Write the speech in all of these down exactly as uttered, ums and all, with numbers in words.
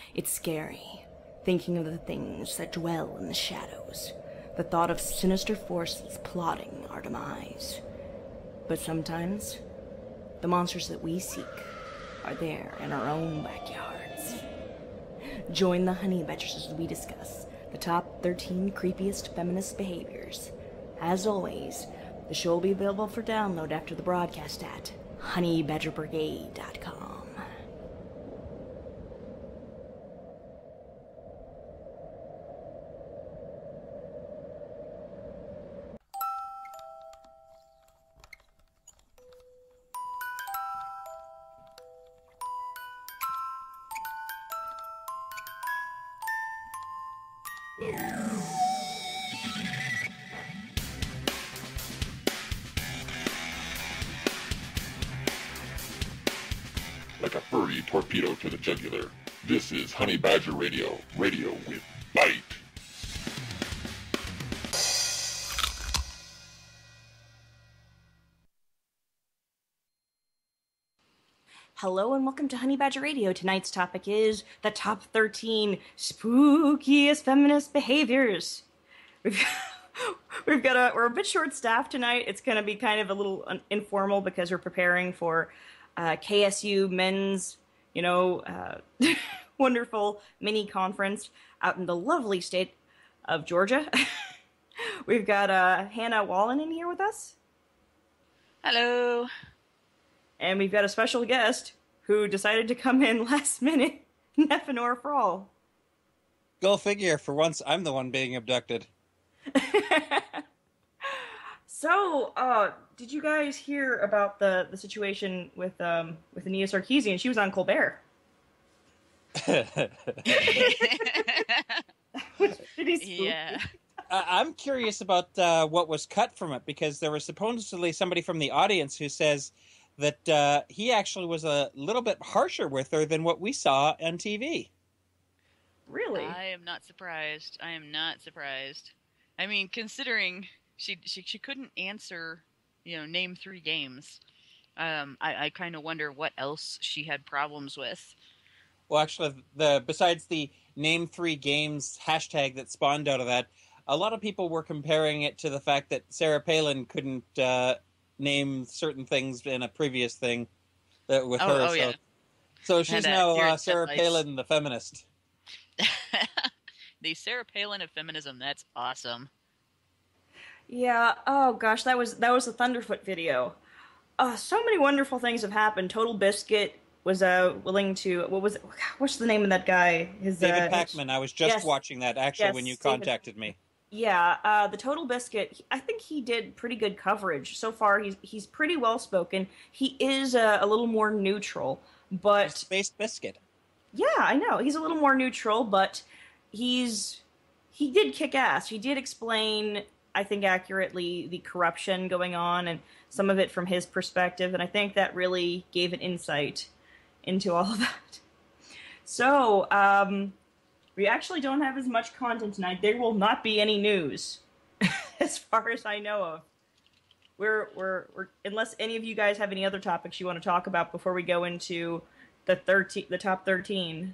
It's scary, thinking of the things that dwell in the shadows, the thought of sinister forces plotting our demise. But sometimes, the monsters that we seek are there in our own backyards. Join the Honey Badgers as we discuss the top thirteen creepiest feminist behaviors. As always, the show will be available for download after the broadcast at honey badger brigade dot com. Like a furry torpedo to the jugular, this is Honey Badger Radio, radio with bite. Hello and welcome to Honey Badger Radio. Tonight's topic is the top thirteen spookiest feminist behaviors. We've, we've got a, we're a bit short-staffed tonight. It's going to be kind of a little un- informal because we're preparing for uh, K S U men's, you know, uh, wonderful mini conference out in the lovely state of Georgia. We've got uh, Hannah Wallen in here with us. Hello. And we've got a special guest who decided to come in last minute, Nefenor Frall. Go figure, for once I'm the one being abducted. So, uh, did you guys hear about the, the situation with um with Ania Sarkeesian? She was on Colbert. Yeah. Uh, I'm curious about uh, what was cut from it, because there was supposedly somebody from the audience who says that uh, he actually was a little bit harsher with her than what we saw on T V. Really? I am not surprised. I am not surprised. I mean, considering she she, she couldn't answer, you know, name three games. Um, I, I kind of wonder what else she had problems with. Well, actually, the besides the name three games hashtag that spawned out of that, a lot of people were comparing it to the fact that Sarah Palin couldn't uh, name certain things in a previous thing that with Oh, her. oh, so, yeah. so she's And, uh, now deer uh, in Sarah headlights. Palin, the feminist. The Sarah Palin of feminism. That's awesome. Yeah. Oh gosh, that was that was the Thunderfoot video. Uh, so many wonderful things have happened. Total Biscuit was uh willing to. What was it? What's the name of that guy? His David uh, Pakman. I was just yes. watching that actually Yes, when you David- contacted me. Yeah, uh, the Total Biscuit. he- I think he did pretty good coverage so far. He's he's pretty well spoken. He is uh, a little more neutral, but Space Biscuit. yeah, I know he's a little more neutral, but he's he did kick ass. He did explain, I think, accurately the corruption going on and some of it from his perspective, and I think that really gave an insight into all of that. So, um, we actually don't have as much content tonight. There will not be any news, as far as I know of. We're we're we're unless any of you guys have any other topics you want to talk about before we go into the thirteen, the top thirteen.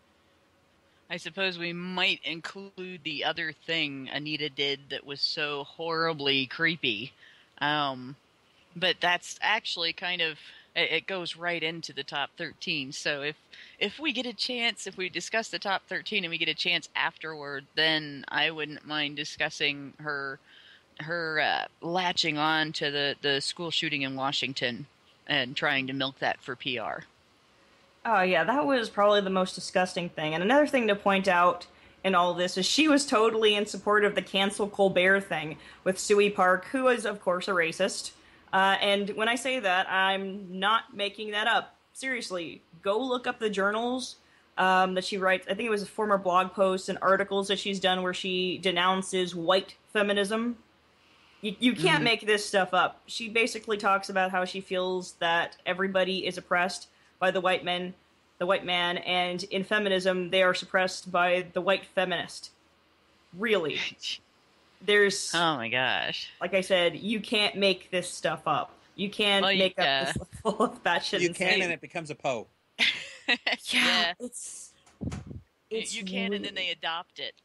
I suppose we might include the other thing Anita did that was so horribly creepy. Um, but that's actually kind of, it, it goes right into the top thirteen. So if, if we get a chance, if we discuss the top thirteen and we get a chance afterward, then I wouldn't mind discussing her, her uh, latching on to the, the school shooting in Washington and trying to milk that for P R. Oh, yeah, that was probably the most disgusting thing. And another thing to point out in all this is she was totally in support of the cancel Colbert thing with Suey Park, who is, of course, a racist. Uh, and when I say that, I'm not making that up. Seriously, go look up the journals um, that she writes. I think it was former blog posts and articles that she's done where she denounces white feminism. You, you can't Mhm. make this stuff up. She basically talks about how she feels that everybody is oppressed by the white men, the white man, and in feminism, they are suppressed by the white feminist. Really. There's, Oh my gosh. like I said, you can't make this stuff up. You can't Well, make yeah. up this level of batshit You insane. can, and it becomes a Poe. Yeah, Yeah. it's It's you can, and then weird. they adopt it.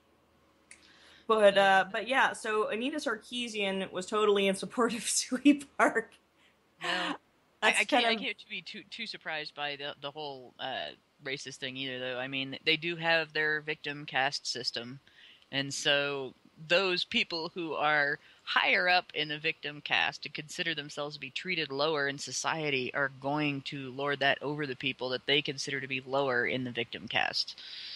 But uh, but yeah, so Anita Sarkeesian was totally in support of Suey Park. Well, I, I can't. I can't be too too surprised by the the whole uh, racist thing either, though. I mean, they do have their victim caste system, and so those people who are higher up in the victim caste and consider themselves to be treated lower in society are going to lord that over the people that they consider to be lower in the victim caste.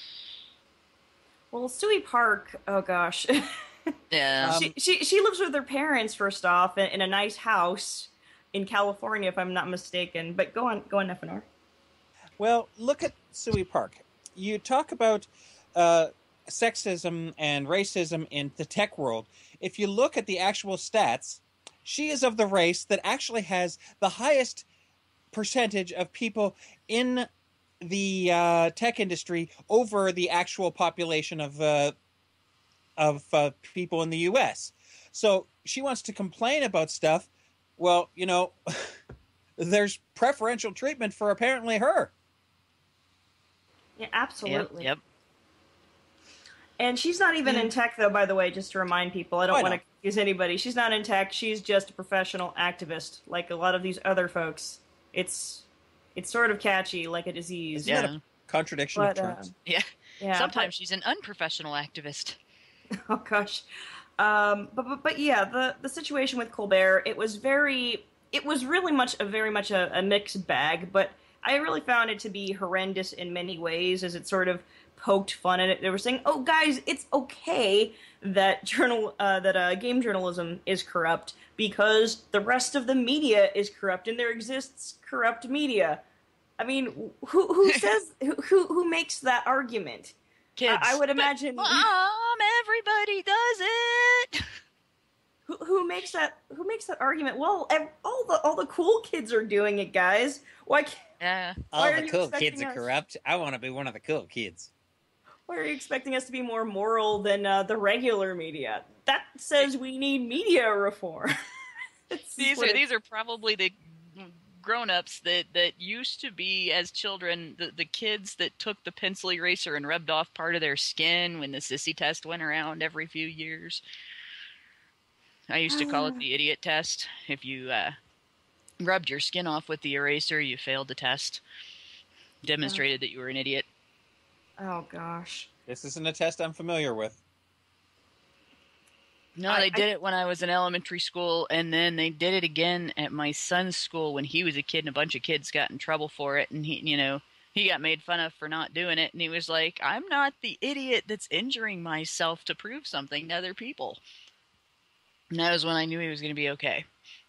Well, Suey Park, oh gosh. Yeah. Um, she, she she lives with her parents, first off, in, in a nice house in California, if I'm not mistaken. But go on, go on, Nefanor. Well, look at Suey Park. You talk about uh, sexism and racism in the tech world. If you look at the actual stats, she is of the race that actually has the highest percentage of people in the uh, tech industry over the actual population of uh, of uh, people in the U S. So she wants to complain about stuff. Well, you know, there's preferential treatment for apparently her. Yeah, absolutely. Yep. yep. And she's not even in tech, though, by the way, just to remind people. I don't I want know. to confuse anybody. She's not in tech. She's just a professional activist, like a lot of these other folks. It's it's sort of catchy, like a disease. Isn't that a contradiction But, of uh, terms? Yeah. yeah, Sometimes but- she's an unprofessional activist. Oh gosh, um, but, but but yeah, the the situation with Colbert, it was very, it was really much a very much a, a mixed bag. But I really found it to be horrendous in many ways, as it sort of poked fun at it. They were saying, "Oh, guys, it's okay that journal uh, that uh, game journalism is corrupt because the rest of the media is corrupt, and there exists corrupt media." I mean, who who says who who, who makes that argument? Kids. I, I would But, imagine. Mom, everybody does it. Who, who makes that? Who makes that argument? Well, ev- all the all the cool kids are doing it, guys. Why? Can't, Yeah. Why All are the you cool expecting kids are us- corrupt. I want to be one of the cool kids. why are you expecting us to be more moral than uh, the regular media? That says we need media reform. It's These what are it- these are probably the grown-ups that, that used to be, as children, the, the kids that took the pencil eraser and rubbed off part of their skin when the sissy test went around every few years. I used to call it the idiot test. If you uh, rubbed your skin off with the eraser, you failed the test. Demonstrated that you were an idiot. Oh gosh. This isn't a test I'm familiar with. No, I- they I- did it when I was in elementary school, and then they did it again at my son's school when he was a kid, and a bunch of kids got in trouble for it, and he, you know, he got made fun of for not doing it, and he was like, "I'm not the idiot that's injuring myself to prove something to other people." And that was when I knew he was going to be okay.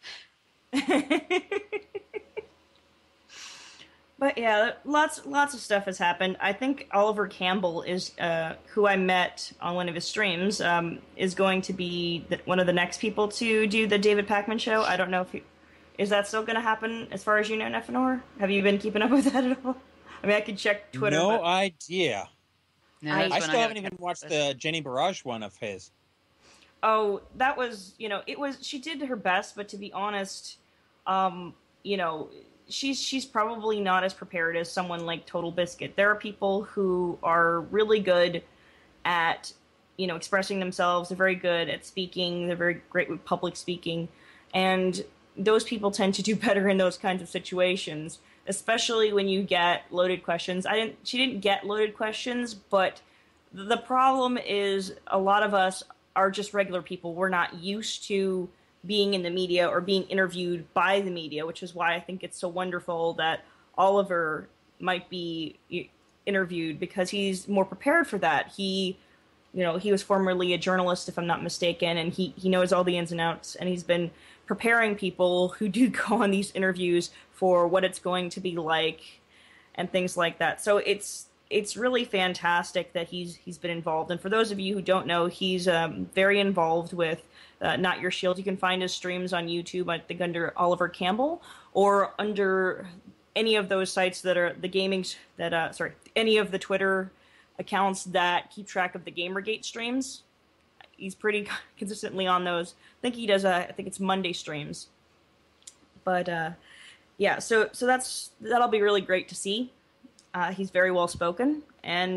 But yeah, lots lots of stuff has happened. I think Oliver Campbell is uh, who I met on one of his streams. Um, is going to be the, one of the next people to do the David Pakman show. I don't know if he, is that still going to happen as far as you know, Nefanor? Have you been keeping up with that at all? I mean, I could check Twitter. no but idea. No, I- that's I when still got haven't even kept watched with. the Jenny Barrage one of his. oh, that was you know, it was she did her best, but to be honest, um, you know. She's she's probably not as prepared as someone like Total Biscuit. There are people who are really good at, you know, expressing themselves. They're very good at speaking. They're very great with public speaking, and those people tend to do better in those kinds of situations, especially when you get loaded questions. I didn't. She didn't get loaded questions, but the problem is a lot of us are just regular people. We're not used to being in the media or being interviewed by the media, which is why I think it's so wonderful that Oliver might be interviewed, because he's more prepared for that. He, you know, he was formerly a journalist, if I'm not mistaken, and he, he knows all the ins and outs, and he's been preparing people who do go on these interviews for what it's going to be like and things like that. So it's it's really fantastic that he's he's been involved. And for those of you who don't know, he's um, very involved with Uh, Not Your Shield. You can find his streams on YouTube, I think, under Oliver Campbell, or under any of those sites that are the gaming that uh sorry any of the Twitter accounts that keep track of the Gamergate streams. He's pretty consistently on those. I think he does. Uh, I think it's Monday streams. But uh, yeah, so so that's that'll be really great to see. Uh, he's very well spoken, and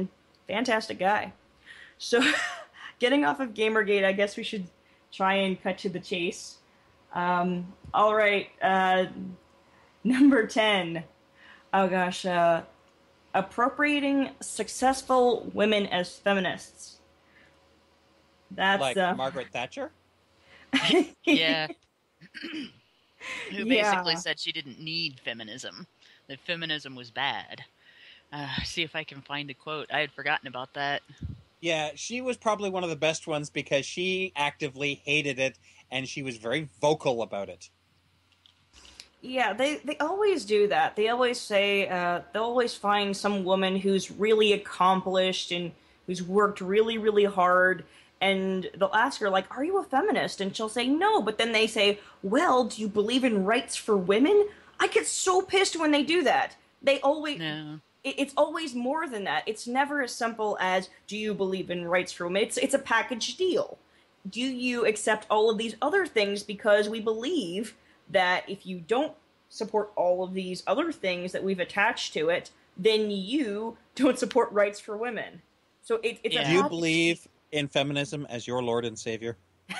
fantastic guy. So, getting off of Gamergate, I guess we should try and cut to the chase. Um, all right, uh, number ten. Oh gosh, uh, appropriating successful women as feminists. That's Like uh, Margaret Thatcher? Yeah. Who basically Yeah. said she didn't need feminism, that feminism was bad. Uh, see if I can find the quote. I had forgotten about that. Yeah, she was probably one of the best ones because she actively hated it and she was very vocal about it. Yeah, they, they always do that. They always say, uh, they'll always find some woman who's really accomplished and who's worked really, really hard, and they'll ask her, like, are you a feminist? And she'll say, no, but then they say, well, do you believe in rights for women? I get so pissed when they do that. They always... No. it- It's always more than that. It's never as simple as, do you believe in rights for women? It's, it's a package deal. Do you accept all of these other things because we believe that if you don't support all of these other things that we've attached to it, then you don't support rights for women. So it, it's Yeah. a Do you package- believe in feminism as your Lord and Savior?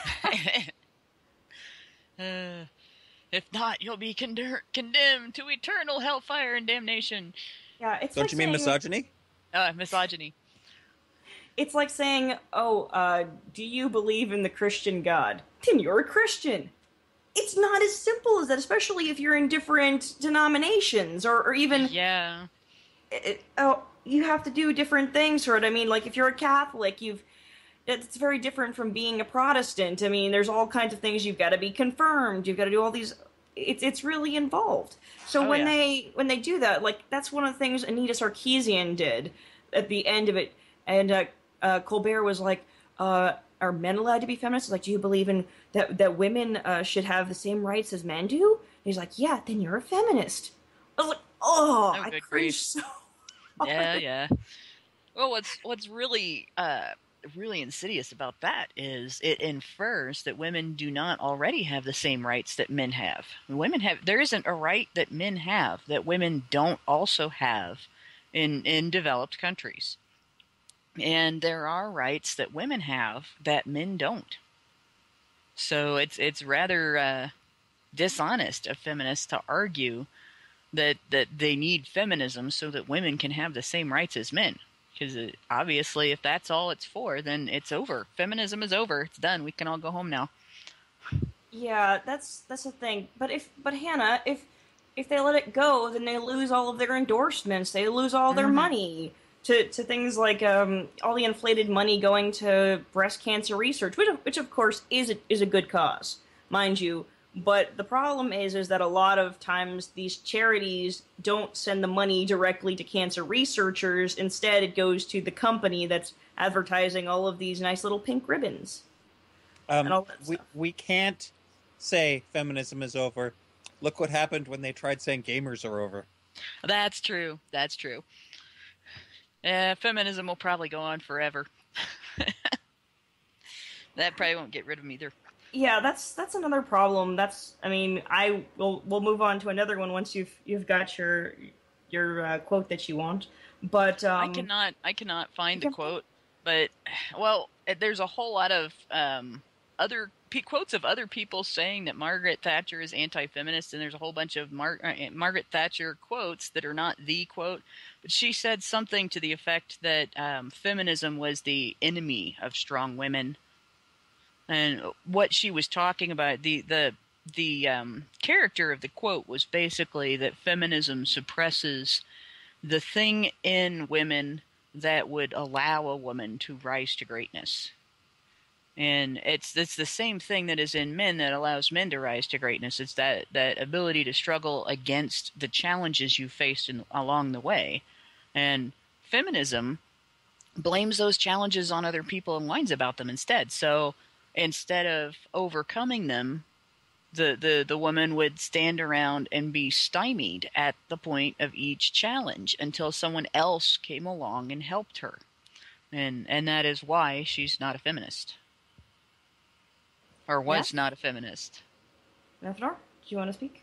uh, if not, you'll be conde- condemned to eternal hellfire and damnation. Yeah, it's Don't like you mean saying, misogyny? Uh, misogyny. It's like saying, oh, uh, do you believe in the Christian God? Then you're a Christian. It's not as simple as that, especially if you're in different denominations or, or even Yeah. it, oh, you have to do different things for it. I mean, like if you're a Catholic, you've it's very different from being a Protestant. I mean, there's all kinds of things you've got to be confirmed. You've got to do all these. It's it's really involved. So Oh, when yeah. they when they do that, like that's one of the things Anita Sarkeesian did at the end of it, and uh, uh, Colbert was like, uh, "Are men allowed to be feminists?" Like, do you believe in that that women uh, should have the same rights as men do? And he's like, "Yeah, then you're a feminist." I was like, "Oh, Oh, I good cringed grief. so." Yeah, yeah. Well, what's what's really uh, really insidious about that is it infers that women do not already have the same rights that men have. Women have there isn't a right that men have that women don't also have in in developed countries. And there are rights that women have that men don't. So it's it's rather uh, dishonest of feminists to argue that that they need feminism so that women can have the same rights as men. Because obviously, if that's all it's for, then it's over. Feminism is over. It's done. We can all go home now. Yeah, that's that's the thing. But if but Hannah, if if they let it go, then they lose all of their endorsements. They lose all their Mhm. money to to things like um, all the inflated money going to breast cancer research, which of- which of course is a, is a good cause, mind you. But the problem is is that a lot of times these charities don't send the money directly to cancer researchers. Instead, it goes to the company that's advertising all of these nice little pink ribbons. Um, And all that we, stuff. we can't say feminism is over. Look what happened when they tried saying gamers are over. That's true. That's true. Uh, feminism will probably go on forever. That probably won't get rid of them either. Yeah, that's that's another problem. That's I mean, I will we'll move on to another one once you've you've got your your uh, quote that you want. But um, I cannot. I cannot find you the can- quote, but well, eh, there's a whole lot of um, other p- quotes of other people saying that Margaret Thatcher is anti-feminist, and there's a whole bunch of Mar- uh, Margaret Thatcher quotes that are not the quote, but she said something to the effect that um, feminism was the enemy of strong women, and what she was talking about the the the um, character of the quote was basically that feminism suppresses the thing in women that would allow a woman to rise to greatness. And it's it's the same thing that is in men that allows men to rise to greatness. It's that, that ability to struggle against the challenges you faced in, along the way. And feminism blames those challenges on other people and whines about them instead. So instead of overcoming them, the, the, the woman would stand around and be stymied at the point of each challenge until someone else came along and helped her. And and that is why she's not a feminist. Or was Yeah. not a feminist. Nefnor, do you want to speak?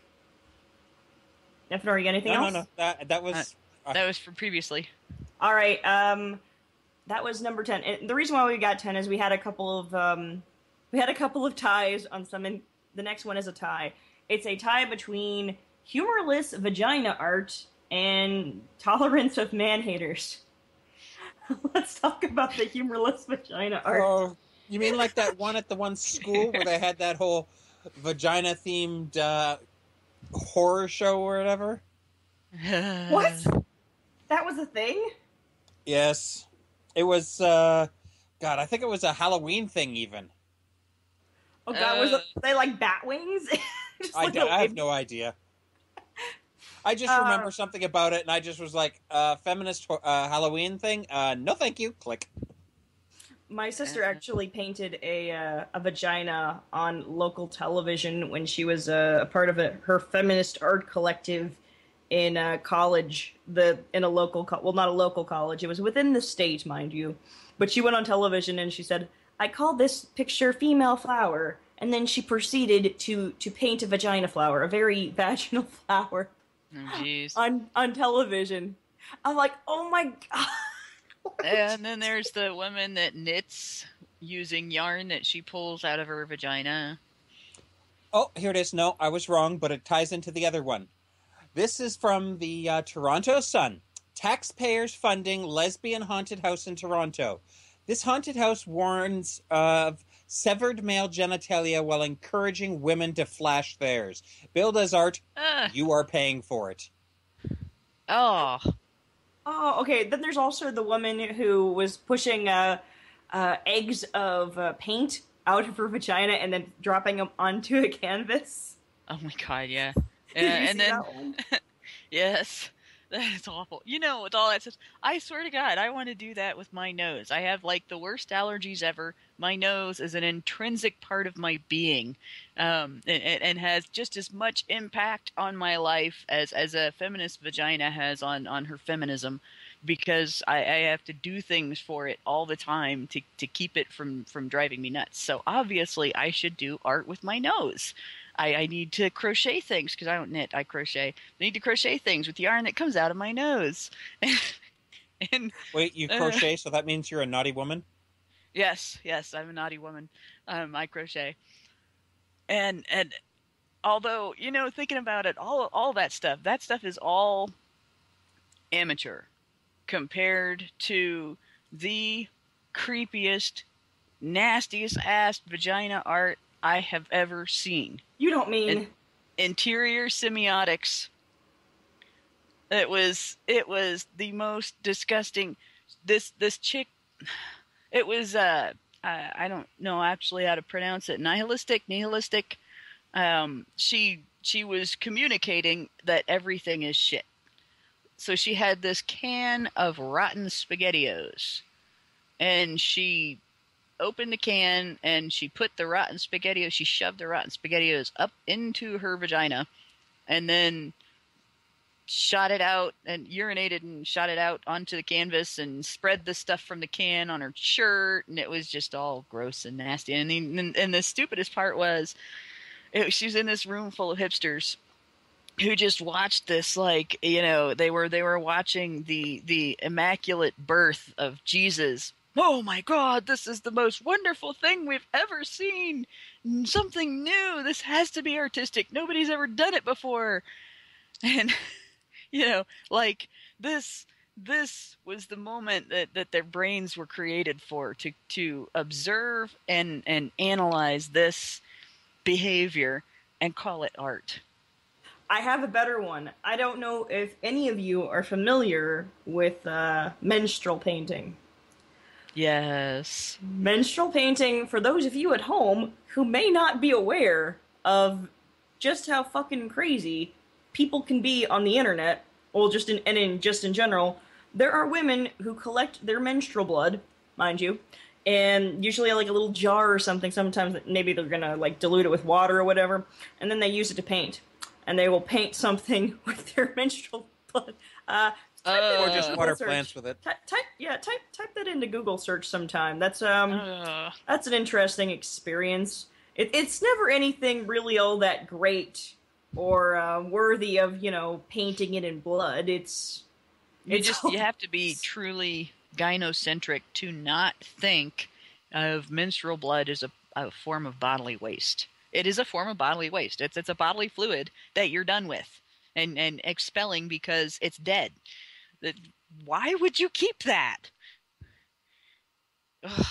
Nefnor, you got anything No, else? no, no. That that was uh, That was for previously. All right. Um, That was number ten. And the reason why we got ten is we had a couple of um, we had a couple of ties on some. And the next one is a tie. It's a tie between humorless vagina art and tolerance of man-haters. Let's talk about the humorless vagina art. Oh, you mean like that one at the one school where they had that whole vagina-themed uh, horror show or whatever? What? That was a thing? Yes. It was, uh, God, I think it was a Halloween thing even. Oh, God, was Uh. it, were they like bat wings? Just I, like d- a I have wig? no idea. I just Uh. remember something about it, and I just was like, uh, feminist uh, Halloween thing? Uh, no thank you. Click. My sister actually painted a uh, a vagina on local television when she was uh, a part of a, her feminist art collective in uh, college. The in a local co- well, not a local college. It was within the state, mind you. But she went on television and she said, "I call this picture female flower," and then she proceeded to to paint a vagina flower, a very vaginal flower, Oh, jeez. on on television. I'm like, oh my god. And then there's the woman that knits using yarn that she pulls out of her vagina. Oh, here it is. No, I was wrong, but it ties into the other one. This is from the uh, Toronto Sun. Taxpayers funding lesbian haunted house in Toronto. This haunted house warns of severed male genitalia while encouraging women to flash theirs. Billed as art, Ah. you are paying for it. Oh. Oh, okay. Then there's also the woman who was pushing uh, uh, eggs of uh, paint out of her vagina and then dropping them onto a canvas. Oh my god, yeah. Did you and see then that one? yes. That is awful. You know, with all that stuff, I swear to God, I want to do that with my nose. I have like the worst allergies ever. My nose is an intrinsic part of my being, um, and, and has just as much impact on my life as, as a feminist vagina has on, on her feminism, because I, I have to do things for it all the time to, to keep it from, from driving me nuts. So obviously, I should do art with my nose. I, I need to crochet things because I don't knit. I crochet. I need to crochet things with yarn that comes out of my nose. and Wait, you Uh. crochet, so that means you're a naughty woman? yes, yes, I'm a naughty woman. Um, I crochet. And and although you know, thinking about it, all all that stuff, that stuff is all amateur compared to the creepiest, nastiest ass vagina art I have ever seen. You don't mean And- Interior semiotics. It was it was the most disgusting. This this chick, it was uh I, I don't know actually how to pronounce it. Nihilistic, nihilistic. Um, she she was communicating that everything is shit. So she had this can of rotten SpaghettiOs, and she opened the can and she put the rotten SpaghettiOs, she shoved the rotten SpaghettiOs up into her vagina and then shot it out and urinated and shot it out onto the canvas and spread the stuff from the can on her shirt, and it was just all gross and nasty. And the, and, and the stupidest part was it, she was in this room full of hipsters who just watched this like, you know, they were they were watching the the immaculate birth of Jesus. Oh my God, this is the most wonderful thing we've ever seen. Something new. This has to be artistic. Nobody's ever done it before. And, you know, like this this was the moment that, that their brains were created for, to, to observe and, and analyze this behavior and call it art. I have a better one. I don't know if any of you are familiar with uh, menstrual painting. Yes. Menstrual painting, for those of you at home who may not be aware of just how fucking crazy people can be on the internet, well, just in, and in just in general, there are women who collect their menstrual blood, mind you, and usually like a little jar or something. Sometimes maybe they're gonna like dilute it with water or whatever, and then they use it to paint. And they will paint something with their menstrual blood. Uh, type that Or into just Google water search. plants with it. Type, type, yeah, type, type that into Google search sometime. That's um, Uh, that's an interesting experience. It, it's never anything really all that great or uh, worthy of, you know, painting it in blood. It's you it's just you have to be truly gynocentric to not think of menstrual blood as a, a form of bodily waste. It is a form of bodily waste. It's it's a bodily fluid that you're done with and, and expelling because it's dead. That, why would you keep that? Ugh.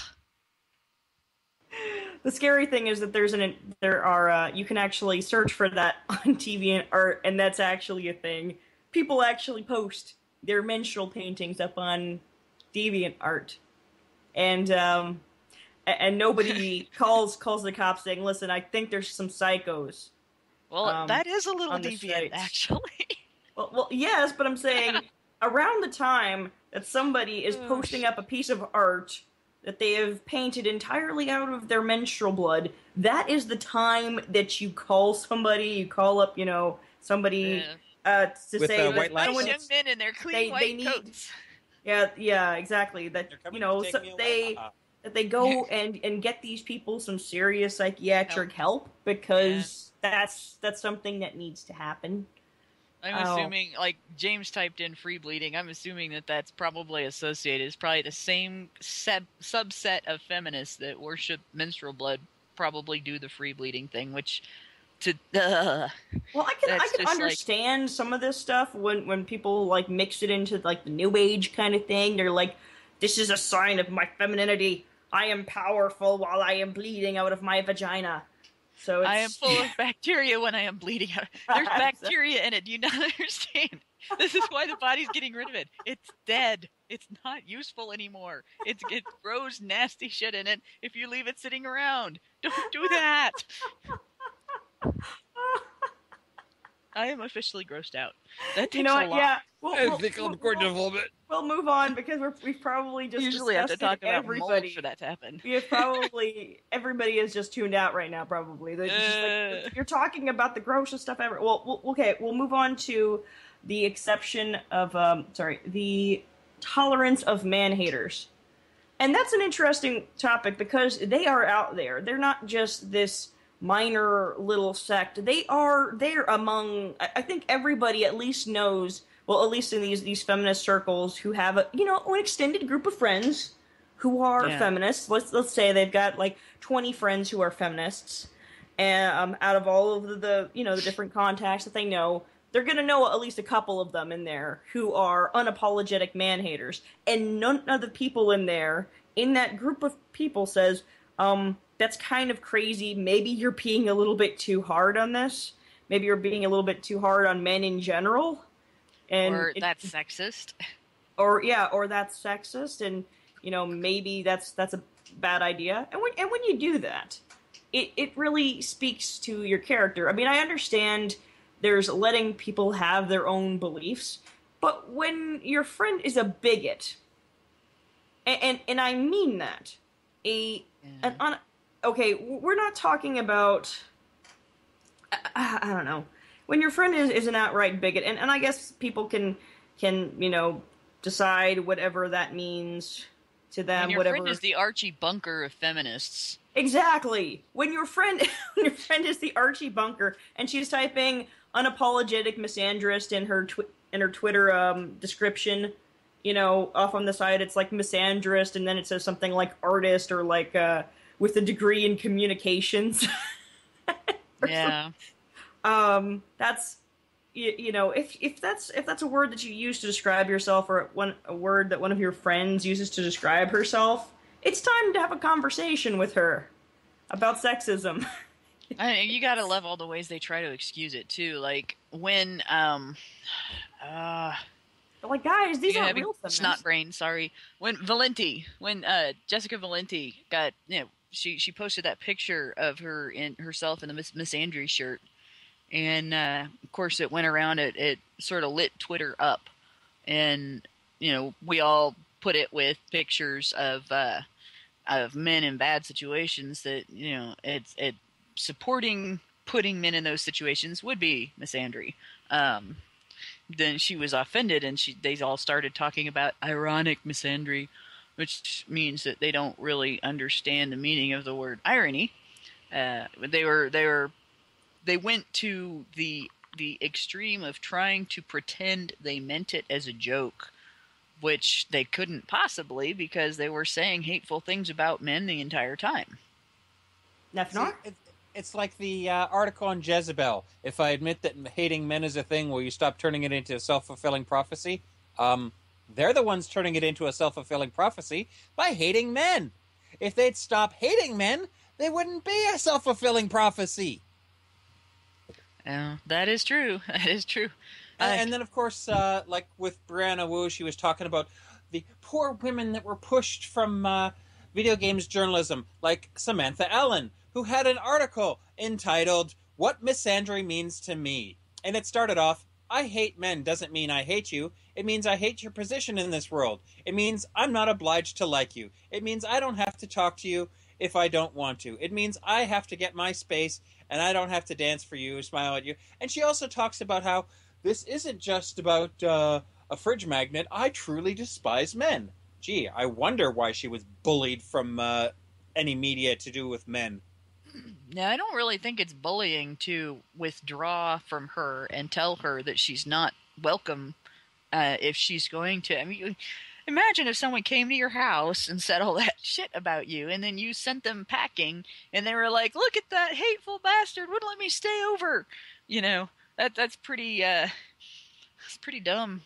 The scary thing is that there's an there are uh, you can actually search for that on T V and art, and that's actually a thing. People actually post their menstrual paintings up on DeviantArt, and um, and nobody calls calls the cops saying, "Listen, I think there's some psychos." Well, um, that is a little on the deviant, sites. actually. Well, well, yes, but I'm saying around the time that somebody is posting up a piece of art that they have painted entirely out of their menstrual blood, that is the time that you call somebody, you call up, you know, somebody Yeah. uh, to With, say uh, that white Nice lights? young men in their clean They- white they need- coats. yeah, yeah, exactly. That They're coming you know, to take so me away. they Uh-uh. that they go and and get these people some serious psychiatric help, because that's that's something that needs to happen. I'm Oh. assuming, like, James typed in free bleeding. I'm assuming that that's probably associated. It's probably the same sub- subset of feminists that worship menstrual blood probably do the free bleeding thing, which, to, uh, Well, I can I That's can just like- understand some of this stuff when when people like mix it into like the new age kind of thing. They're like, "This is a sign of my femininity. I am powerful while I am bleeding out of my vagina." So it's, I am full of bacteria when I am bleeding out. There's bacteria in it. Do you not understand? This is why the body's getting rid of it. It's dead. It's not useful anymore. It's, it grows nasty shit in it if you leave it sitting around. Don't do that. I am officially grossed out. That takes you know a what? lot. Yeah, we'll, I we'll, think I'm we'll, going to we'll, vomit. we'll move on because we're, we've probably just We usually have to talk disgusted about everybody. mold for that to happen. We have probably everybody is just tuned out right now. Probably They're just like, Uh. you're talking about the grossest stuff ever. Well, well, okay, we'll move on to the exception of um, sorry, the tolerance of man haters, and that's an interesting topic because they are out there. They're not just this minor little sect. They are they're among. I I think everybody at least knows. Well, at least in these these feminist circles, who have a you know an extended group of friends who are Yeah. feminists. Let's let's say they've got like twenty friends who are feminists, and um, out of all of the, the you know the different contacts that they know, they're gonna know at least a couple of them in there who are unapologetic man haters, and none of the people in there in that group of people says, um, that's kind of crazy. Maybe you're being a little bit too hard on this. Maybe you're being a little bit too hard on men in general. And Or it- that's sexist. or yeah, or that's sexist, and you know maybe that's that's a bad idea. And when and when you do that, it it really speaks to your character. I mean, I understand there's letting people have their own beliefs, but when your friend is a bigot, and and, and I mean that, a Yeah. an un, okay, we're not talking about. I, I don't know. When your friend is, is an outright bigot, and, and I guess people can can you know decide whatever that means to them. When your whatever friend is the Archie Bunker of feminists. exactly. When your friend when your friend is the Archie Bunker, and she's typing unapologetic misandrist in her tw- in her Twitter um, description. You know, off on the side, it's like misandrist, and then it says something like artist or like uh, with a degree in communications. Or Yeah. um that's you, you know if if that's if that's a word that you use to describe yourself, or one a word that one of your friends uses to describe herself, it's time to have a conversation with her about sexism. I you gotta love all the ways they try to excuse it too. Like when um uh Like, guys, these yeah, aren't having real feminists. snot brain, sorry. When Valenti, when uh Jessica Valenti got you know, she she posted that picture of her in herself in the Miss Miss Andrews shirt. And uh, of course, it went around. It, it sort of lit Twitter up, and you know we all put it with pictures of uh, of men in bad situations. That you know it's it supporting putting men in those situations would be misandry. Um, then she was offended, and she they all started talking about ironic misandry, which means that they don't really understand the meaning of the word irony. Uh, they were they were. They went to the the extreme of trying to pretend they meant it as a joke which they couldn't possibly because they were saying hateful things about men the entire time. Nefnar? See, it, it's like the uh, article on Jezebel. If I admit that hating men is a thing, will you stop turning it into a self-fulfilling prophecy? Um, they're the ones turning it into a self-fulfilling prophecy by hating men. If they'd stop hating men, they wouldn't be a self-fulfilling prophecy. Yeah, that is true. That is true. And, and then, of course, uh, like with Brianna Wu, she was talking about the poor women that were pushed from uh, video games journalism, like Samantha Allen, who had an article entitled, What Misandry Means to Me. And it started off, I hate men doesn't mean I hate you. It means I hate your position in this world. It means I'm not obliged to like you. It means I don't have to talk to you if I don't want to. It means I have to get my space and I don't have to dance for you or smile at you. And she also talks about how this isn't just about uh, a fridge magnet. I truly despise men. Gee, I wonder why she was bullied from uh, any media to do with men. Now, I don't really think it's bullying to withdraw from her and tell her that she's not welcome uh, if she's going to. I mean, imagine if someone came to your house and said all that shit about you, and then you sent them packing, and they were like, look at that hateful bastard, wouldn't let me stay over. You know, that that's pretty, uh, that's pretty dumb.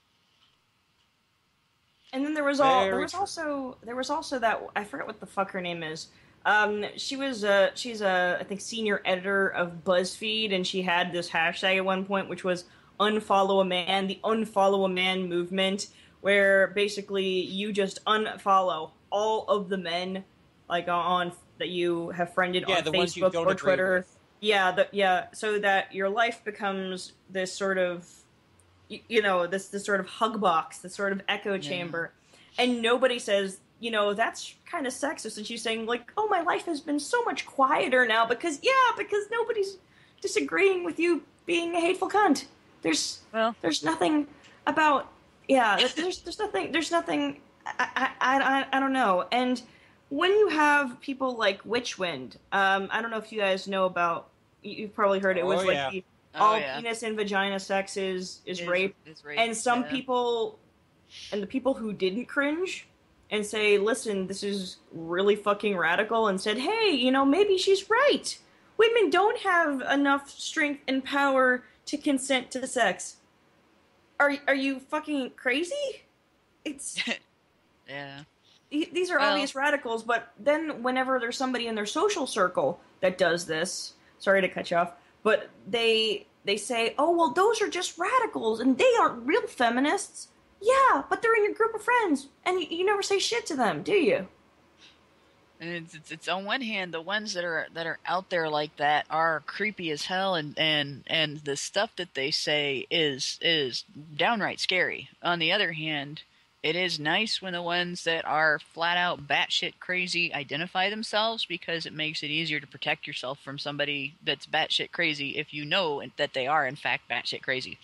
And then there was all Very there was true. also there was also that I forget what the fuck her name is. Um, she was uh she's a I think senior editor of BuzzFeed, and she had this hashtag at one point which was unfollow a man, the unfollow a man movement, where basically you just unfollow all of the men like on that you have friended Yeah, on the ones you Facebook don't or agree Twitter. with. Yeah, the, yeah, so that your life becomes this sort of you, you know, this this sort of hug box, this sort of echo chamber. And nobody says, you know, that's kind of sexist. And she's saying, like, oh, my life has been so much quieter now because, yeah, because nobody's disagreeing with you being a hateful cunt. There's, Well, there's nothing about, yeah, there's, there's nothing, there's nothing, I, I, I, I don't know. And when you have people like Witchwind, um, I don't know if you guys know about, you've probably heard it, it was Oh, like yeah. the Oh, all yeah. penis and vagina sex is, is, rape. Is rape. And some yeah. people, and the people who didn't cringe and say, listen, this is really fucking radical, and said, hey, you know, maybe she's right. Women don't have enough strength and power to consent to sex. Are are you fucking crazy? It's Yeah. these are Well- obvious radicals, but then whenever there's somebody in their social circle that does this, sorry to cut you off, but they they say, oh, well, those are just radicals, and they aren't real feminists. Yeah, but they're in your group of friends, and you, you never say shit to them, do you? And it's, it's it's on one hand, the ones that are that are out there like that are creepy as hell, and and and the stuff that they say is is downright scary. On the other hand, it is nice when the ones that are flat out batshit crazy identify themselves, because it makes it easier to protect yourself from somebody that's batshit crazy if you know that they are in fact batshit crazy.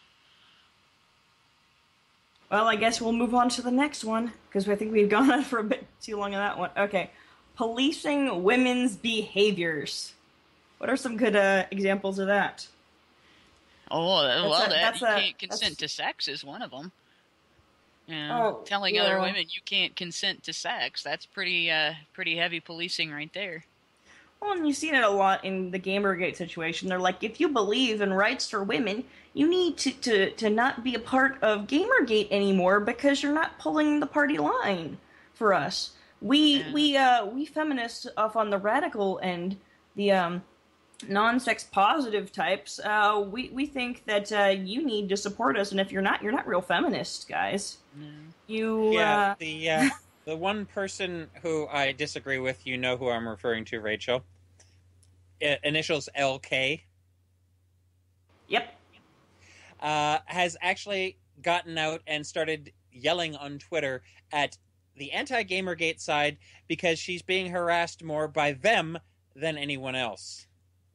Well, I guess we'll move on to the next one, because I think we've gone on for a bit too long on that one. Okay. Policing women's behaviors. What are some good uh, examples of that? Oh, well, a- that that's you a- can't consent that's- to sex is one of them. You know, Oh, telling other yeah. women you can't consent to sex—that's pretty, uh, pretty heavy policing right there. Well, and you've seen it a lot in the Gamergate situation. They're like, if you believe in rights for women, you need to, to, to not be a part of Gamergate anymore because you're not pulling the party line for us. We Yeah. we uh we feminists off on the radical end, the um non-sex positive types, uh we, we think that uh you need to support us, and if you're not, you're not real feminists, guys. You Yeah, uh the uh, the one person who I disagree with, you know who I'm referring to, Rachel. I- initials L K. yep. Uh, has actually gotten out and started yelling on Twitter at the anti-Gamergate side because she's being harassed more by them than anyone else.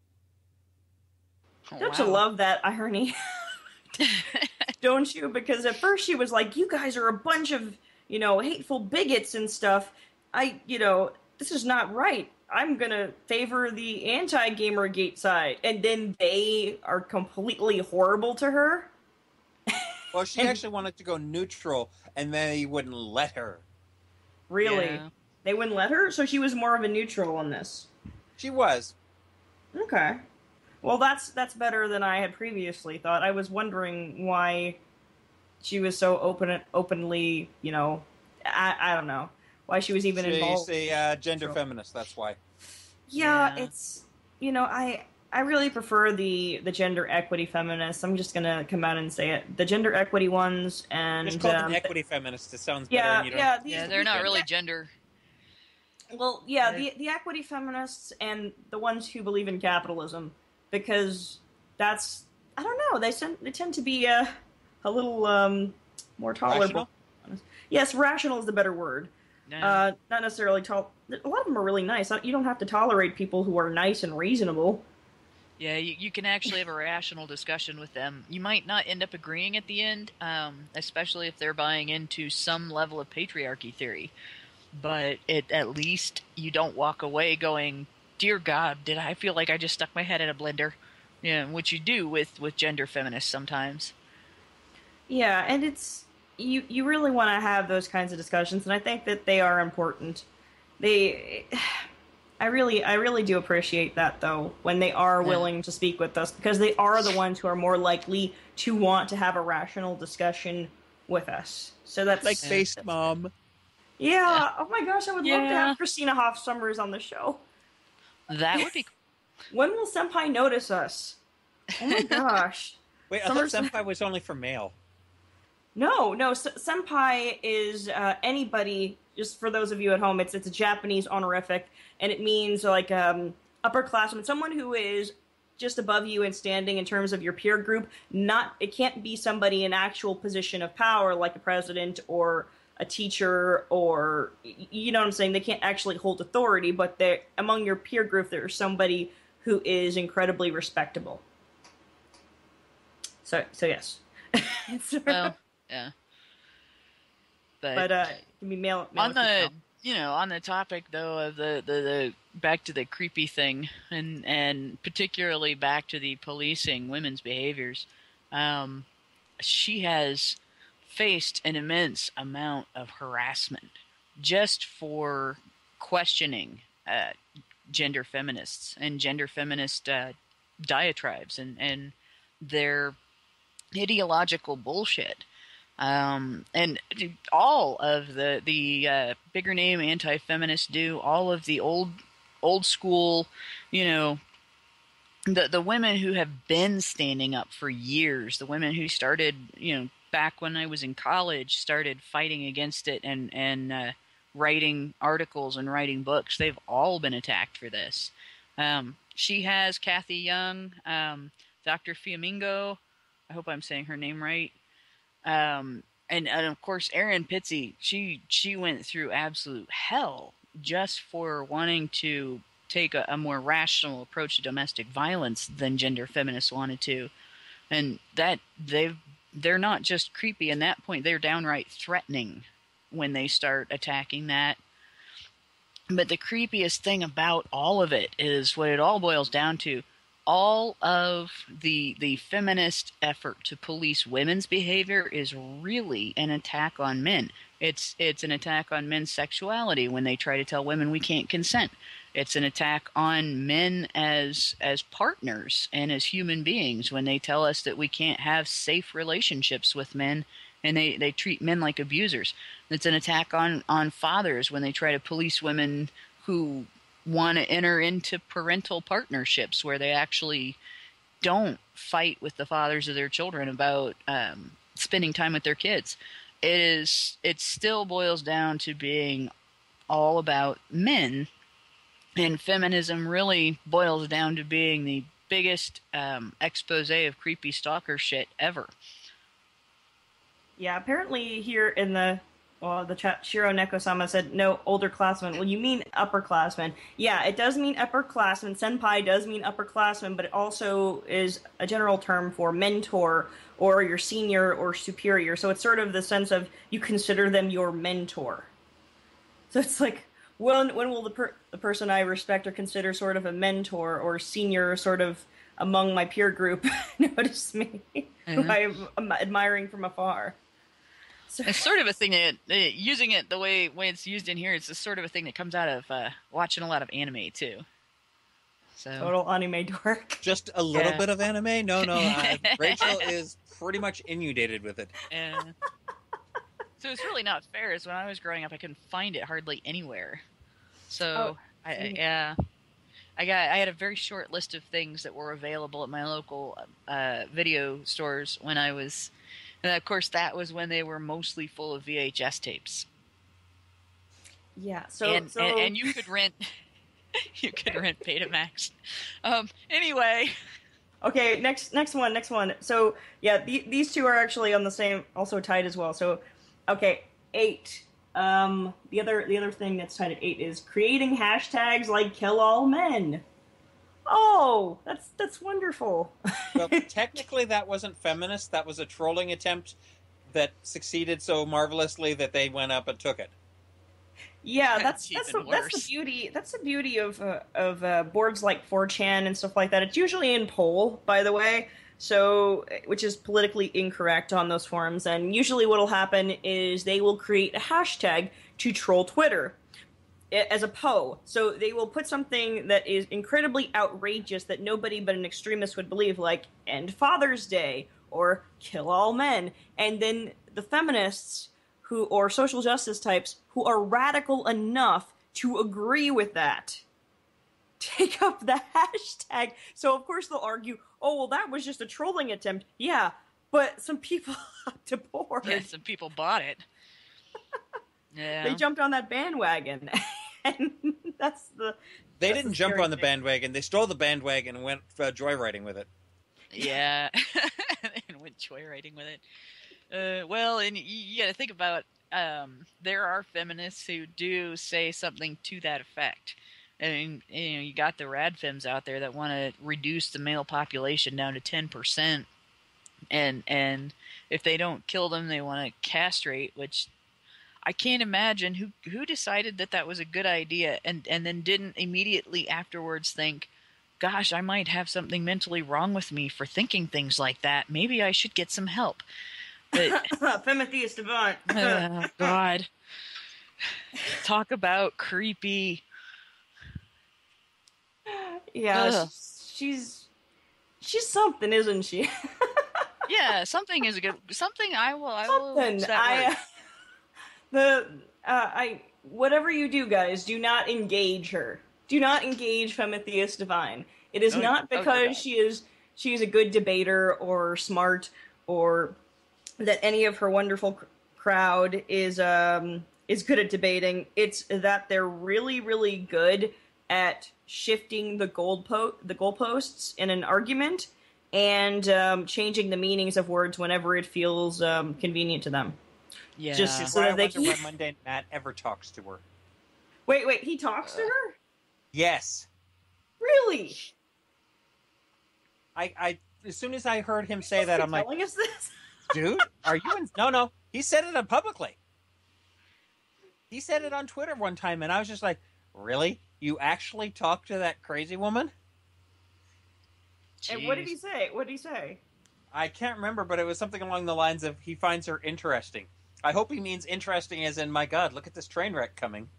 Oh, Don't wow. you love that irony? Don't you? Because at first she was like, you guys are a bunch of, you know, hateful bigots and stuff. I, you know, this is not right. I'm gonna favor the anti-Gamergate side. And then they are completely horrible to her. Well, she And- actually wanted to go neutral, and they wouldn't let her. Really? Yeah. They wouldn't let her? So she was more of a neutral on this. She was. Okay. Well, that's that's better than I had previously thought. I was wondering why she was so open, openly, you know, I, I don't know, why she was even She's involved. a uh, gender Neutral. feminist, that's why. Yeah, Yeah. it's, you know, I I really prefer the the gender equity feminists. I'm just gonna come out and say it. The gender equity ones and Just call them um, equity feminists. It sounds yeah, better. And you don't yeah, these, Yeah, they're these- not the- really gender. Well, yeah, They're- the the equity feminists and the ones who believe in capitalism, because that's, I don't know, they tend they tend to be uh, a little um, more tolerable. Rational? Yes, rational is the better word. No. Uh, not necessarily tol- A lot of them are really nice. You don't have to tolerate people who are nice and reasonable. Yeah, you, you can actually have a rational discussion with them. You might not end up agreeing at the end, um, especially if they're buying into some level of patriarchy theory. But it, at least you don't walk away going, "Dear God, did I feel like I just stuck my head in a blender?" Yeah, which you do with, with gender feminists sometimes. Yeah, and it's you. You really want to have those kinds of discussions, and I think that they are important. They, I really, I really do appreciate that though when they are Yeah. willing to speak with us, because they are the ones who are more likely to want to have a rational discussion with us. So that's like Yeah. Based Mom. Yeah. Yeah. Oh my gosh, I would love to Yeah. have Christina Hoff Summers on the show. That would be When will Senpai notice us? Oh my gosh. Wait, I Summers- thought Senpai was only for male. No, no. S- senpai is uh, anybody. Just for those of you at home, it's it's a Japanese honorific, and it means like um, upperclassman, someone who is just above you in standing in terms of your peer group. Not it can't be somebody in actual position of power like a president or a teacher or y- you know what I'm saying. They can't actually hold authority, but they among your peer group there's somebody who is incredibly respectable. So so yes. It's- well, yeah. But, but uh, give me mail. mail on it the yourself. you know on the topic though of the, the, the back to the creepy thing and and particularly back to the policing women's behaviors, um, she has faced an immense amount of harassment just for questioning uh, gender feminists and gender feminist uh, diatribes and and their ideological bullshit. Um, and all of the the uh, bigger name anti-feminists do all of the old old school, you know, the the women who have been standing up for years, the women who started, you know, back when I was in college, started fighting against it and and uh, writing articles and writing books. They've all been attacked for this. Um, she has Kathy Young, um, Doctor Fiamingo. I hope I'm saying her name right. Um, and, and of course, Erin Pitsey, she she went through absolute hell just for wanting to take a, a more rational approach to domestic violence than gender feminists wanted to. And that they've they're not just creepy in that point, they're downright threatening when they start attacking that. But the creepiest thing about all of it is what it all boils down to. All of the the feminist effort to police women's behavior is really an attack on men. It's it's an attack on men's sexuality when they try to tell women we can't consent. It's an attack on men as as partners and as human beings when they tell us that we can't have safe relationships with men and they, they treat men like abusers. It's an attack on, on fathers when they try to police women who want to enter into parental partnerships where they actually don't fight with the fathers of their children about um, spending time with their kids. It is. It still boils down to being all about men, and feminism really boils down to being the biggest um, expose of creepy stalker shit ever. Yeah, apparently here in the well, the chat, Shiro Neko-sama said no older classmen. Well, you mean upperclassmen? Yeah, it does mean upperclassmen. Senpai does mean upperclassmen, but it also is a general term for mentor or your senior or superior. So it's sort of the sense of you consider them your mentor. So it's like when when will the per, the person I respect or consider sort of a mentor or senior, sort of among my peer group, notice me? who Uh-huh. I'm admiring from afar. So, It's sort of a thing that uh, using it the way way it's used in here. It's a sort of a thing that comes out of uh, watching a lot of anime too. So total anime dork. Just a little Yeah. bit of anime? No, no. Uh, Rachel is pretty much inundated with it. yeah. So it's really not fair. Is when I was growing up, I couldn't find it hardly anywhere. So Oh, I, I see. yeah, I got I had a very short list of things that were available at my local uh, video stores when I was, and of course that was when they were mostly full of V H S tapes. Yeah. So and, so and and you could rent you could rent Betamax. Um. Anyway, okay. Next next one. Next one. So yeah, the, these two are actually on the same, also tied as well. So okay, eight. Um, the other the other thing that's tied at eight is creating hashtags like kill all men. Oh, that's that's wonderful. Well, technically, that wasn't feminist. That was a trolling attempt that succeeded so marvelously that they went up and took it. Yeah, that's That's that's the, even that's the worse. beauty. That's the beauty of uh, of uh, boards like four chan and stuff like that. It's usually in poll, by the way, so which is politically incorrect on those forums. And usually, what'll happen is they will create a hashtag to troll Twitter i- as a poll. So they will put something that is incredibly outrageous that nobody but an extremist would believe, like "End Father's Day" or "Kill all men," and then the feminists who or social justice types who are radical enough to agree with that take up the hashtag. So of course they'll argue, oh well, that was just a trolling attempt. Yeah, but some people hopped aboard. yeah, some people bought it. Yeah. They jumped on that bandwagon, and that's the. They That's didn't the jump scary on the thing. bandwagon. They stole the bandwagon and went uh, joyriding with it. Yeah, and went joyriding with it. Uh, well, and you, you got to think about um, there are feminists who do say something to that effect. I mean, you know, you got the radfems out there that want to reduce the male population down to ten percent, and and if they don't kill them, they want to castrate. Which I can't imagine who who decided that that was a good idea, and and then didn't immediately afterwards think, gosh, I might have something mentally wrong with me for thinking things like that. Maybe I should get some help. But Femithius Devant. oh, God, talk about creepy. Yeah, Ugh. she's, she's she's something, isn't she? Yeah, something is a good something. I will. I will. Something. use that I word. the uh, I whatever you do, guys, do not engage her. Do not engage Femithius Divine. It is Oh, not oh, dear because God. she is she is a good debater or smart or that any of her wonderful cr- crowd is um is good at debating. It's that they're really really good at shifting the goalpo- the goalposts in an argument and um, changing the meanings of words whenever it feels um, convenient to them. Yeah. just- That's So why I that they wonder can- when Monday Matt ever talks to her. Wait, wait, he talks to her? Yes. Really? I, I as soon as I heard him say that, I'm like, telling us this? dude, are you in? No, no. He said it on publicly. He said it on Twitter one time, and I was just like, really? You actually talked to that crazy woman? And what did Jeez. he say? What did he say? I can't remember, but it was something along the lines of he finds her interesting. I hope he means interesting as in, my God, look at this train wreck coming.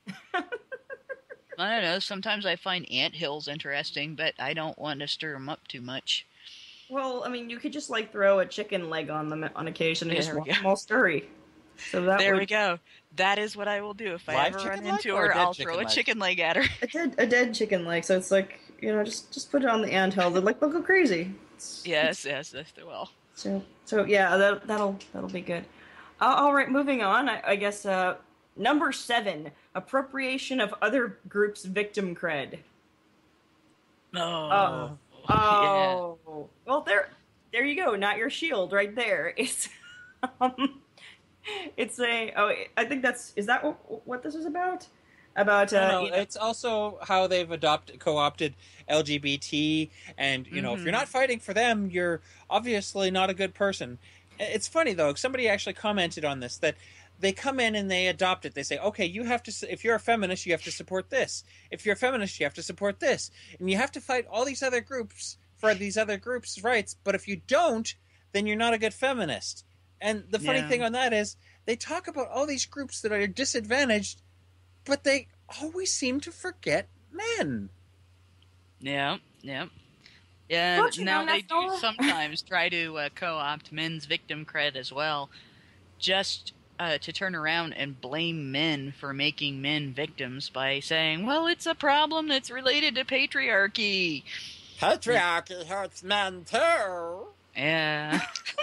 I don't know. Sometimes I find anthills interesting, but I don't want to stir them up too much. Well, I mean, you could just like throw a chicken leg on them on occasion and There just we watch go. them all stirry. So that There would, we go. That is what I will do if I Live ever chicken run leg into or a her. dead I'll chicken throw a leg? chicken leg at her. a dead a dead chicken leg. So it's like, you know, just just put it on the anthill. They're like, they'll go crazy. It's- Yes, yes, yes, they will. So so yeah, that that'll that'll be good. Uh, all right, moving on. I, I guess uh, number seven: appropriation of other groups' victim cred. Oh, Oh. Oh, well, there, there you go. Not your shield, right there. It's, um, it's a. Oh, I think that's. Is that what, what this is about? About. Uh, No, no, you know- it's also how they've adopted, co-opted L G B T, and you know, if you're Mhm. not fighting for them, you're obviously not a good person. It's funny though. Somebody actually commented on this that they come in and they adopt it. They say, okay, you have to. s- If you're a feminist, you have to support this. If you're a feminist, you have to support this, and you have to fight all these other groups for these other groups' rights. But if you don't, then you're not a good feminist. And the funny Yeah. thing on that is they talk about all these groups that are disadvantaged, but they always seem to forget men. Yeah, yeah. Yeah, Don't you now know, they do Neftola? sometimes try to uh, co-opt men's victim cred as well, just uh, to turn around and blame men for making men victims by saying, well, it's a problem that's related to patriarchy. Patriarchy hurts men too. Yeah.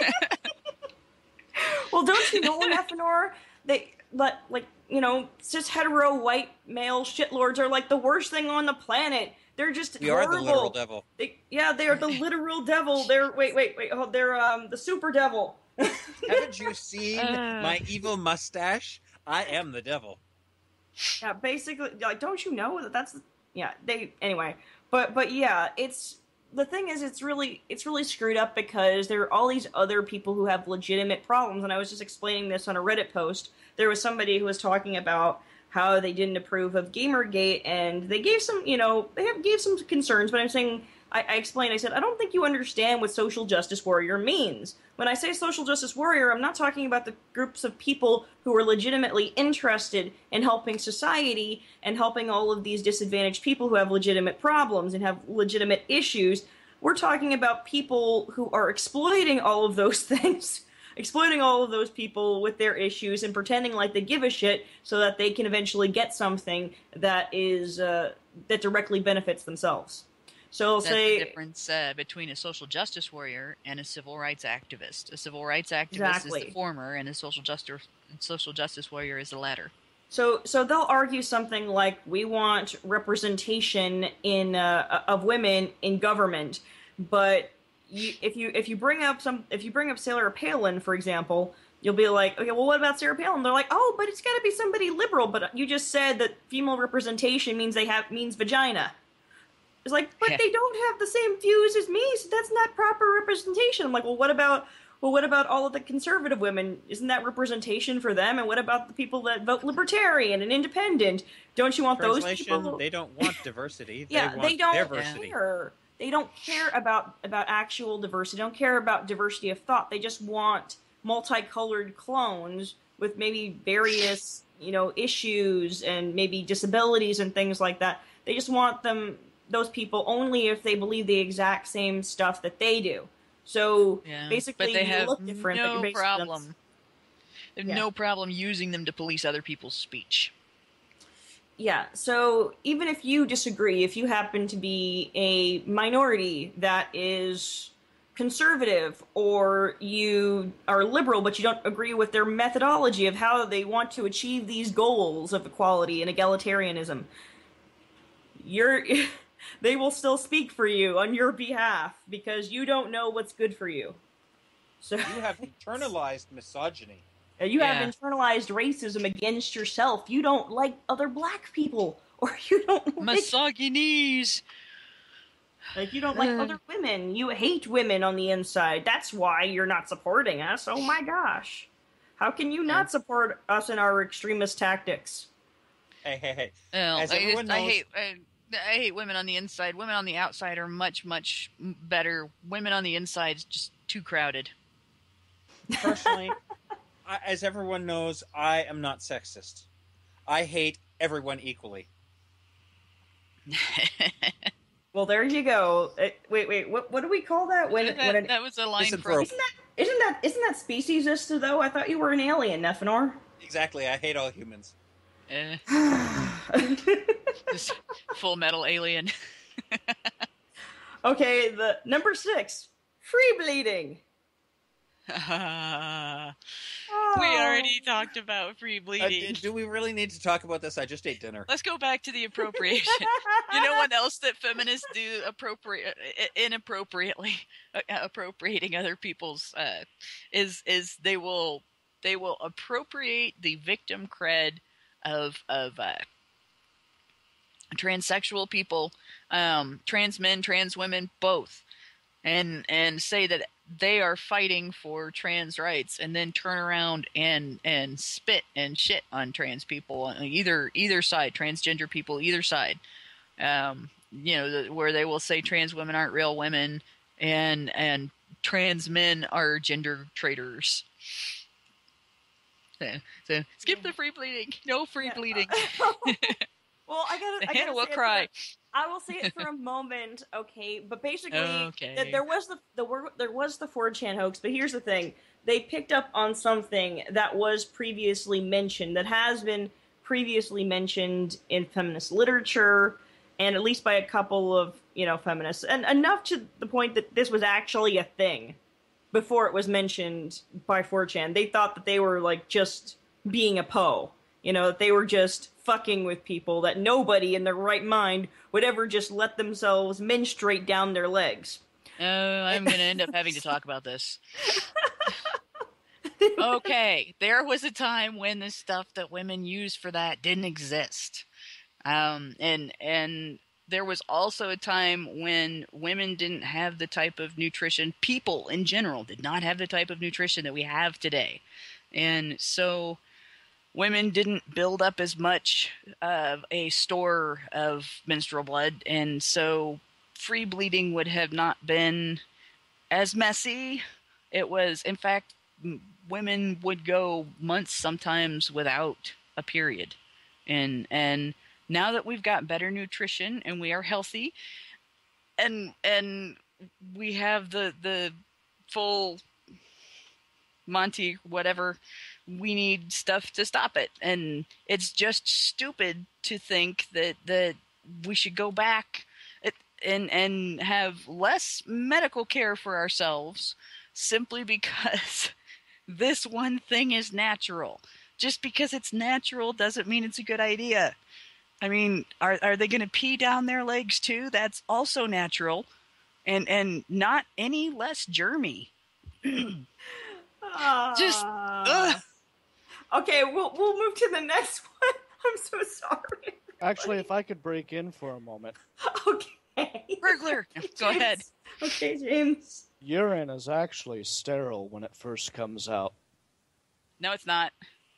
Well, don't you know, Nephenor? They, but like, you know, cis hetero white male shitlords are like the worst thing on the planet. They're just We horrible. are the literal devil. They, yeah, they are the literal devil. They're wait, wait, wait. Oh, they're um the super devil. Haven't you seen Uh. my evil mustache? I am the devil. Yeah, basically, like, don't you know that that's yeah. They anyway, but but yeah, it's the thing is, it's really it's really screwed up because there are all these other people who have legitimate problems, and I was just explaining this on a Reddit post. There was somebody who was talking about how they didn't approve of Gamergate, and they gave some, you know, they have, gave some concerns, but I'm saying, I, I explained, I said, I don't think you understand what social justice warrior means. When I say social justice warrior, I'm not talking about the groups of people who are legitimately interested in helping society and helping all of these disadvantaged people who have legitimate problems and have legitimate issues. We're talking about people who are exploiting all of those things. Exploiting all of those people with their issues and pretending like they give a shit so that they can eventually get something that is uh, that directly benefits themselves. So I'll That's say the difference uh, between a social justice warrior and a civil rights activist. A civil rights activist Exactly. is the former, and a social justice social justice warrior is the latter. So, so they'll argue something like, "We want representation in uh, of women in government," but you, if you if you bring up some if you bring up Sarah Palin, for example, you'll be like, "Okay, well, what about Sarah Palin?" They're like, "Oh, but it's got to be somebody liberal." But you just said that female representation means they have means vagina. It's like, but they don't have the same views as me, so that's not proper representation. I'm like, well, what about well, what about all of the conservative women? Isn't that representation for them? And what about the people that vote libertarian and independent? Don't you want those Translation, people? they don't want diversity. yeah, they want they don't diversity. care. They don't care about about actual diversity. They don't care about diversity of thought. They just want multicolored clones with maybe various, you know, issues and maybe disabilities and things like that. They just want them those people only if they believe the exact same stuff that they do. So Yeah. basically, but they you have look different. but no you're basically problem. They have Yeah. no problem using them to police other people's speech. Yeah, so even if you disagree, if you happen to be a minority that is conservative, or you are liberal but you don't agree with their methodology of how they want to achieve these goals of equality and egalitarianism, you're they will still speak for you on your behalf because you don't know what's good for you. So You have internalized misogyny. you Yeah. have internalized racism against yourself. You don't like other black people, or you don't like Misogynies! Like, you don't like Uh. other women. You hate women on the inside. That's why you're not supporting us. Oh my gosh. How can you not support us in our extremist tactics? Hey, hey, hey. Well, As I, everyone I knows- hate I, I hate women on the inside. Women on the outside are much, much better. Women on the inside is just too crowded. Personally, I, as everyone knows, I am not sexist. I hate everyone equally. Well, there you go. Uh, wait, wait. What what do we call that? When that, when an, that was a line from Misanthrope. isn't that isn't that isn't that speciesist though? I thought you were an alien, Nephenor. Exactly, I hate all humans. uh, this Full Metal Alien. Okay, the number six, free bleeding. We Oh. already talked about free Uh, bleeding. do we really need to talk about this? I just ate dinner. Let's go back to the appropriation. You know what else that feminists do appropriate inappropriately uh, appropriating other people's uh, is is they will they will appropriate the victim cred of of uh, transsexual people, um, trans men, trans women, both, and and say that they are fighting for trans rights, and then turn around and and spit and shit on trans people on either either side, transgender people either side. Um, you know, the, where they will say trans women aren't real women, and and trans men are gender traitors. So, so skip the free bleeding. No free Yeah. bleeding. Well, I gotta. I Hannah gotta will say it cry. for- I will say it for a moment, okay? But basically, Okay. th- there was the, the wor- there was the four chan hoax. But here's the thing: they picked up on something that was previously mentioned, that has been previously mentioned in feminist literature, and at least by a couple of you know feminists, and enough to the point that this was actually a thing before it was mentioned by four chan. They thought that they were like just being a Poe. You know, that they were just fucking with people, that nobody in their right mind would ever just let themselves menstruate down their legs. Oh, I'm going to end up having to talk about this. Okay, there was a time when the stuff that women used for that didn't exist. Um, and and there was also a time when women didn't have the type of nutrition, people in general did not have the type of nutrition that we have today. And so women didn't build up as much of a store of menstrual blood, and so free bleeding would have not been as messy. It was, in fact, m- women would go months sometimes without a period. And and now that we've got better nutrition and we are healthy, and and we have the the full Monty whatever, we need stuff to stop it. And it's just stupid to think that that we should go back and and have less medical care for ourselves simply because this one thing is natural. Just because it's natural doesn't mean it's a good idea. I mean, are are they going to pee down their legs too? That's also natural, and and not any less germy. Just ugh. Okay, we'll we'll move to the next one. I'm so sorry. Actually, if I could break in for a moment. Okay. Burglar. Go ahead. Okay, James. Urine is actually sterile when it first comes out. No, it's not.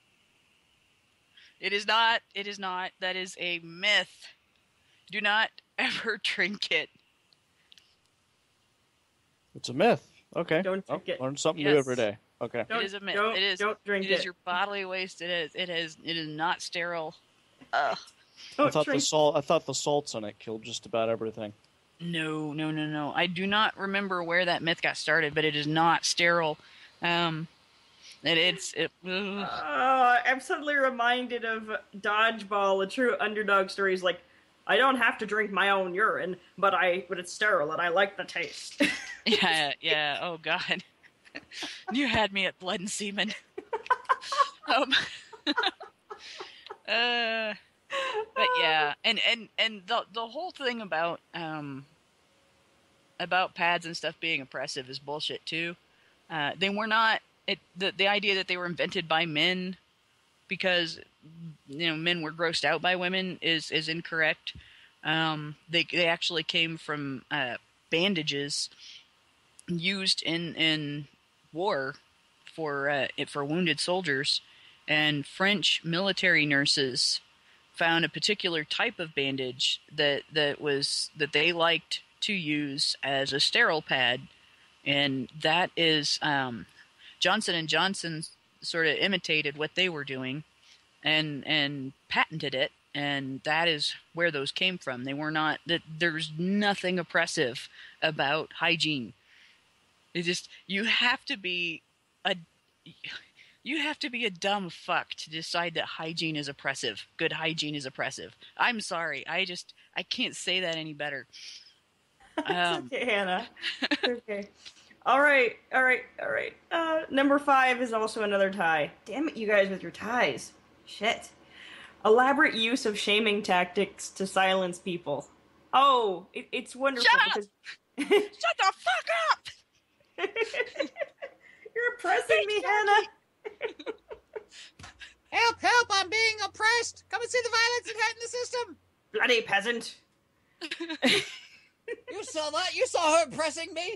It is not. It is not. That is a myth. Do not ever drink it. It's a myth. Okay. Don't drink oh, it. Learn something Yes. new every day. Okay. Don't, It is a myth. Don't, It is. Don't drink It it. is your bodily waste. It is. It is. It is not sterile. Ugh. Don't I thought drink the salt. I thought the salts in it killed just about everything. No, no, no, no. I do not remember where that myth got started, but it is not sterile. Um, and it's. It, ugh. Uh, I'm suddenly reminded of Dodgeball, a true underdog story. He's like, I don't have to drink my own urine, but I, but it's sterile and I like the taste. Yeah, yeah. Oh God, you had me at blood and semen. um, uh, but yeah, and and and the the whole thing about um about pads and stuff being oppressive is bullshit too. Uh, they were not. It the the idea that they were invented by men because you know men were grossed out by women is is incorrect. Um, they they actually came from uh, bandages used in in war for uh, for wounded soldiers, and French military nurses found a particular type of bandage that that was that they liked to use as a sterile pad, and that is um, Johnson and Johnson sort of imitated what they were doing, and and patented it, and that is where those came from. They were not that there's nothing oppressive about hygiene. It just you have to be a you have to be a dumb fuck to decide that hygiene is oppressive. Good hygiene is oppressive. I'm sorry. I just I can't say that any better. Um, Okay, Hannah. Okay. All right, all right, all right. Uh, number five is also another tie. Damn it, you guys with your ties. Shit. Elaborate use of shaming tactics to silence people. Oh, it, it's wonderful Shut up! because Shut the fuck up! you're oppressing me, Hannah. Help, help, I'm being oppressed! Come and see the violence and hate in the system! Bloody peasant. You saw that? You saw her oppressing me?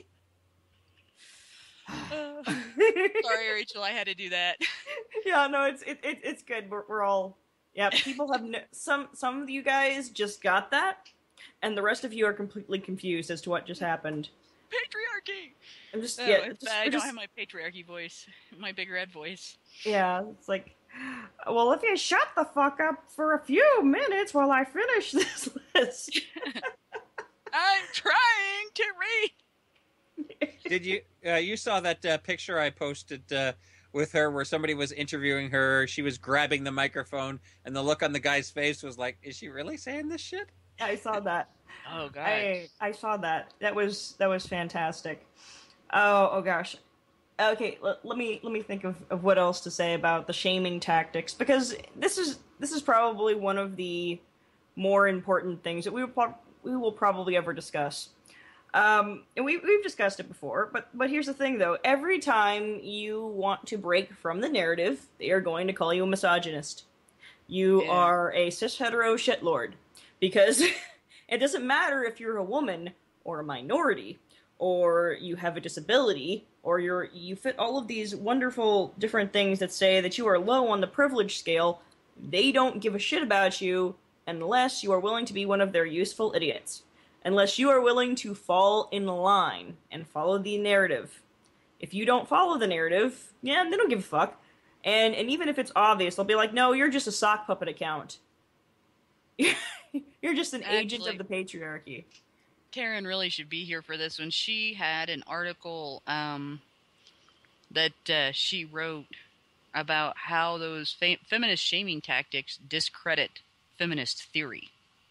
Uh, sorry, Rachel, I had to do that. Yeah, no, it's it, it it's good. We're we're all yeah. People have no, some some of you guys just got that, and the rest of you are completely confused as to what just happened. patriarchy. I'm just Oh, yeah. it's Just, bad. I we're don't just- have my patriarchy voice, my big red voice. Yeah, it's like, well, if you shut the fuck up for a few minutes while I finish this list. I'm trying to read. Did you uh, you saw that uh, picture I posted uh, with her where somebody was interviewing her? She was grabbing the microphone, and the look on the guy's face was like, "Is she really saying this shit?" I saw that. Oh god. I I saw that. That was that was fantastic. Oh oh gosh. Okay, let, let me let me think of, of what else to say about the shaming tactics, because this is this is probably one of the more important things that we will, pro- we will probably ever discuss. Um, and we we've discussed it before, but but here's the thing though: every time you want to break from the narrative, they are going to call you a misogynist. You Yeah. are a cis hetero shitlord, because it doesn't matter if you're a woman or a minority, or you have a disability, or you're you fit all of these wonderful different things that say that you are low on the privilege scale. They don't give a shit about you unless you are willing to be one of their useful idiots. Unless you are willing to fall in line and follow the narrative. If you don't follow the narrative, yeah, they don't give a fuck. And and even if it's obvious, they'll be like, no, you're just a sock puppet account. You're just an agent Actually- of the patriarchy. Karen really should be here for this one. She had an article um, that uh, she wrote about how those fe- feminist shaming tactics discredit feminist theory.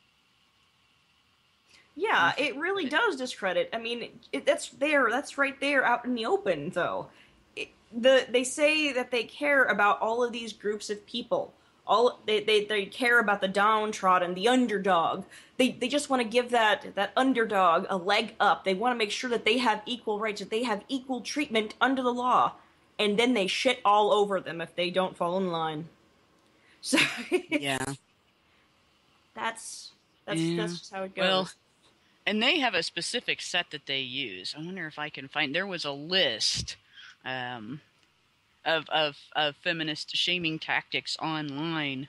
Yeah, it really does discredit. I mean, it, that's there. That's right there, out in the open, though. It, the they say that they care about all of these groups of people. All they, they, they care about the downtrodden, the underdog. They they just want to give that that underdog a leg up. They want to make sure that they have equal rights, that they have equal treatment under the law, and then they shit all over them if they don't fall in line. So Yeah. that's that's Yeah. that's just how it goes. Well, and they have a specific set that they use. I wonder if I can find. There was a list um, of, of of feminist shaming tactics online.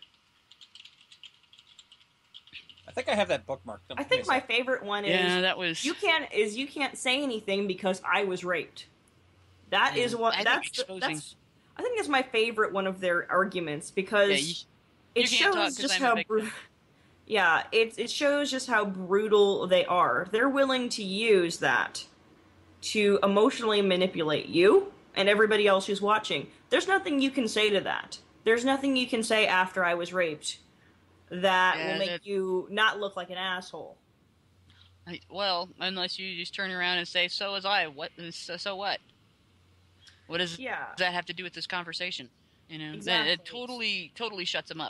I think I have that bookmarked. I think my favorite one is Yeah, that was. you can't is you can't say anything because I was raped. That Yeah, is what I think that's the- exposing- that's I think that's my favorite one of their arguments because Yeah, you- it you can't talk shows 'cause just I'm a how victim. bru- yeah it it shows just how brutal they are. They're willing to use that to emotionally manipulate you and everybody else who's watching. There's nothing you can say to that. There's nothing you can say after I was raped that Yeah, will make that- you not look like an asshole. I- Well, unless you just turn around and say, "So was I." What? So, so what? What does Yeah. that have to do with this conversation? You know, Then Exactly. it totally, totally shuts them up.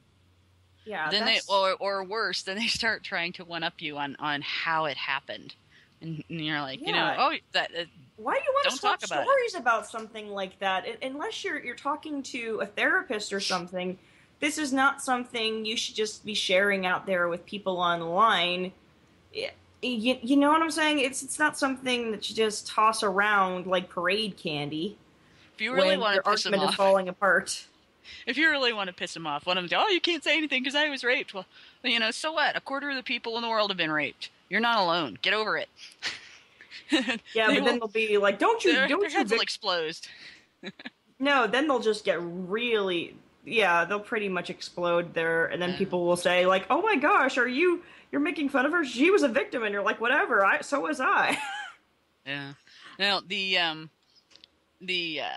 Yeah, then they, that's- or or worse, then they start trying to one up you on on how it happened, and, and you're like, you know, Yeah. oh, that. Uh, why do you want to don't swap talk about it. stories about something like that? Un- Unless you're you're talking to a therapist or something, this is not something you should just be sharing out there with people online. Y- You, you know what I'm saying? It's it's not something that you just toss around like parade candy if you really when want your to piss them argument is off, falling apart. if you really want to piss them off, let them go. Oh, you can't say anything because I was raped. Well, you know, so what? A quarter of the people in the world have been raped. You're not alone. Get over it. Yeah, They but will- then they'll be like, "Don't you? their, don't their you?" heads will vic- explode. No, then they'll just get really, yeah, they'll pretty much explode there, and then Yeah. people will say like, "Oh my gosh, are you? You're making fun of her? She was a victim," and you're like, "Whatever, I so was I." Yeah. Now the um the uh,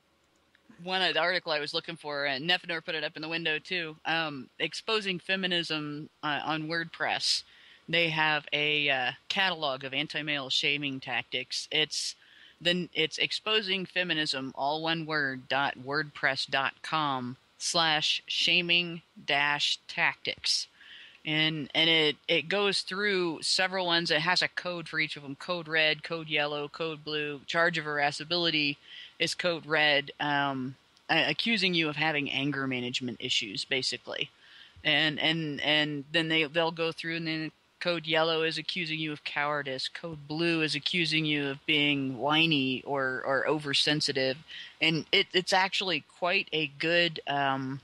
one of the article I was looking for, and Neffner put it up in the window too. Um, exposing feminism uh, on WordPress. They have a uh, catalog of anti-male shaming tactics. It's then it's exposing feminism, all one word, dot wordpress dot com slash shaming dash tactics. And and it, it goes through several ones. It has a code for each of them: code red, code yellow, code blue. Charge of irascibility is code red, um, uh, accusing you of having anger management issues, basically. And and and then they they'll go through, and then code yellow is accusing you of cowardice. Code blue is accusing you of being whiny or or oversensitive. And it it's actually quite a good. Um,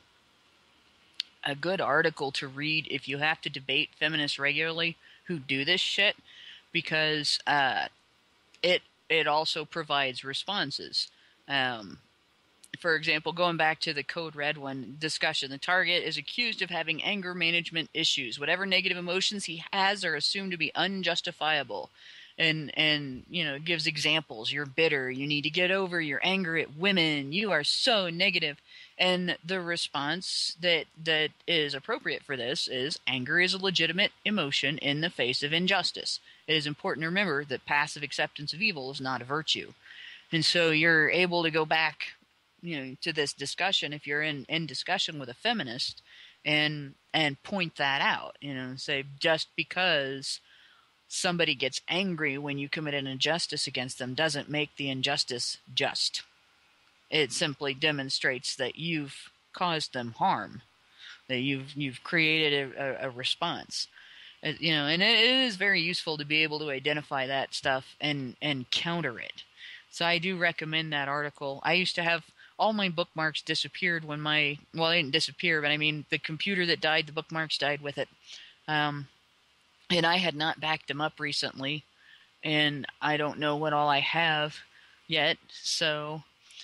a good article to read if you have to debate feminists regularly who do this shit, because uh, it it also provides responses. Um, for example, going back to the Code Red one discussion, the target is accused of having anger management issues. Whatever negative emotions he has are assumed to be unjustifiable. And, and you know, gives examples. You're bitter. You need to get over your anger at women. You are so negative. And the response that that is appropriate for this is anger is a legitimate emotion in the face of injustice. It is important to remember that passive acceptance of evil is not a virtue. And so you're able to go back, you know, to this discussion if you're in, in discussion with a feminist and and point that out, you know, and say just because somebody gets angry when you commit an injustice against them doesn't make the injustice just. It simply demonstrates that you've caused them harm, that you've you've created a, a, a response. Uh, you know, and it, it is very useful to be able to identify that stuff and and counter it. So I do recommend that article. I used to have all my bookmarks disappeared when my well, they didn't disappear, but I mean the computer that died, the bookmarks died with it. Um, And I had not backed them up recently, and I don't know what all I have yet. So,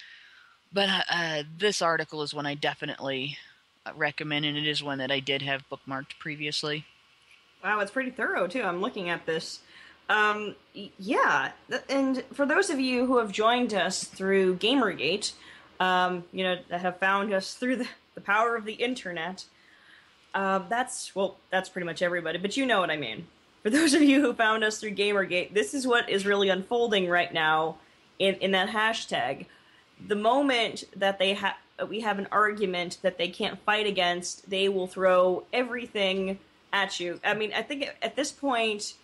but uh, this article is one I definitely recommend, and it is one that I did have bookmarked previously. Wow, it's pretty thorough, too. I'm looking at this. Um, yeah, and for those of you who have joined us through Gamergate, um, you know, that have found us through the, the power of the internet, Uh, that's, well, that's pretty much everybody, but you know what I mean. For those of you who found us through Gamergate, this is what is really unfolding right now in, in that hashtag. The moment that they ha- we have an argument that they can't fight against, they will throw everything at you. I mean, I think at this point,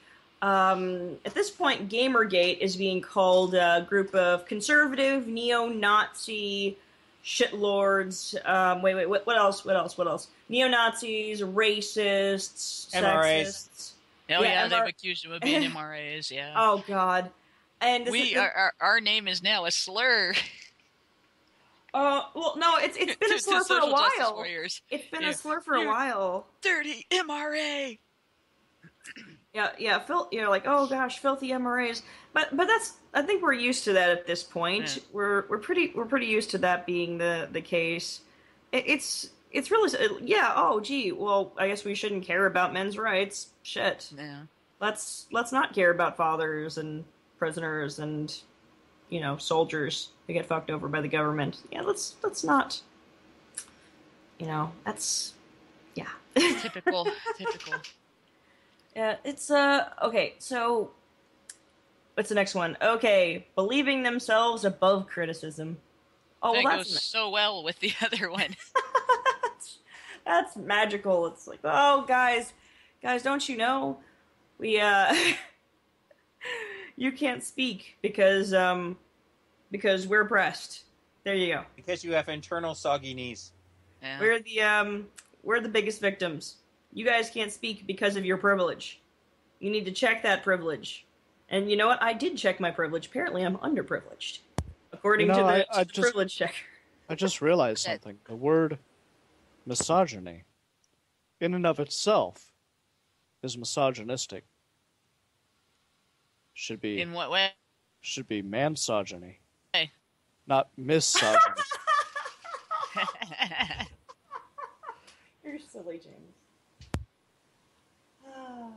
um, at this point, Gamergate is being called a group of conservative, neo-Nazi shitlords. Um, wait, wait, what, what else? What else? What else? Neo-Nazis, racists, M R As. sexists. Oh yeah, yeah M R- they've accused him of being M R As. Yeah. Oh God. And this we is, our, our our name is now a slur. Uh, well, no, it's it's been to, a slur to for a social justice while. warriors. It's been Yeah. a slur for a You're- while. Dirty M R A. Yeah, yeah, fil- you're like, oh gosh, filthy M R As. But but that's I think we're used to that at this point. Yeah. We're we're pretty we're pretty used to that being the the case. It, it's it's really yeah. Oh gee, well I guess we shouldn't care about men's rights. Shit. Yeah. Let's let's not care about fathers and prisoners and you know soldiers who get fucked over by the government. Yeah, let's let's not. You know that's yeah. Typical. Typical. Yeah, it's, uh, okay, so, what's the next one? Okay, believing themselves above criticism. Oh, that well, goes that's, so well with the other one. that's, that's magical. It's like, oh, guys, guys, don't you know, we, uh, you can't speak because, um, because we're oppressed. There you go. Because you have internal soggy knees. Yeah. We're the, um, we're the biggest victims. You guys can't speak because of your privilege. You need to check that privilege. And you know what? I did check my privilege. Apparently, I'm underprivileged. According You know, to the, I- to I the just- privilege checker. I just realized That- something. The word misogyny, in and of itself, is misogynistic. Should be In what way? should be mansogyny, Hey. not misogyny. You're silly, James. Oh,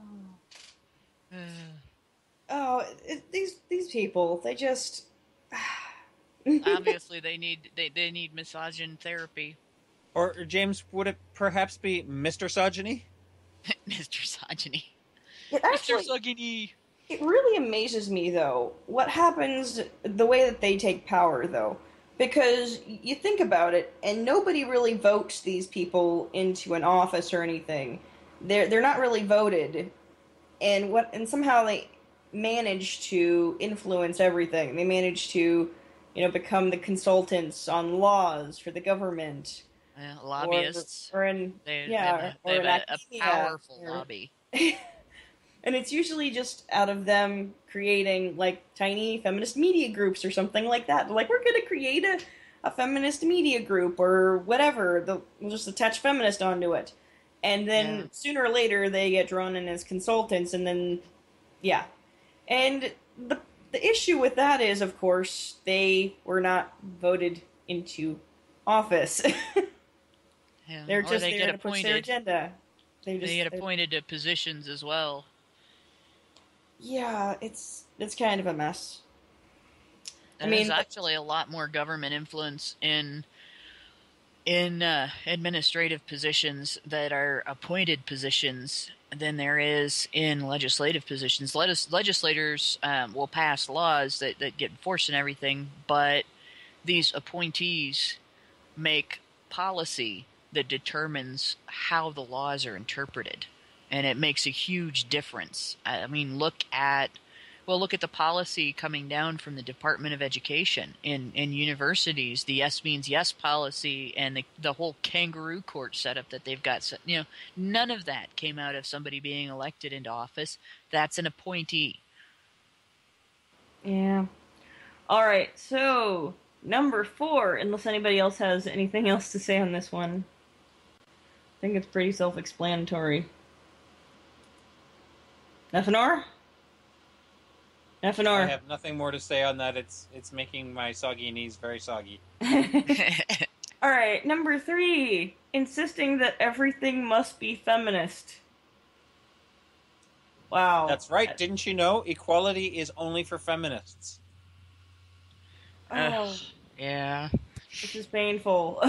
oh it, these these people, they just... Obviously, they need they, they need misogyn therapy, Or, James, would it perhaps be Mister Sogyny? Mister Sogyny. It Mister actually, Sogyny. it really amazes me, though, what happens, the way that they take power, though. Because you think about it, and nobody really votes these people into an office or anything. They're they're not really voted, and what and somehow they manage to influence everything. They manage to, you know, become the consultants on laws for the government, Yeah, or, lobbyists. or in They, yeah, they have, or they in have a, a academia, powerful or- lobby. And it's usually just out of them creating, like, tiny feminist media groups or something like that. They're like, we're going to create a, a feminist media group or whatever. They'll, we'll just attach feminist onto it. And then Yeah. sooner or later they get drawn in as consultants, and then, yeah. And the the issue with that is, of course, they were not voted into office. Yeah. They're or just they there get to push their appointed. agenda. They just They get they're- appointed to positions as well. Yeah, it's it's kind of a mess. I There's mean, actually a lot more government influence in in uh, administrative positions that are appointed positions than there is in legislative positions. Legis- legislators um, will pass laws that, that get enforced and everything, but these appointees make policy that determines how the laws are interpreted, and it makes a huge difference. I mean, look at well, look at the policy coming down from the Department of Education in, in universities, the yes means yes policy, and the, the whole kangaroo court setup that they've got. set- You know, none of that came out of somebody being elected into office. That's an appointee. Yeah. All right, so number four, unless anybody else has anything else to say on this one. I think it's pretty self-explanatory. Nephenor? I Nephenor. have nothing more to say on that. It's it's making my soggy knees very soggy. All right, number three, insisting that everything must be feminist. Wow. That's right. Didn't you know equality is only for feminists? Oh, Ugh. Yeah. this is painful.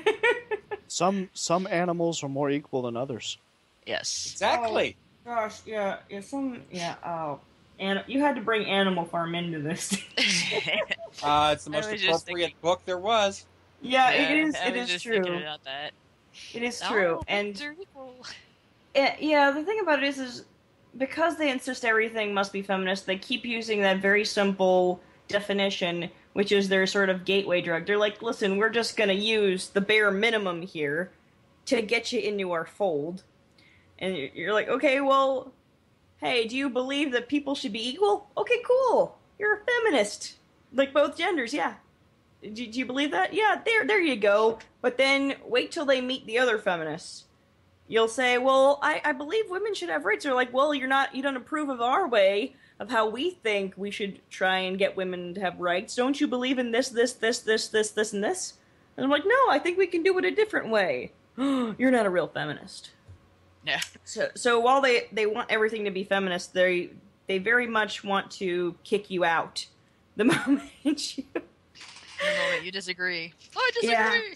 Some some animals are more equal than others. Yes. Exactly. Gosh, yeah, yeah, some, yeah, oh. And you had to bring Animal Farm into this. Uh, it's the I most was just appropriate thinking- book there was. yeah, it Yeah, is, I it was is just true. thinking about that. It is true. All And things are equal. Eh, yeah, the thing about it is, is because they insist everything must be feminist, they keep using that very simple definition, which is their sort of gateway drug. They're like, listen, we're just going to use the bare minimum here to get you into our fold. And you're- you're like, okay, well, hey, do you believe that people should be equal? Okay, cool. You're a feminist. Like both genders, yeah. Do, do you believe that? Yeah, there, there you go. But then wait till they meet the other feminists. You'll say, well, I, I believe women should have rights. They're like, well, you're not, you don't approve of our way of how we think we should try and get women to have rights. Don't you believe in this, this, this, this, this, this, and this? And I'm like, no, I think we can do it a different way. You're not a real feminist. Yeah. So, so while they, they want everything to be feminist, they they very much want to kick you out the moment you. The moment you disagree. Oh, I disagree.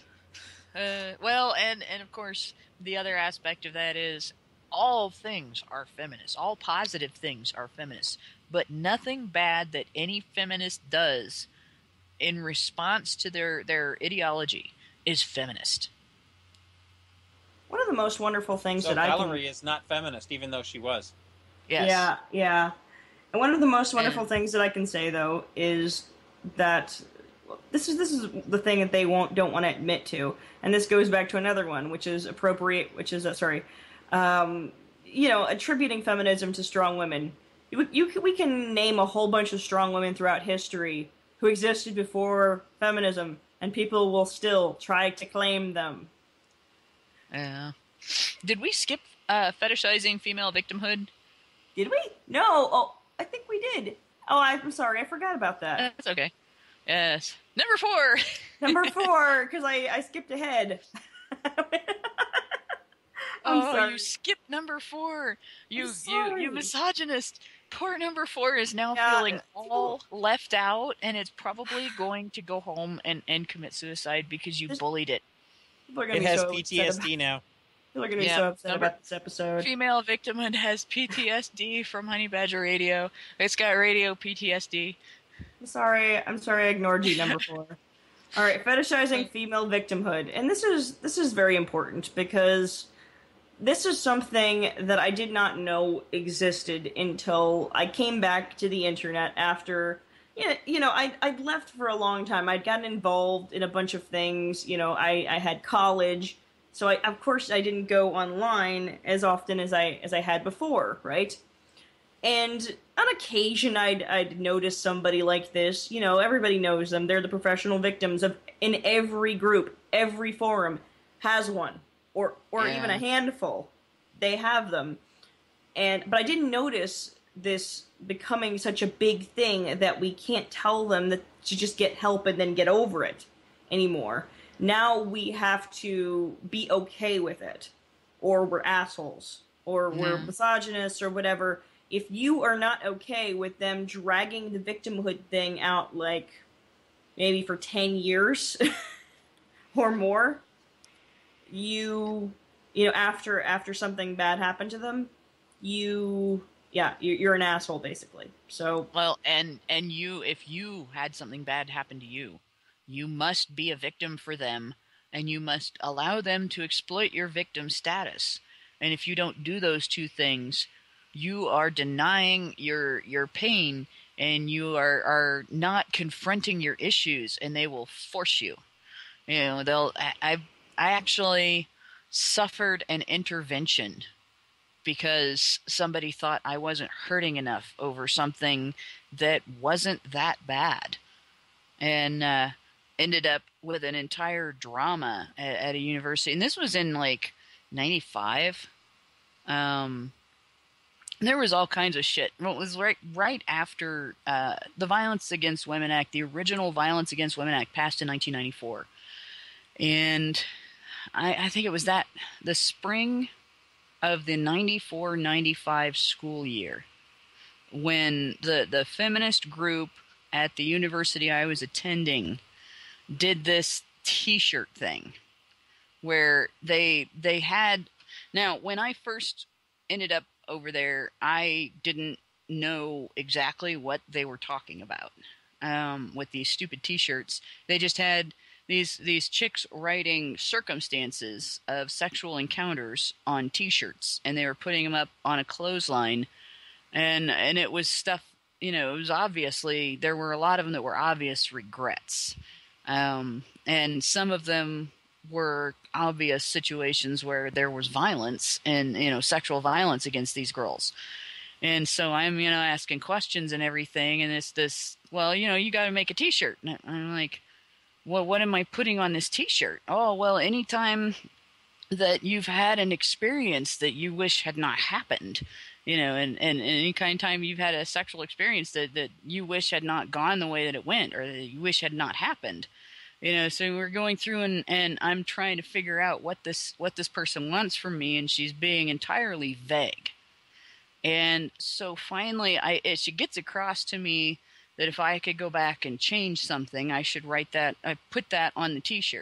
Uh, well, and and of course, the other aspect of that is all things are feminist. All positive things are feminist, but nothing bad that any feminist does in response to their their ideology is feminist. One of the most wonderful things So that I can. Valerie is not feminist, even though she was. Yes. Yeah, yeah. And one of the most wonderful And- things that I can say though is that this is this is the thing that they won't don't want to admit to, and this goes back to another one, which is appropriate, which is uh, sorry, um, you know, attributing feminism to strong women. You, you we can name a whole bunch of strong women throughout history who existed before feminism, and people will still try to claim them. Yeah. Did we skip uh, fetishizing female victimhood? Did we? No. Oh, I think we did. Oh, I'm sorry, I forgot about that. That's okay. Yes. Number four. Number four, because I, I skipped ahead. I'm oh, sorry. you skipped number four. You you sorry. you misogynist. Poor number four is now Yeah, feeling people- all left out, and it's probably going to go home and, and commit suicide because you This- bullied it. People are gonna It be has so P T upset S about, D now. people are gonna be Yeah, so upset number- about this episode. Female victimhood has P T S D from Honey Badger Radio. It's got radio P T S D. I'm sorry. I'm sorry. I ignored you. Number four. All right, fetishizing female victimhood, and this is this is very important because this is something that I did not know existed until I came back to the internet after. Yeah, you know, I I'd left for a long time. I'd gotten involved in a bunch of things. You know, I, I had college, so I of course I didn't go online as often as I as I had before, right? And on occasion, I'd I'd notice somebody like this. You know, everybody knows them. They're the professional victims of in every group, every forum has one, or or Yeah. even a handful. They have them, and but I didn't notice this becoming such a big thing that we can't tell them that to just get help and then get over it anymore. Now we have to be okay with it, or we're assholes, or we're Yeah. misogynists, or whatever. If you are not okay with them dragging the victimhood thing out, like, maybe for ten years or more, you, you know, after after something bad happened to them, you, yeah, you're, you're an asshole, basically. So, Well, and and you, if you had something bad happen to you, you must be a victim for them, and you must allow them to exploit your victim status. And if you don't do those two things, you are denying your your pain, and you are are not confronting your issues, and they will force you. You know, they'll. I I, I actually suffered an intervention because somebody thought I wasn't hurting enough over something that wasn't that bad, and uh, ended up with an entire drama at, at a university. And this was in like ninety-five. Um, there was all kinds of shit. Well, it was right right after uh, the Violence Against Women Act, the original Violence Against Women Act, passed in nineteen ninety-four, and I, I think it was that the spring of the ninety-four ninety-five school year when the, the feminist group at the university I was attending did this t-shirt thing where they they had, now when I first ended up over there, I didn't know exactly what they were talking about um, with these stupid t-shirts. They just had These these chicks writing circumstances of sexual encounters on T-shirts, and they were putting them up on a clothesline, and and it was stuff, you know, it was obviously, there were a lot of them that were obvious regrets, um, and some of them were obvious situations where there was violence and, you know, sexual violence against these girls. And so I'm, you know, asking questions and everything, and it's this, well, you know, you got to make a T-shirt, and I'm like, well, what am I putting on this T-shirt? Oh, well, anytime that you've had an experience that you wish had not happened, you know, and, and, and any kind of time you've had a sexual experience that, that you wish had not gone the way that it went, or that you wish had not happened, you know. So we're going through, and, and I'm trying to figure out what this what this person wants from me, and she's being entirely vague. And so finally, I it, she gets across to me that if I could go back and change something, I should write that, I put that on the T-shirt.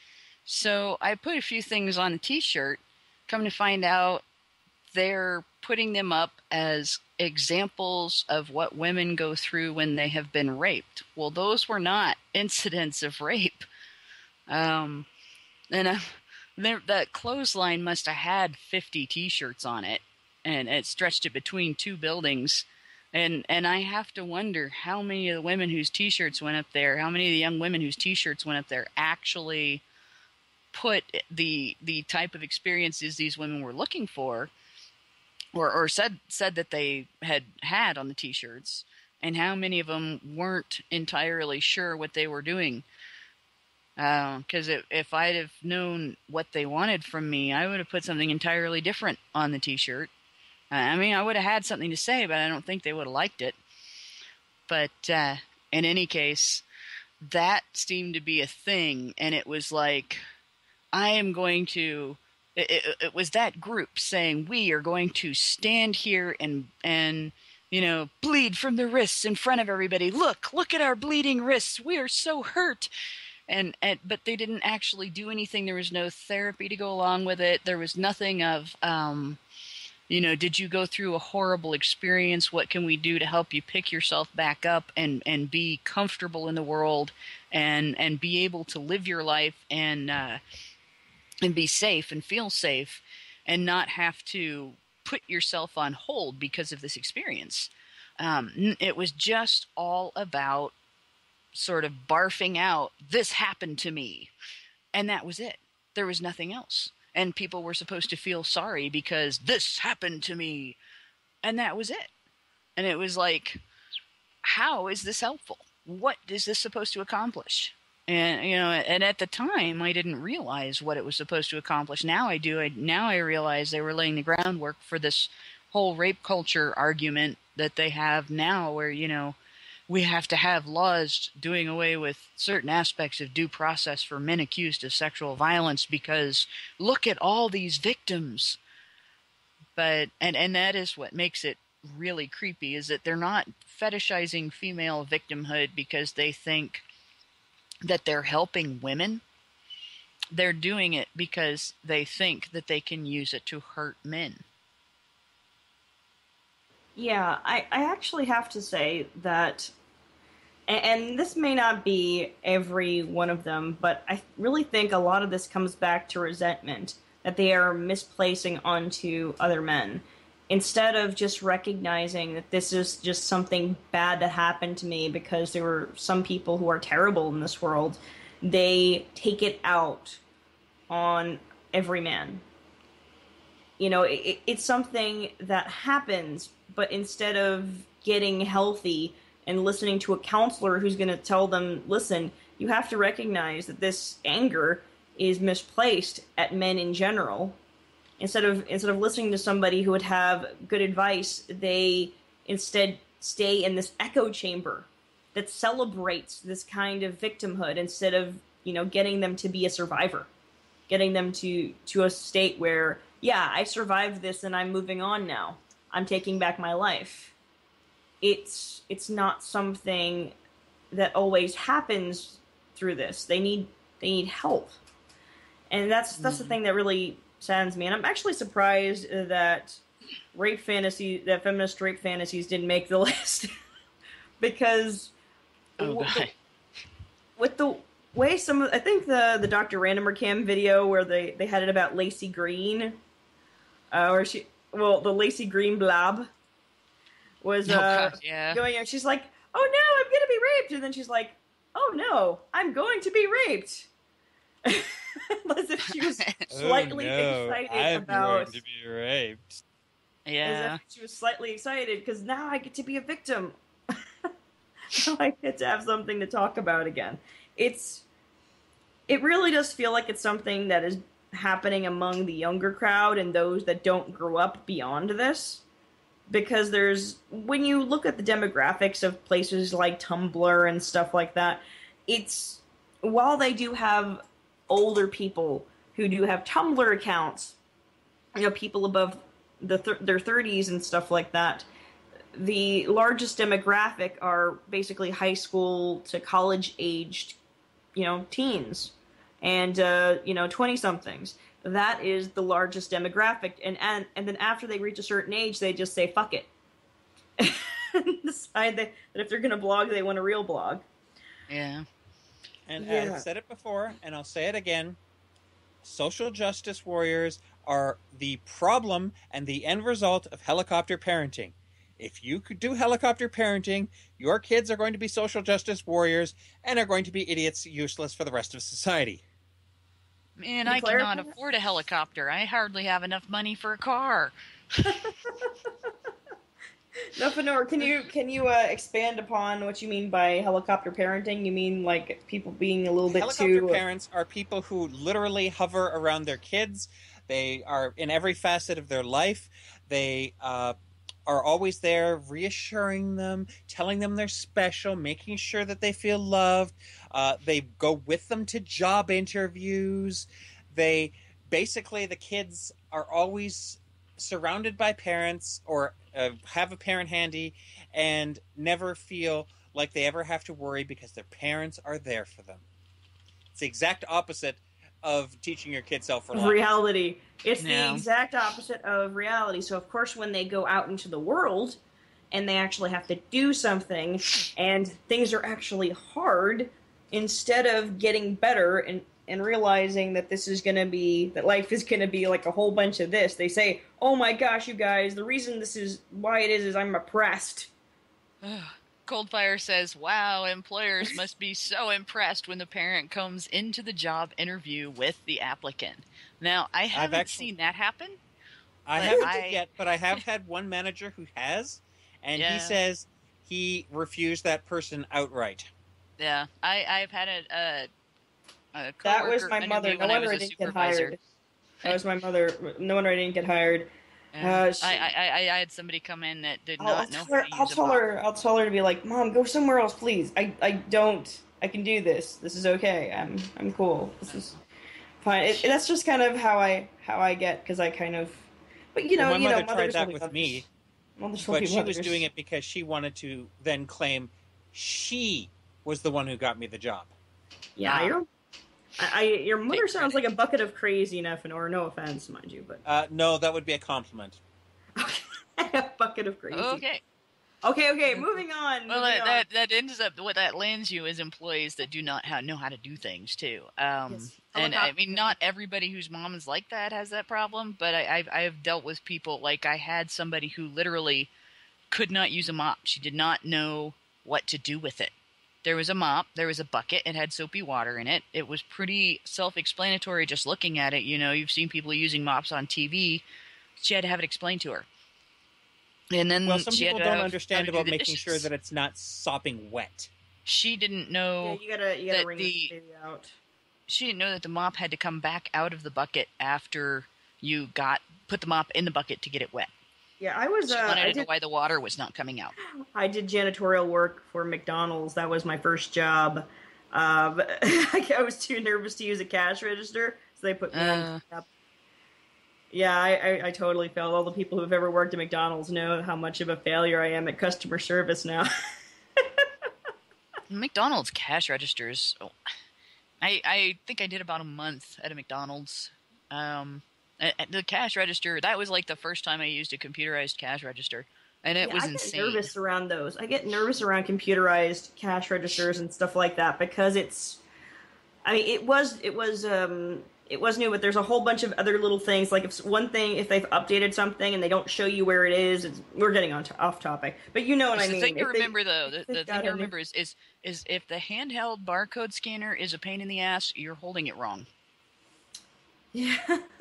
So I put a few things on the T-shirt, come to find out they're putting them up as examples of what women go through when they have been raped. Well, those were not incidents of rape. Um, and uh, that clothesline must have had fifty T-shirts on it, and it stretched it between two buildings. And and I have to wonder how many of the women whose T-shirts went up there, how many of the young women whose T-shirts went up there actually put the the type of experiences these women were looking for, or or said said that they had had on the T-shirts, and how many of them weren't entirely sure what they were doing. Because uh, if I'd have known what they wanted from me, I would have put something entirely different on the T-shirt. I mean, I would have had something to say, but I don't think they would have liked it. But uh, in any case, that seemed to be a thing, and it was like, I am going to, it, it, it was that group saying, we are going to stand here and, and, you know, bleed from the wrists in front of everybody. Look, look at our bleeding wrists. We are so hurt. And, and but they didn't actually do anything. There was no therapy to go along with it. There was nothing of, um, you know, did you go through a horrible experience? What can we do to help you pick yourself back up and, and be comfortable in the world, and, and be able to live your life and uh, and be safe and feel safe, and not have to put yourself on hold because of this experience? Um, it was just all about sort of barfing out, this happened to me, and that was it. There was nothing else. And people were supposed to feel sorry because this happened to me. And that was it. And it was like, how is this helpful? What is this supposed to accomplish? And, you know, and at the time, I didn't realize what it was supposed to accomplish. Now I do. I, now I realize they were laying the groundwork for this whole rape culture argument that they have now where, you know, we have to have laws doing away with certain aspects of due process for men accused of sexual violence because look at all these victims. But, and, and that is what makes it really creepy, is that they're not fetishizing female victimhood because they think that they're helping women. They're doing it because they think that they can use it to hurt men. Yeah, I, I actually have to say that, and, and this may not be every one of them, but I really think a lot of this comes back to resentment that they are misplacing onto other men. Instead of just recognizing that this is just something bad that happened to me because there were some people who are terrible in this world, they take it out on every man. You know, it, it's something that happens, but instead of getting healthy and listening to a counselor who's going to tell them, listen, you have to recognize that this anger is misplaced at men in general. Instead of instead of listening to somebody who would have good advice, they instead stay in this echo chamber that celebrates this kind of victimhood instead of, you know, getting them to be a survivor, getting them to to a state where, yeah, I survived this and I'm moving on now. I'm taking back my life. It's it's not something that always happens through this. They need they need help. And that's that's mm. the thing that really saddens me. And I'm actually surprised that rape fantasy that feminist rape fantasies didn't make the list. Because oh, with, the, with the way some of I think the the Doctor Randomer Cam video where they, they had it about Lacey Green, uh, or she well the Lacey Green blob was uh, oh, God, yeah. going out. She's like, oh no, I'm gonna be raped, and then she's like, oh no, I'm going to be raped. As if she was slightly oh, no, excited I'm about going to be raped. Yeah. As if she was slightly excited because now I get to be a victim. Now I get to have something to talk about again. It's it really does feel like it's something that is happening among the younger crowd and those that don't grow up beyond this. Because there's when you look at the demographics of places like Tumblr and stuff like that, it's while they do have older people who do have Tumblr accounts, you know, people above the th- their thirties and stuff like that, the largest demographic are basically high school to college aged, you know, teens and, uh, you know, twenty-somethings. That is the largest demographic. And, and, and then after they reach a certain age, they just say, fuck it. And decide that, that if they're going to blog, they want a real blog. Yeah. And Yeah. I've said it before, and I'll say it again, social justice warriors are the problem and the end result of helicopter parenting. If you could do helicopter parenting, your kids are going to be social justice warriors and are going to be idiots useless for the rest of society. Man, Can you I cannot clarify? afford a helicopter. I hardly have enough money for a car. No, Fenor, can you can you uh, expand upon what you mean by helicopter parenting? You mean like people being a little bit Helicopter too... parents are people who literally hover around their kids. They are in every facet of their life. They uh, are always there reassuring them, telling them they're special, making sure that they feel loved. Uh, they go with them to job interviews. They basically, the kids are always surrounded by parents or uh, have a parent handy and never feel like they ever have to worry because their parents are there for them. It's the exact opposite of teaching your kids self-reliance. reality. It's Yeah. the exact opposite of reality. So, of course, when they go out into the world and they actually have to do something and things are actually hard, instead of getting better and, and realizing that this is going to be, that life is going to be like a whole bunch of this, they say, oh my gosh, you guys, the reason this is why it is is I'm oppressed. Coldfire says, wow, employers must be so impressed when the parent comes into the job interview with the applicant. Now, I haven't actually- seen that happen. I But haven't I- yet, but I have had one manager who has, and Yeah. he says he refused that person outright. Yeah, I, I've had a, a, a That was coworker my mother. interview No when I wonder was I a didn't get supervisor. hired. That was my mother. No wonder I didn't get hired. Yeah. Uh, she- I, I, I, I had somebody come in that did I'll, I'll not know tell how her. to I'll use a tell mop. her. I'll tell her to be like, Mom, go somewhere else, please. I, I don't. I can do this. This is okay. I'm, I'm cool. This is fine. It, that's just kind of how I, how I get because I kind of, but you know, Well, my you know, mother tried mothers that will be with mothers. me, Mothers will but be she was mothers. doing it because she wanted to then claim she was the one who got me the job. Yeah, Ah. your, I, I, your mother Take sounds credit. like a bucket of crazy enough, and or no offense, mind you, but Uh, no, that would be a compliment. a bucket of crazy. Okay. Okay, okay, moving on. Well, moving that, on. that that ends up what that lands you is employees that do not how, know how to do things too. Um, Yes. and I Helicopter. mean, not everybody whose mom is like that has that problem, but I, I've I've dealt with people like I had somebody who literally could not use a mop. She did not know what to do with it. There was a mop, there was a bucket, it had soapy water in it. It was pretty self-explanatory just looking at it. You know, you've seen people using mops on T V. She had to have it explained to her. And then Well, some she people had to don't have understand how to do about the making dishes. sure that it's not sopping wet. She didn't know. Yeah, you gotta, you gotta that wring the- the baby out. She didn't know that the mop had to come back out of the bucket after you got put the mop in the bucket to get it wet. Yeah, I was. She Uh, wanted I to know did. why the water was not coming out. I did janitorial work for McDonald's. That was my first job. Uh, but I was too nervous to use a cash register, so they put me Uh. on. Yeah, I, I, I totally failed. All the people who've ever worked at McDonald's know how much of a failure I am at customer service now. McDonald's cash registers. Oh, I I think I did about a month at a McDonald's. Um, at, at the cash register, that was like the first time I used a computerized cash register, and it Yeah, was I insane. get nervous around those. I get nervous around computerized cash registers and stuff like that because it's. I mean, it was it was um it was new, but there's a whole bunch of other little things. Like if one thing, if they've updated something and they don't show you where it is, it's, we're getting on to, off topic. But you know what I the mean. thing to If they- remember, though, the, if the they've thing got to a new- remember is, is is if the handheld barcode scanner is a pain in the ass, you're holding it wrong. Yeah.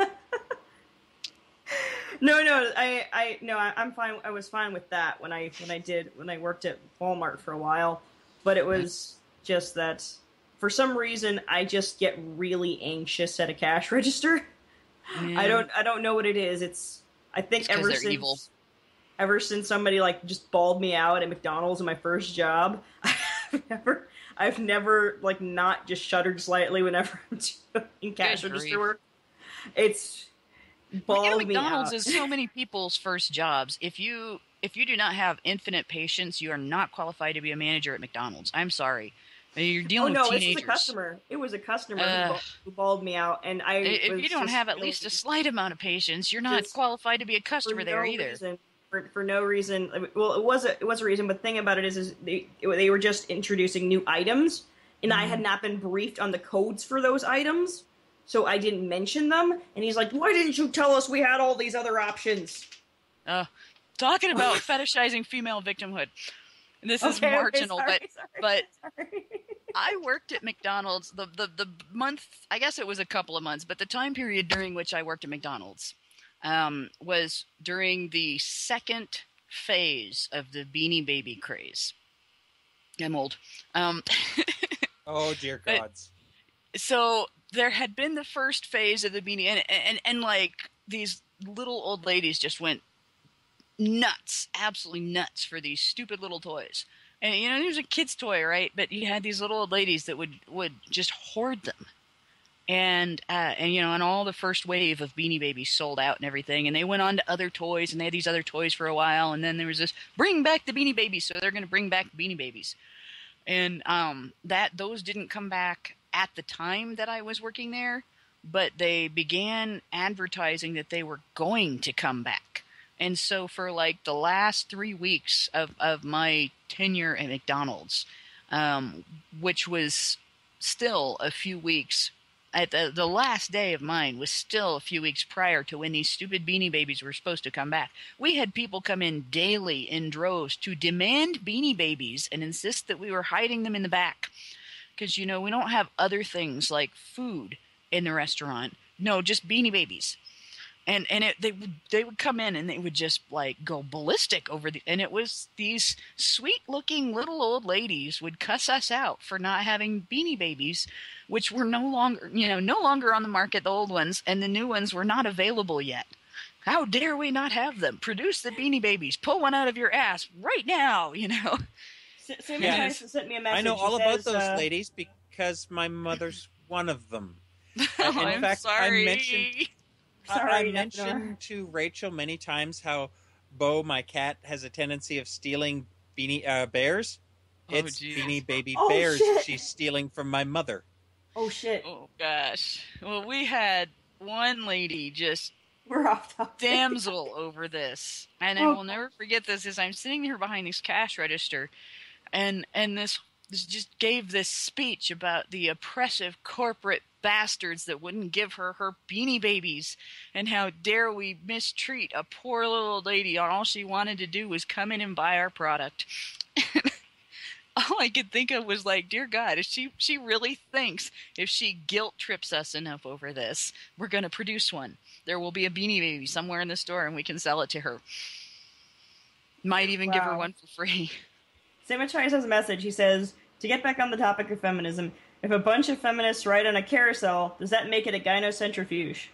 no, no, I, I, no, I, I'm fine. I was fine with that when I, when I did, when I worked at Walmart for a while. But it was just that, for some reason, I just get really anxious at a cash register. I don't, I don't know what it is. It's, I think It's 'cause ever they're since, evil. ever since somebody like just bawled me out at McDonald's in my first job, I've never, I've never like not just shuddered slightly whenever I'm doing cash Good register grief. work. It's bawled You know, me McDonald's out. is so many people's first jobs. If you if you do not have infinite patience, you are not qualified to be a manager at McDonald's. I'm sorry. You're Oh dealing no, with it's teenagers. just a customer. It was a customer who, Ugh. ba- who bawled me out, and I. If was you don't just have at really- least a slight amount of patience, you're not Just qualified to be a for customer no there either. Reason, for, for no reason. I mean, well, it was a it was a reason, but the thing about it is, is they they were just introducing new items, and I Mm-hmm. had not been briefed on the codes for those items, so I didn't mention them. And he's like, "Why didn't you tell us we had all these other options?" Uh, talking about fetishizing female victimhood. This is Okay, okay, marginal, sorry, but sorry, but sorry. I worked at McDonald's the, the the month. I guess it was a couple of months, but the time period during which I worked at McDonald's um, was during the second phase of the Beanie Baby craze. I'm old. Um, Oh, dear But- gods. so there had been the first phase of the Beanie, and and and like these little old ladies just went nuts, absolutely nuts for these stupid little toys. And you know, it was a kid's toy, right? But you had these little old ladies that would would just hoard them. And uh, and you know, and all the first wave of Beanie Babies sold out and everything, and they went on to other toys, and they had these other toys for a while, and then there was this bring back the Beanie Babies, so they're going to bring back Beanie Babies, and um, that those didn't come back at the time that I was working there, but they began advertising that they were going to come back. And so for like the last three weeks of, of my tenure at McDonald's, um, which was still a few weeks, at the, the last day of mine was still a few weeks prior to when these stupid Beanie Babies were supposed to come back. We had people come in daily in droves to demand Beanie Babies and insist that we were hiding them in the back. Because, you know, we don't have other things like food in the restaurant. No, just Beanie Babies. And and it, they would they would come in and they would just like go ballistic over the, and it was these sweet looking little old ladies would cuss us out for not having Beanie Babies, which were no longer, you know, no longer on the market, the old ones, and the new ones were not available yet. How dare we not have them? Produce the Beanie Babies. Pull one out of your ass right now, you know? Sam Yeah. Tyson sent me a message. I know He all says, about those uh, ladies because my mother's one of them. Oh, in I'm fact, I sorry. mentioned- I- Sorry, I, Nefnor. mentioned to Rachel many times how Bo, my cat, has a tendency of stealing beanie uh, bears. Oh, It's geez. Beanie Baby Oh, bears shit. she's stealing from my mother. Oh shit, Oh, gosh. Well, we had one lady just we're off topic. damsel over this. And I Oh. will never forget this as I'm sitting here behind this cash register and and this, this just gave this speech about the oppressive corporate bastards that wouldn't give her her Beanie Babies and how dare we mistreat a poor little lady and all she wanted to do was come in and buy our product. All I could think of was like, dear God, if she she really thinks if she guilt trips us enough over this, we're going to produce one. There will be a Beanie Baby somewhere in the store and we can sell it to her. Might even give her Wow. one for free. Sam Tyson has a message. He says, to get back on the topic of feminism, if a bunch of feminists ride on a carousel, does that make it a gynocentrifuge?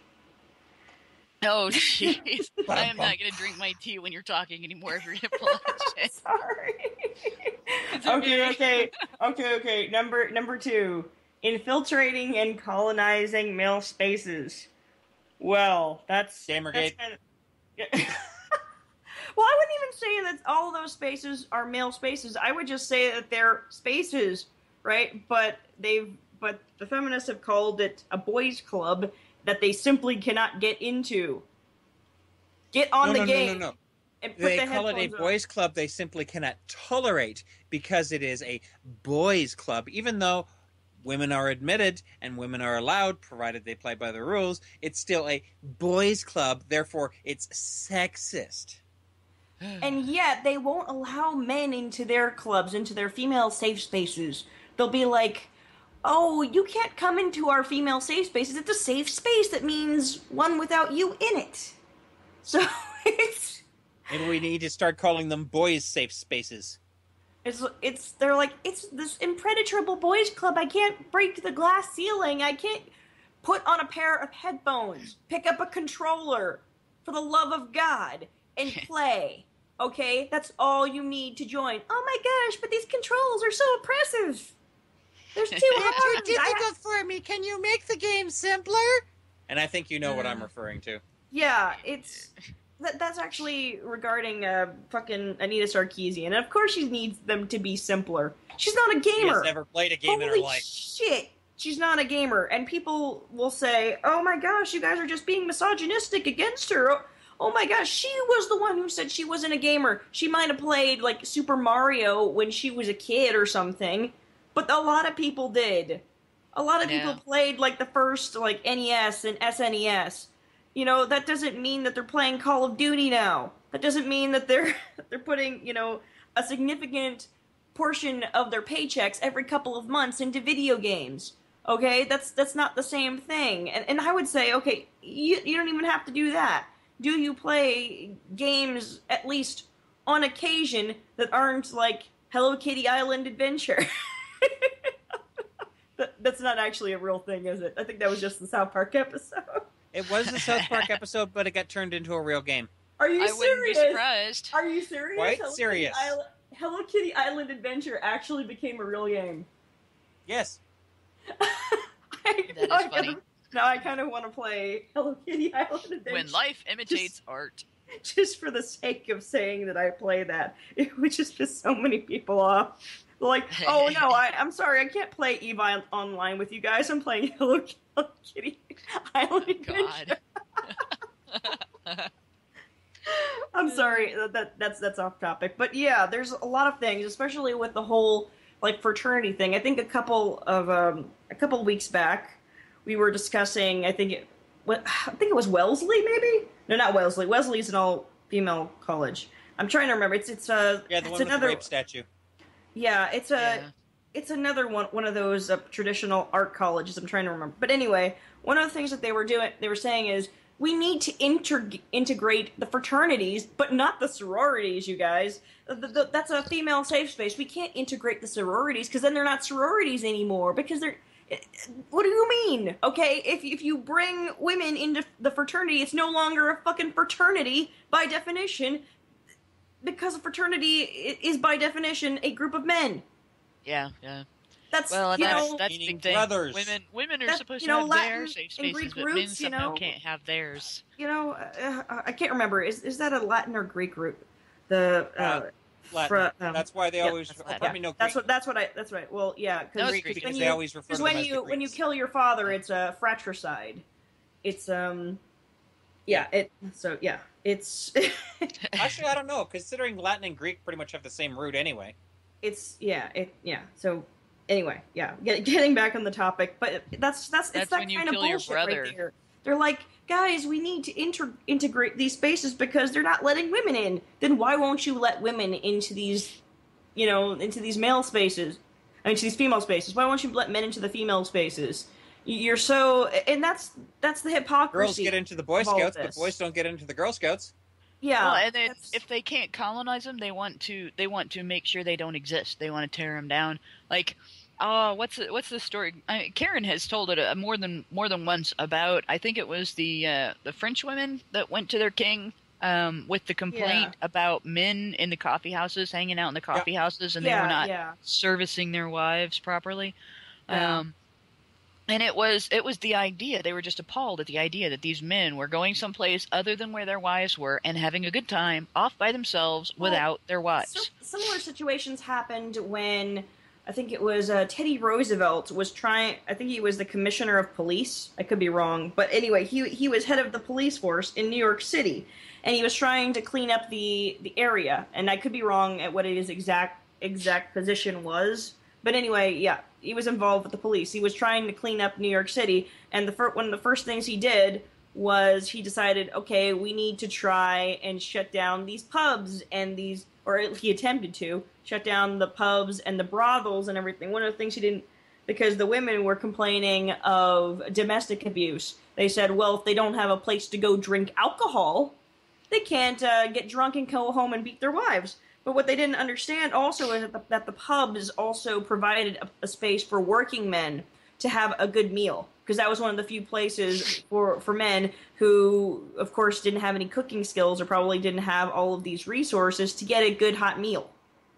Oh, jeez. I am not going to drink my tea when you're talking anymore if you're going to pull that shit. Sorry. It's okay, okay. okay, okay, okay. Number number two, infiltrating and colonizing male spaces. Well, that's Gamergate. that's kind of, yeah. Well, I wouldn't even say that all those spaces are male spaces. I would just say that they're spaces, right? But they've but the feminists have called it a boys' club that they simply cannot get into. Get on no, the no, game. no, no, no. And put They the call it a headphones on. boys' club they simply cannot tolerate because it is a boys' club, even though women are admitted and women are allowed, provided they play by the rules. It's still a boys' club, therefore it's sexist. And yet, they won't allow men into their clubs, into their female safe spaces. They'll be like, oh, you can't come into our female safe spaces. It's a safe space. That means one without you in it. So, it's, And we need to start calling them boys' safe spaces. it's, it's, they're like, it's this impenetrable boys club. I can't break the glass ceiling. I can't put on a pair of headphones, pick up a controller, for the love of God, and play. Okay, that's all you need to join. Oh my gosh, but these controls are so oppressive. There's too They're hard. too I- difficult for me. Can you make the game simpler? And I think you know what Mm. I'm referring to. yeah, it's that, that's actually regarding uh, fucking Anita Sarkeesian. And of course, she needs them to be simpler. She's not a She has gamer. never played a game in her Holy life. shit, she's not a gamer. And people will say, "Oh my gosh, you guys are just being misogynistic against her." Oh, oh my gosh, she was the one who said she wasn't a gamer. She might have played like Super Mario when she was a kid or something, but a lot of people did. A lot of Yeah. people played like the first like N E S and S N E S. You know, that doesn't mean that they're playing Call of Duty now. That doesn't mean that they're they're putting, you know, a significant portion of their paychecks every couple of months into video games. Okay? That's that's not the same thing. And and I would say, okay, you you don't even have to do that. Do you play games at least on occasion that aren't like Hello Kitty Island Adventure? that, that's not actually a real thing, is it? I think that was just the South Park episode. It was the South Park episode, but it got turned into a real game. Are you I wouldn't be serious? surprised. Are you serious? Quite Hello Kitty serious. Island, Hello Kitty Island Adventure actually became a real game. Yes. I, That now is I funny. Kinda, now I kind of want to play Hello Kitty Island Adventure. When life imitates art. Just for the sake of saying that I play that. It would just piss so many people off. Like, oh no, I, I'm sorry, I can't play EVE on- online with you guys. I'm playing Hello, Hello Kitty Island Adventure. God. I'm sorry, that, that that's that's off topic. But yeah, there's a lot of things, especially with the whole like fraternity thing. I think a couple of um, a couple of weeks back, we were discussing. I think it, what I think it was Wellesley, maybe. No, not Wellesley. Wellesley's an all-female college. I'm trying to remember. It's it's uh, Yeah, the it's one with another. the rape statue. Yeah, it's a. Yeah. It's another one one of those uh, traditional art colleges. I'm trying to remember. But anyway, one of the things that they were doing, they were saying is we need to inter- integrate the fraternities, but not the sororities. You guys, the, the, that's a female safe space. We can't integrate the sororities because then they're not sororities anymore because they're What do you mean? Okay, if if you bring women into the fraternity, it's no longer a fucking fraternity by definition, because a fraternity is by definition a group of men. Yeah, yeah. That's Well, and you that's know, that's the Meaning thing. brothers. Women women are That's, supposed you to know, have Latin their safe and spaces, Greek but roots, men you somehow know. can't have theirs. you know, uh, I can't remember. Is is that a Latin or Greek root? The uh, Uh, Latin. fra- um, That's why they yeah, always. that's Oh, Latin. pardon me, no, that's Greek. what that's what I that's right. Well, yeah, No, because it's Greek Greek. because when they you always refer because to when them as you the when you Greeks. kill your father, it's a fratricide. It's um, yeah, it so yeah, it's Actually, I don't know, considering Latin and Greek pretty much have the same root anyway. it's yeah it yeah so. Anyway, yeah, get, getting back on the topic, but that's that's it's That's that when you kind of kill your bullshit brother. right there. They're like, guys, we need to inter- integrate these spaces because they're not letting women in. Then why won't you let women into these, you know, into these male spaces, into these female spaces? Why won't you let men into the female spaces? You're so, and that's that's the hypocrisy. Girls get into the Boy of all of Scouts, but this. boys don't get into the Girl Scouts. Yeah, Well, and then that's- if they can't colonize them, they want to they want to make sure they don't exist. They want to tear them down. Like, oh, what's the, what's the story? I, Karen has told it uh, more than more than once about. I think it was the uh, the French women that went to their king um, with the complaint Yeah. about men in the coffee houses, hanging out in the coffee houses, and they yeah, were not yeah. servicing their wives properly. Yeah. Um, and it was it was the idea. They were just appalled at the idea that these men were going someplace other than where their wives were and having a good time off by themselves Well, without their wives. So, similar situations happened when I think it was uh, Teddy Roosevelt was trying. I think he was the commissioner of police. I could be wrong, but anyway, he he was head of the police force in New York City, and he was trying to clean up the the area. And I could be wrong at what his exact exact position was, but anyway, yeah, he was involved with the police. He was trying to clean up New York City, and the fir- one of the first things he did was he decided, okay, we need to try and shut down these pubs and these, or he attempted to shut down the pubs and the brothels and everything. One of the things he didn't, because the women were complaining of domestic abuse. They said, well, if they don't have a place to go drink alcohol, they can't uh, get drunk and go home and beat their wives. But what they didn't understand also is that the, that the pubs also provided a, a space for working men to have a good meal, because that was one of the few places for, for men who, of course, didn't have any cooking skills or probably didn't have all of these resources to get a good hot meal.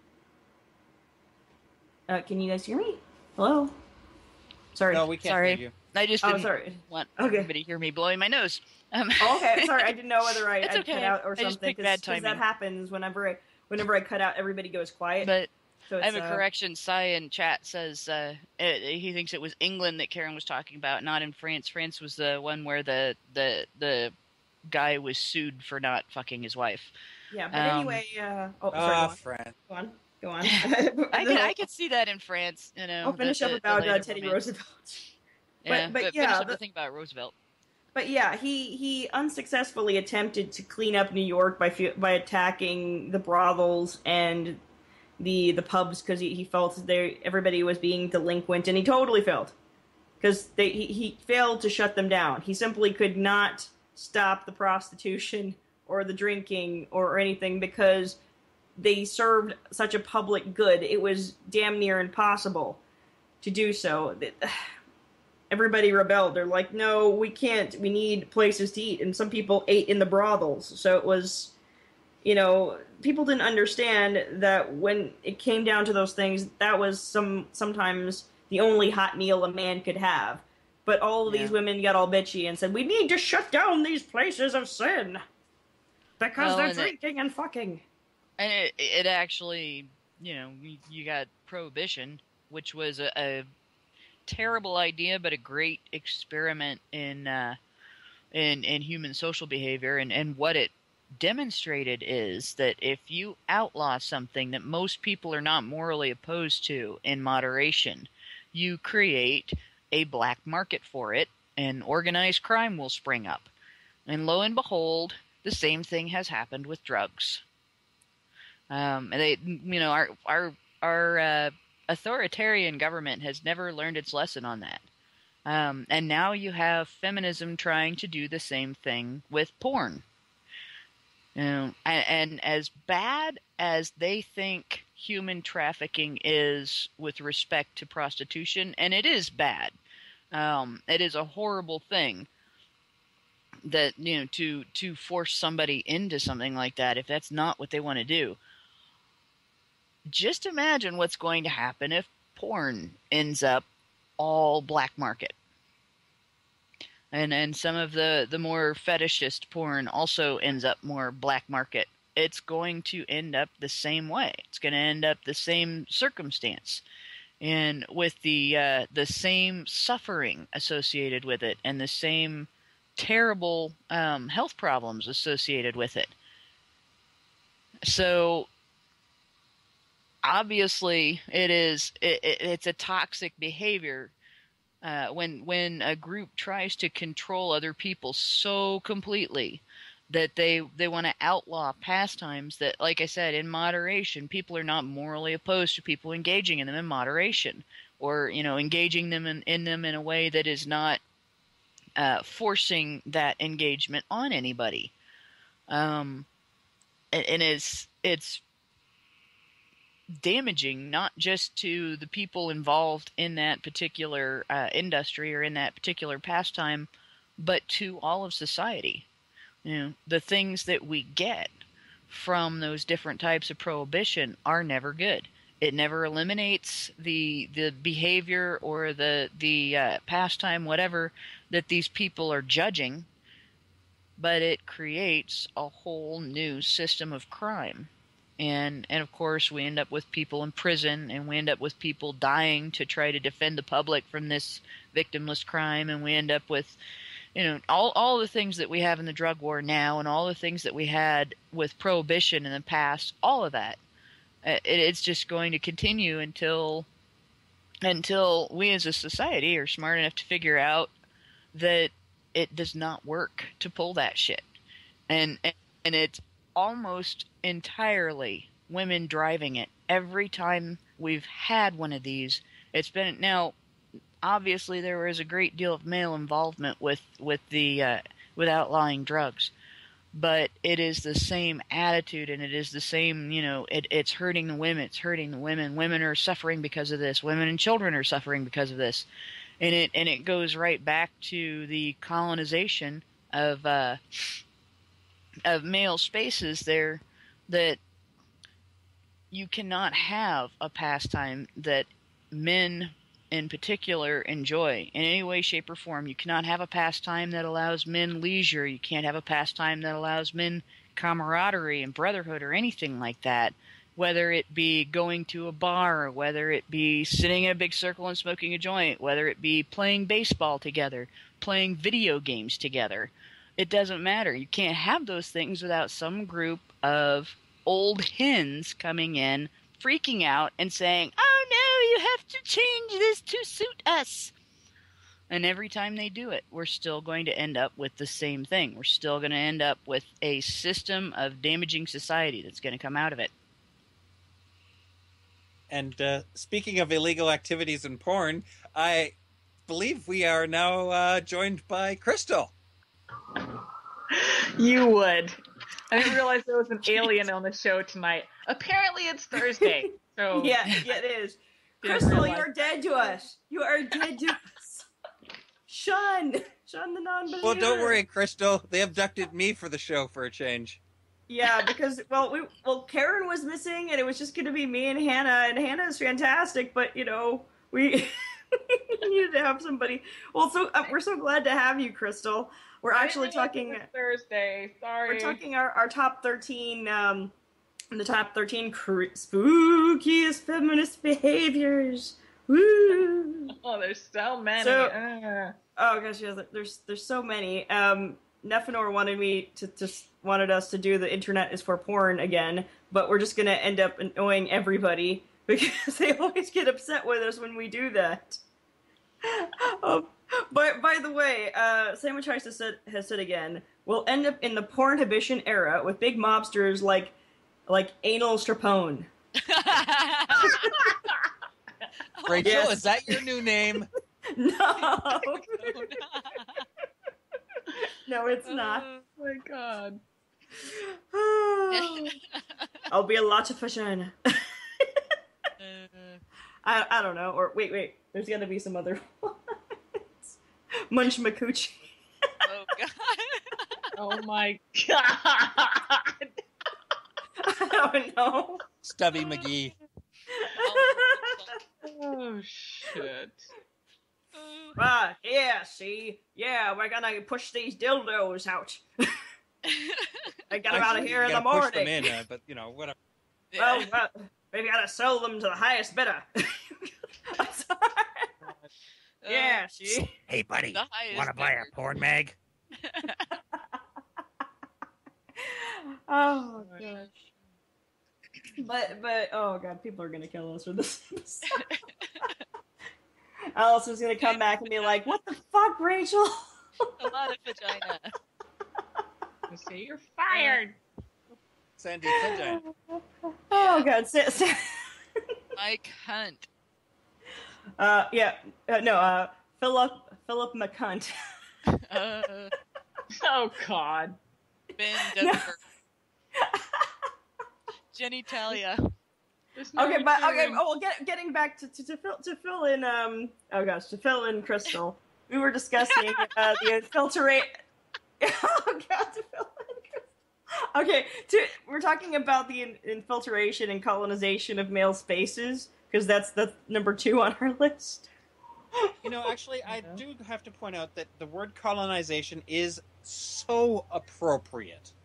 Uh, can you guys hear me? Hello? Sorry. No, we can't Sorry. hear you. I just Oh, didn't sorry. want Okay. everybody to hear me blowing my nose. Um, Oh, okay, sorry, I didn't know whether I, It's I'd okay. cut out or I just something, picked bad because that timing. happens whenever I, whenever I cut out, everybody goes quiet. but so I have it's, a uh, correction. Cy in chat says uh, it, he thinks it was England that Karen was talking about, not in France. France was the one where the the the guy was sued for not fucking his wife. Yeah, but um, anyway, uh, oh, sorry, Ah, go on. friend. Go on. Go on. I could I could see that in France. You know, I'll finish the, up the- the about uh, later Teddy romance. Roosevelt. Yeah, but- but finish yeah, up the the- thing about Roosevelt. But yeah, he, he unsuccessfully attempted to clean up New York by fe- by attacking the brothels and the the pubs, because he, he felt they everybody was being delinquent, and he totally failed, because they he, he failed to shut them down. He simply could not stop the prostitution or the drinking or anything, because they served such a public good. It was damn near impossible to do so. Everybody rebelled. They're like, no, we can't. We need places to eat. And some people ate in the brothels. So it was, you know, people didn't understand that when it came down to those things, that was some sometimes the only hot meal a man could have. But all of these Yeah. women got all bitchy and said, we need to shut down these places of sin because Well, they're and it- drinking and fucking. And it, it actually, you know, you- you got prohibition, which was a, a terrible idea, but a great experiment in uh, in in human social behavior. And, and what it demonstrated is that if you outlaw something that most people are not morally opposed to in moderation, you create a black market for it, and organized crime will spring up. And lo and behold, the same thing has happened with drugs. Um, and they, you know, our our our uh, authoritarian government has never learned its lesson on that. Um, and now you have feminism trying to do the same thing with porn. You know, and, and as bad as they think human trafficking is with respect to prostitution, and it is bad, Um, it is a horrible thing that, you know, to to force somebody into something like that if that's not what they want to do. Just imagine what's going to happen if porn ends up all black market. And and some of the, the more fetishist porn also ends up more black market. It's going to end up the same way. It's going to end up the same circumstance, and with the uh, the same suffering associated with it, and the same terrible um, health problems associated with it. So obviously, it is it, it, it's a toxic behavior. Uh, when when a group tries to control other people so completely that they they want to outlaw pastimes that, like I said, in moderation, people are not morally opposed to people engaging in them in moderation, or, you know, engaging them in, in them in a way that is not uh, forcing that engagement on anybody. Um, and, and it's it's damaging not just to the people involved in that particular uh, industry or in that particular pastime, but to all of society. You know, the things that we get from those different types of prohibition are never good. It never eliminates the the behavior or the the uh, pastime, whatever, that these people are judging, but it creates a whole new system of crime. And, and of course, we end up with people in prison, and we end up with people dying to try to defend the public from this victimless crime, and we end up with, you know, all, all the things that we have in the drug war now, and all the things that we had with prohibition in the past, all of that. It, it's just going to continue until until we as a society are smart enough to figure out that it does not work to pull that shit. And, and, and it's almost entirely women driving it. Every time we've had one of these, it's been, now, obviously there was a great deal of male involvement with, with the, uh, with outlawing drugs, but it is the same attitude, and it is the same, you know, it, it's hurting the women, it's hurting the women, women are suffering because of this, women and children are suffering because of this, and it, and it goes right back to the colonization of, uh, of male spaces there, that you cannot have a pastime that men in particular enjoy in any way, shape, or form. You cannot have a pastime that allows men leisure. You can't have a pastime that allows men camaraderie and brotherhood or anything like that, whether it be going to a bar, whether it be sitting in a big circle and smoking a joint, whether it be playing baseball together, playing video games together. It doesn't matter. You can't have those things without some group of old hens coming in, freaking out, and saying, "Oh no, you have to change this to suit us." And every time they do it, we're still going to end up with the same thing. We're still going to end up with a system of damaging society that's going to come out of it. And uh, speaking of illegal activities in porn, I believe we are now uh, joined by Crystal. You would. I didn't realize there was an alien on the show tonight. Apparently it's Thursday. So Yeah, yeah, it is. Didn't Crystal, realize. you're dead to us. You are dead to us. Shun. Shun the non-believer. Well, don't worry, Crystal. They abducted me for the show for a change. Yeah, because, well, we well Karen was missing, and it was just going to be me and Hannah, and Hannah is fantastic, but, you know, we needed to have somebody. Well, so uh, we're so glad to have you, Crystal. We're I actually didn't realize talking... it was Thursday. Sorry. We're talking our, our top thirteen, um, the top thirteen cr- spookiest feminist behaviors. Woo! Oh, there's so many. So- Uh. Oh gosh, yeah, there's there's so many. Um, Nephenor wanted me to just wanted us to do the internet is for porn again, but we're just gonna end up annoying everybody because they always get upset with us when we do that. um, but by the way, uh, Sandwich Heist has said, has said again, we'll end up in the pornhibition era with big mobsters like like Anal Strapone. Rachel, Yes. is that your new name? No, no, it's not. Oh my god. I'll be a lot of vagina. I I don't know. Or wait, wait. There's got to be some other ones. Munch McCoochie. Oh god. Oh my god. I don't know. Stubby McGee. Oh shit. Ah, yeah, see? Yeah, we're gonna push these dildos out. I got them out of Actually, here you in the gotta push them morning. in, uh, but you know, whatever. Well, well, we gotta sell them to the highest bidder. I'm sorry. Yeah, see? Hey, buddy, The highest want to buy bidder. a porn mag? Oh gosh. But but oh god, people are gonna kill us for this. Alice is gonna come back and be like, "What the fuck, Rachel?" A lot of vagina. I say you're fired. Sandy Sunshine. Oh god, Sa- Sa- Mike Hunt. uh, yeah, uh, no, uh, Philip Philip McCunt. Uh, Oh god. Ben No. Denver. Jenny Talia. There's no Okay, but okay. return. Oh, well, get, getting back to, to to fill to fill in um oh gosh to fill in Crystal, we were discussing uh, the infiltrate. Oh god, to fill in Crystal. Okay, to, we're talking about the in, infiltration and colonization of male spaces because that's the number two on our list. You know, actually, I do have to point out that the word colonization is so appropriate.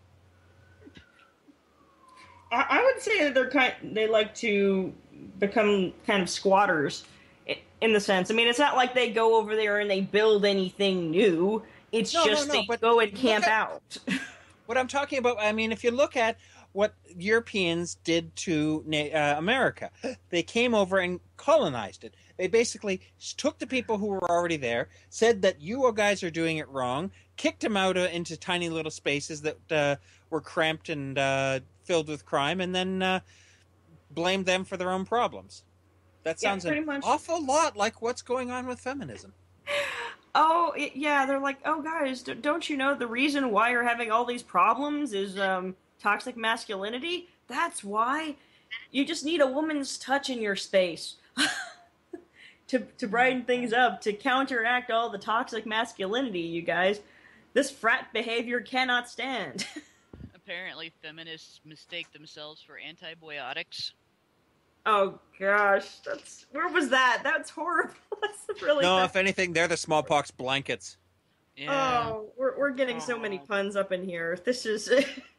I, I would say that they're kind. They like to become kind of squatters, i- in the sense. I mean, it's not like they go over there and they build anything new. It's No, no, just no, they but go and look camp at- out. What I'm talking about, I mean, if you look at what Europeans did to Na- uh, America, they came over and colonized it. They basically took the people who were already there, said that you guys are doing it wrong, kicked them out uh, into tiny little spaces that uh, were cramped and uh, filled with crime, and then uh, blamed them for their own problems. That Yeah, sounds pretty an much. awful lot like what's going on with feminism. Oh y- yeah, they're like, oh guys, d- don't you know the reason why you're having all these problems is um, toxic masculinity? That's why. You just need a woman's touch in your space to to brighten things up, to counteract all the toxic masculinity. You guys, this frat behavior cannot stand. Apparently, feminists mistake themselves for antibiotics. Oh gosh, that's where was that? That's horrible. That's really No, bad. if anything, they're the smallpox blankets. Yeah. Oh, we're we're getting so many Oh. puns up in here. This is.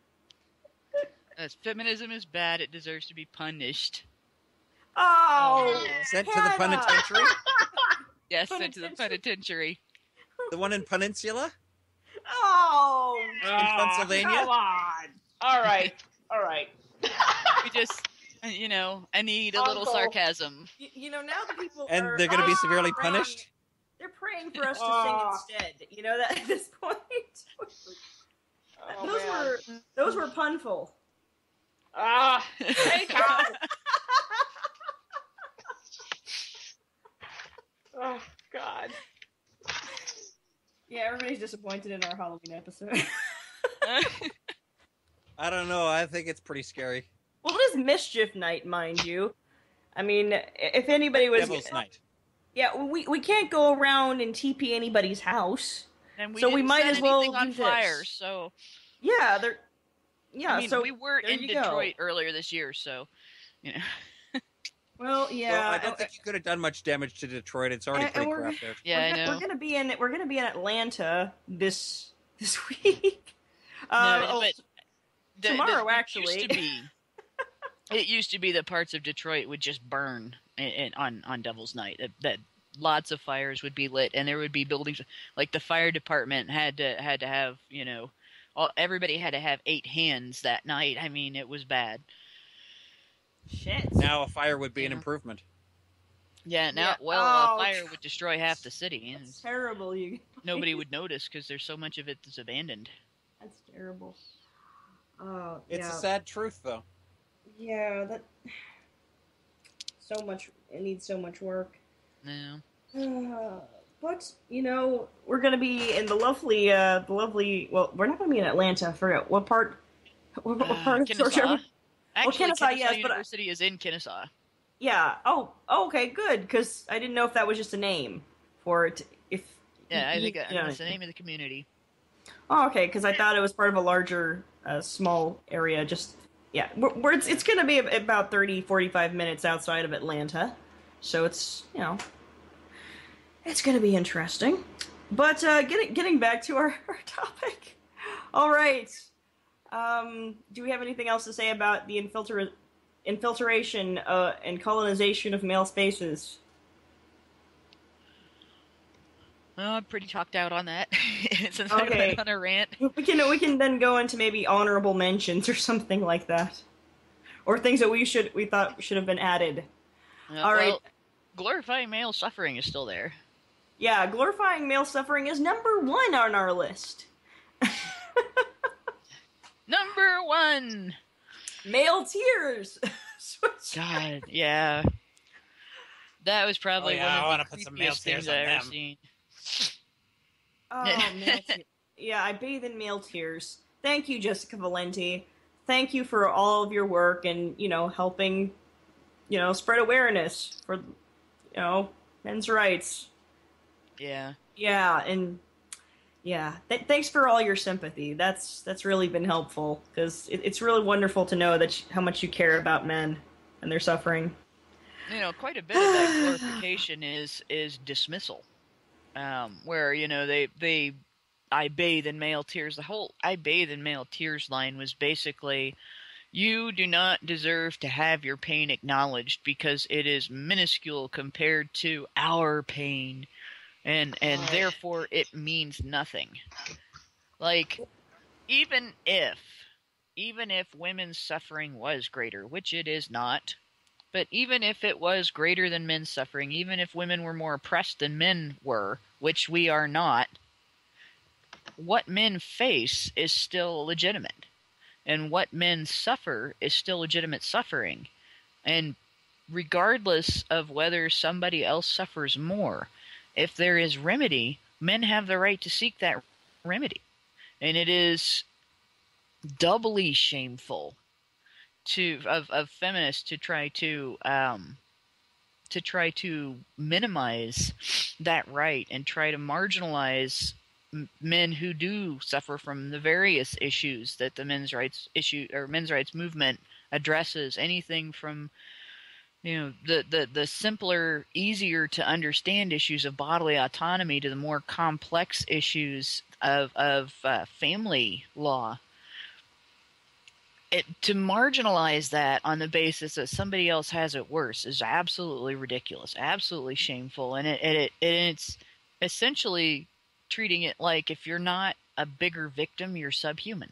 As feminism is bad, it deserves to be punished. Oh, Sent to the Hannah! penitentiary? Yes, sent to the penitentiary. The one in Peninsula? Oh, Ah, Pennsylvania? Come on. All right. All right. We just, uh, you know, I need a little Uncle. sarcasm. you, you know now the people And are, they're going to be are severely praying- punished? They're praying for us to Ah. sing instead. You know that at this point. Oh, those man. were those were punful. Ah. Hey, God. Oh God. Yeah, everybody's disappointed in our Halloween episode. I don't know. I think it's pretty scary. Well, it is mischief night, mind you. I mean, if anybody was Devil's Night. yeah, we we can't go around and T P anybody's house. And we So we didn't might set as well anything on do fire, this. so Yeah, they're yeah. I mean, so we were there in you go. Detroit earlier this year, so you know. Well, yeah. well, I don't and- think you could have done much damage to Detroit. It's already And- pretty and we're- crap there. Yeah, we're, I gonna- know. We're gonna be in we're gonna be in Atlanta this this week. Uh, No, oh, but The- tomorrow, the- it actually. Used to be, it used to be that parts of Detroit would just burn in, in, on on Devil's Night. That, that lots of fires would be lit, and there would be buildings. Like the fire department had to had to have you know, all everybody had to have eight hands that night. I mean, it was bad. shit. Now a fire would be an Yeah. improvement. Yeah, now Yeah. well, Oh, a fire would destroy half the city, and That's terrible. You. nobody would notice because there's so much of it that's abandoned. That's terrible. Oh, It's yeah. a sad truth, though. Yeah, that. So much. It needs so much work. No. Uh, but you know, we're gonna be in the lovely, uh, the lovely. Well, we're not gonna be in Atlanta. I forget what part. What, what Uh, part of Kennesaw. Georgia? Actually, Kennesaw, Kennesaw yes, but I- University is in Kennesaw. Yeah. Oh. oh, okay. Good. Because I didn't know if that was just a name for it. If Yeah, I You- think you uh, know- that's the name of the community. Oh, okay, because I thought it was part of a larger, uh, small area. Just yeah, where, where it's it's going to be about thirty, forty-five minutes outside of Atlanta, so it's you know, it's going to be interesting. But uh, getting getting back to our, our topic. All right. Um, do we have anything else to say about the infiltra- infiltration uh, and colonization of male spaces? Well, I'm pretty talked out on that since I Okay. went on a rant. We can we can then go into maybe honorable mentions or something like that, or things that we should we thought should have been added. Uh, All right. well, glorifying male suffering is still there. Yeah, glorifying male suffering is number one on our list. Number one. Male tears. God, yeah. That was probably Oh, yeah, I one wanna of the put some male creepiest things tears on I've ever them. seen. Oh, male tears. Yeah, I bathe in male tears. Thank you, Jessica Valenti. Thank you for all of your work and, you know, helping, you know, spread awareness for, you know, men's rights. Yeah. Yeah, and yeah, Th- thanks for all your sympathy. That's that's really been helpful because it, it's really wonderful to know that you, how much you care about men and their suffering. You know, quite a bit of that glorification is is dismissal. Um, where, you know, they they I bathe in male tears. The whole I bathe in male tears line was basically, you do not deserve to have your pain acknowledged because it is minuscule compared to our pain, and and therefore it means nothing. Like, even if even if women's suffering was greater, which it is not, but even if it was greater than men's suffering, even if women were more oppressed than men were, which we are not, what men face is still legitimate. And what men suffer is still legitimate suffering. And regardless of whether somebody else suffers more, if there is remedy, men have the right to seek that remedy. And it is doubly shameful to of, of feminists to try to um, to try to minimize that right and try to marginalize m- men who do suffer from the various issues that the men's rights issue or men's rights movement addresses. Anything from, you know, the, the, the simpler, easier to understand issues of bodily autonomy to the more complex issues of of uh, family law. It, to marginalize that on the basis that somebody else has it worse is absolutely ridiculous, absolutely shameful, and it, it, it it's essentially treating it like if you're not a bigger victim, you're subhuman.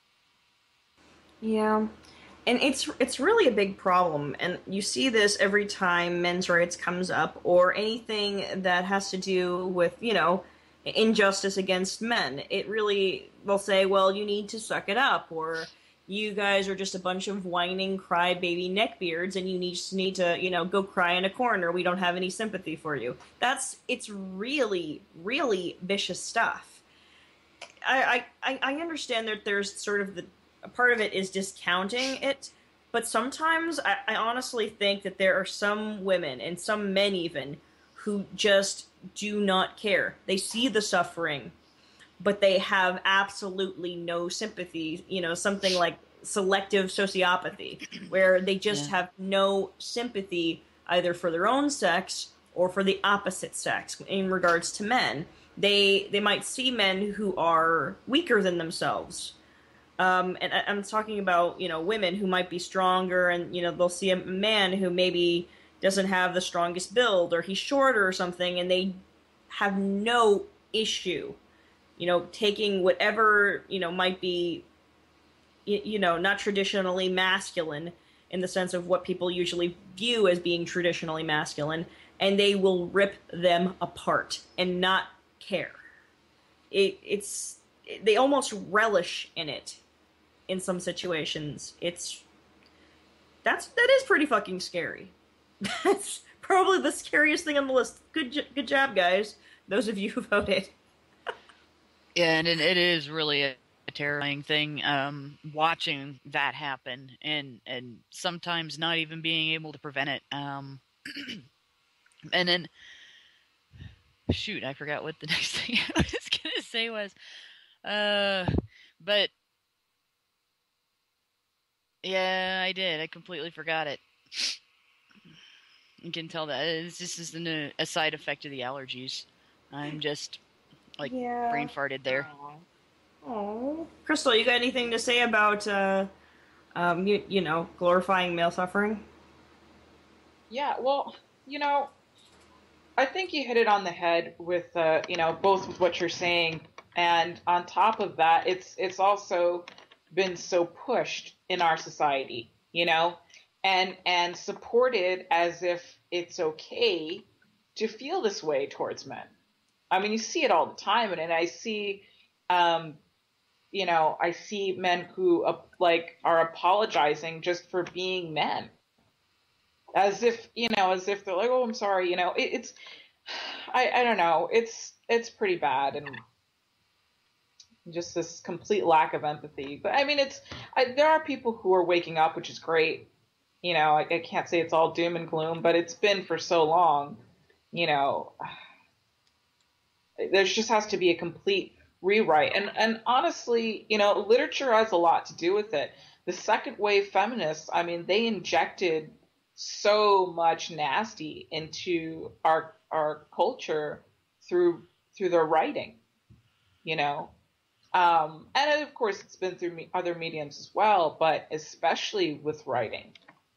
Yeah. And it's it's really a big problem, and you see this every time men's rights comes up or anything that has to do with, you know, injustice against men. It really, they'll say, well, you need to suck it up, or you guys are just a bunch of whining crybaby neckbeards and you need, just need to, you know, go cry in a corner. We don't have any sympathy for you. That's, it's really, really vicious stuff. I, I, I understand that there's sort of the, a part of it is discounting it, but sometimes I, I honestly think that there are some women, and some men even, who just do not care. They see the suffering, but they have absolutely no sympathy, you know, something like selective sociopathy, where they just Yeah. have no sympathy either for their own sex or for the opposite sex in regards to men. They they might see men who are weaker than themselves. Um, and I, I'm talking about, you know, women who might be stronger, and, you know, they'll see a man who maybe doesn't have the strongest build, or he's shorter or something, and they have no issue, you know, taking whatever, you know, might be, you, you know, not traditionally masculine in the sense of what people usually view as being traditionally masculine, and they will rip them apart and not care. It, it's, they almost relish in it in some situations. It's, that's, that is pretty fucking scary. That's probably the scariest thing on the list. Good, j- good job, guys. Those of you who voted. Yeah, and it, it is really a, a terrifying thing, um, watching that happen, and and sometimes not even being able to prevent it. Um, and then shoot, I forgot what the next thing I was gonna say was. Uh, but yeah, I did. I completely forgot it. You can tell that it's just is a, a side effect of the allergies. I'm just like Yeah. brain farted there. Oh, Crystal, you got anything to say about uh, um, you, you know, glorifying male suffering? Yeah, well, you know, I think you hit it on the head with, uh, you know, both with what you're saying, and on top of that, it's it's also been so pushed in our society, you know, and and supported as if it's okay to feel this way towards men. I mean, you see it all the time, and, and I see, um, you know, I see men who uh, like are apologizing just for being men. As if, you know, as if they're like, oh, I'm sorry, you know, it, it's, I, I don't know, it's, it's pretty bad, and just this complete lack of empathy. But I mean, it's, I, there are people who are waking up, which is great. You know, I, I can't say it's all doom and gloom, but it's been for so long, you know, there just has to be a complete rewrite. And, and honestly, you know, literature has a lot to do with it. The second wave feminists, I mean, they injected so much nasty into our our culture through through their writing, you know, um, and of course it's been through me, other mediums as well, but especially with writing.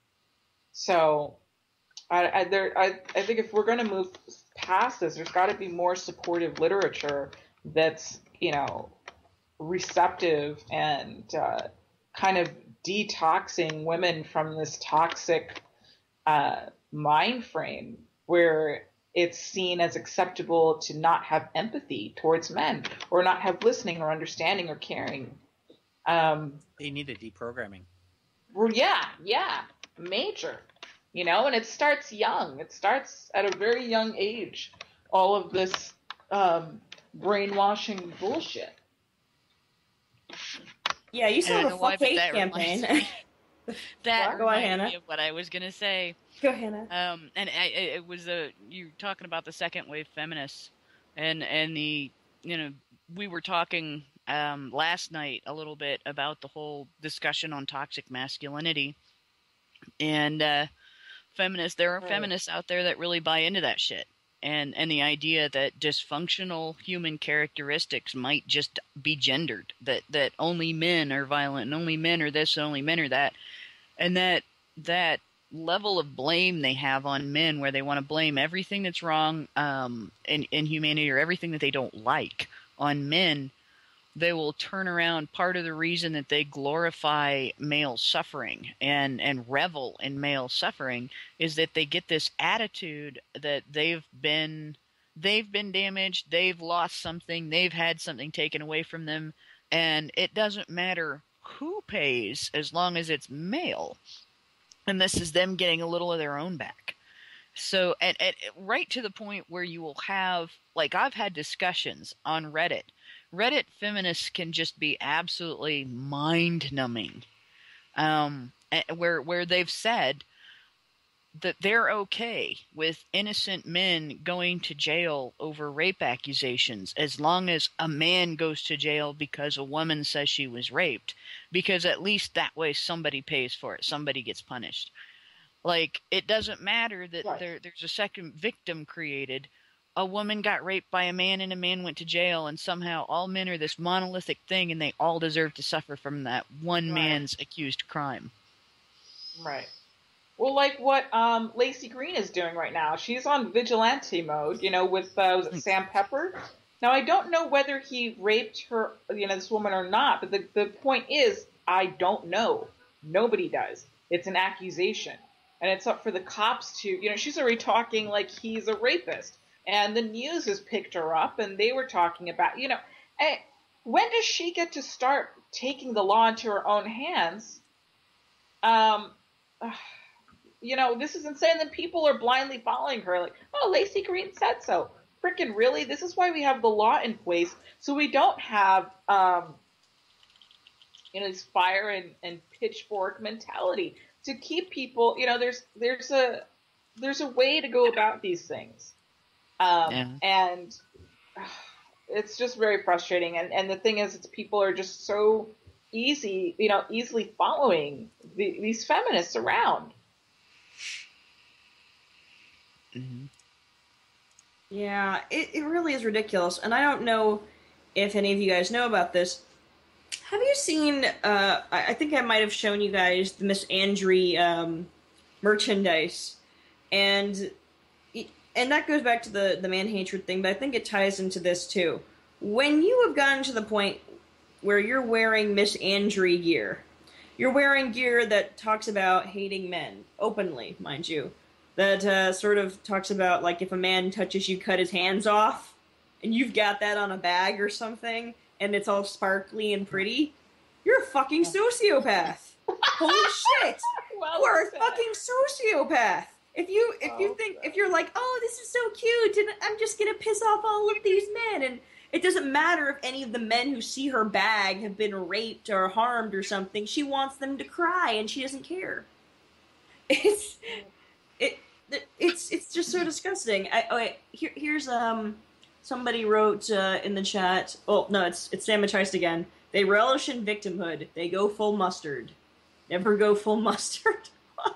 So, I I, there, I, I think if we're going to move past this, there's got to be more supportive literature that's, you know, receptive and uh, kind of detoxing women from this toxic Uh, mind frame where it's seen as acceptable to not have empathy towards men or not have listening or understanding or caring. Um, They need a deprogramming. well, yeah, yeah, major, you know, and it starts young. It starts at a very young age, all of this um, brainwashing bullshit. Yeah, you I saw don't the know why, fuck but hate that campaign. reminds me- That Go on, reminded Hannah. me of what I was gonna say. Go, Hannah. Um, and I, it was a you were talking about the second wave feminists, and and the you know we were talking um, last night a little bit about the whole discussion on toxic masculinity, and uh, feminists. There are Right. feminists out there that really buy into that shit, and and the idea that dysfunctional human characteristics might just be gendered, that that only men are violent, and only men are this, and only men are that, and that that level of blame they have on men, where they want to blame everything that's wrong um, in, in humanity, or everything that they don't like on men. They will turn around. Part of the reason that they glorify male suffering and, and revel in male suffering is that they get this attitude that they've been they've been damaged, they've lost something, they've had something taken away from them, and it doesn't matter who pays as long as it's male. And this is them getting a little of their own back. So, at, at right to the point where you will have, like, I've had discussions on Reddit. Reddit feminists can just be absolutely mind-numbing, um, where where they've said that they're okay with innocent men going to jail over rape accusations as long as a man goes to jail because a woman says she was raped, because at least that way somebody pays for it, somebody gets punished. Like, it doesn't matter that Right. there there's a second victim created. A woman got raped by a man and a man went to jail, and somehow all men are this monolithic thing and they all deserve to suffer from that one Right. man's accused crime. Right. Well, like what um, Lacey Green is doing right now. She's on vigilante mode, you know, with uh, was it Sam Pepper. Now, I don't know whether he raped her, you know, this woman or not, but the, the point is, I don't know. Nobody does. It's an accusation. And it's up for the cops to, you know, she's already talking like he's a rapist. And the news has picked her up, and they were talking about, you know, hey, when does she get to start taking the law into her own hands? Um, uh, you know, this is insane. Then people are blindly following her, like, oh, Lacey Green said so. Frickin' really? This is why we have the law in place, so we don't have, um, you know, this fire and, and pitchfork mentality to keep people. You know, there's there's a there's a way to go about these things. Um, Yeah. And it's just very frustrating. And, and the thing is, it's people are just so easy, you know, easily following the, these feminists around. Mm-hmm. Yeah, it, it really is ridiculous. And I don't know if any of you guys know about this. Have you seen, uh, I, I think I might have shown you guys the Miss Andre um, merchandise. And and that goes back to the, the man-hatred thing, but I think it ties into this too. When you have gotten to the point where you're wearing Miss Andre gear, you're wearing gear that talks about hating men, openly, mind you, that uh, sort of talks about, like, if a man touches you, cut his hands off, and you've got that on a bag or something, and it's all sparkly and pretty, you're a fucking sociopath. Holy shit! Well You are a said. fucking sociopath. If you if you think if you're like, oh, this is so cute, and I'm just gonna piss off all of these men, and it doesn't matter if any of the men who see her bag have been raped or harmed or something, she wants them to cry, and she doesn't care. It's it it's it's just so disgusting. I, oh, here here's um somebody wrote uh, in the chat. Oh no, it's it's Sam Matist again. They relish in victimhood. They go full mustard. Never go full mustard. What?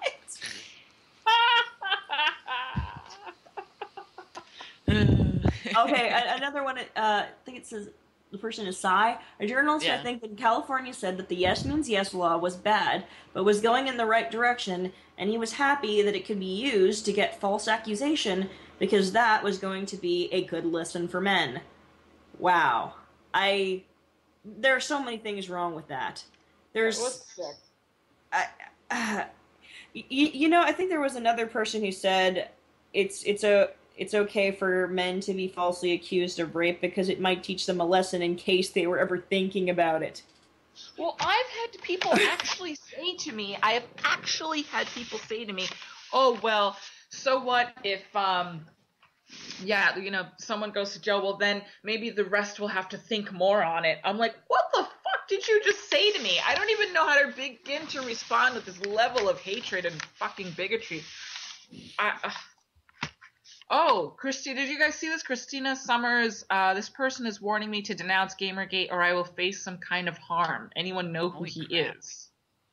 Okay, a- another one. Uh, I think it says the person is Psy. A journalist, Yeah. I think, in California said that the yes means yes law was bad, but was going in the right direction, and he was happy that it could be used to get false accusation because that was going to be a good lesson for men. Wow, I. There are so many things wrong with that. There's. That was sick. I, uh, y- you know, I think there was another person who said it's it's a it's okay for men to be falsely accused of rape because it might teach them a lesson in case they were ever thinking about it. Well, I've had people actually say to me, I have actually had people say to me, oh, well, so what if, um, yeah, you know, someone goes to jail, well, then maybe the rest will have to think more on it. I'm like, what the fuck did you just say to me? I don't even know how to begin to respond with this level of hatred and fucking bigotry. I, uh, oh, Christy, did you guys see this? Christina Summers, uh, this person is warning me to denounce Gamergate or I will face some kind of harm. Anyone know who Holy he crap. is?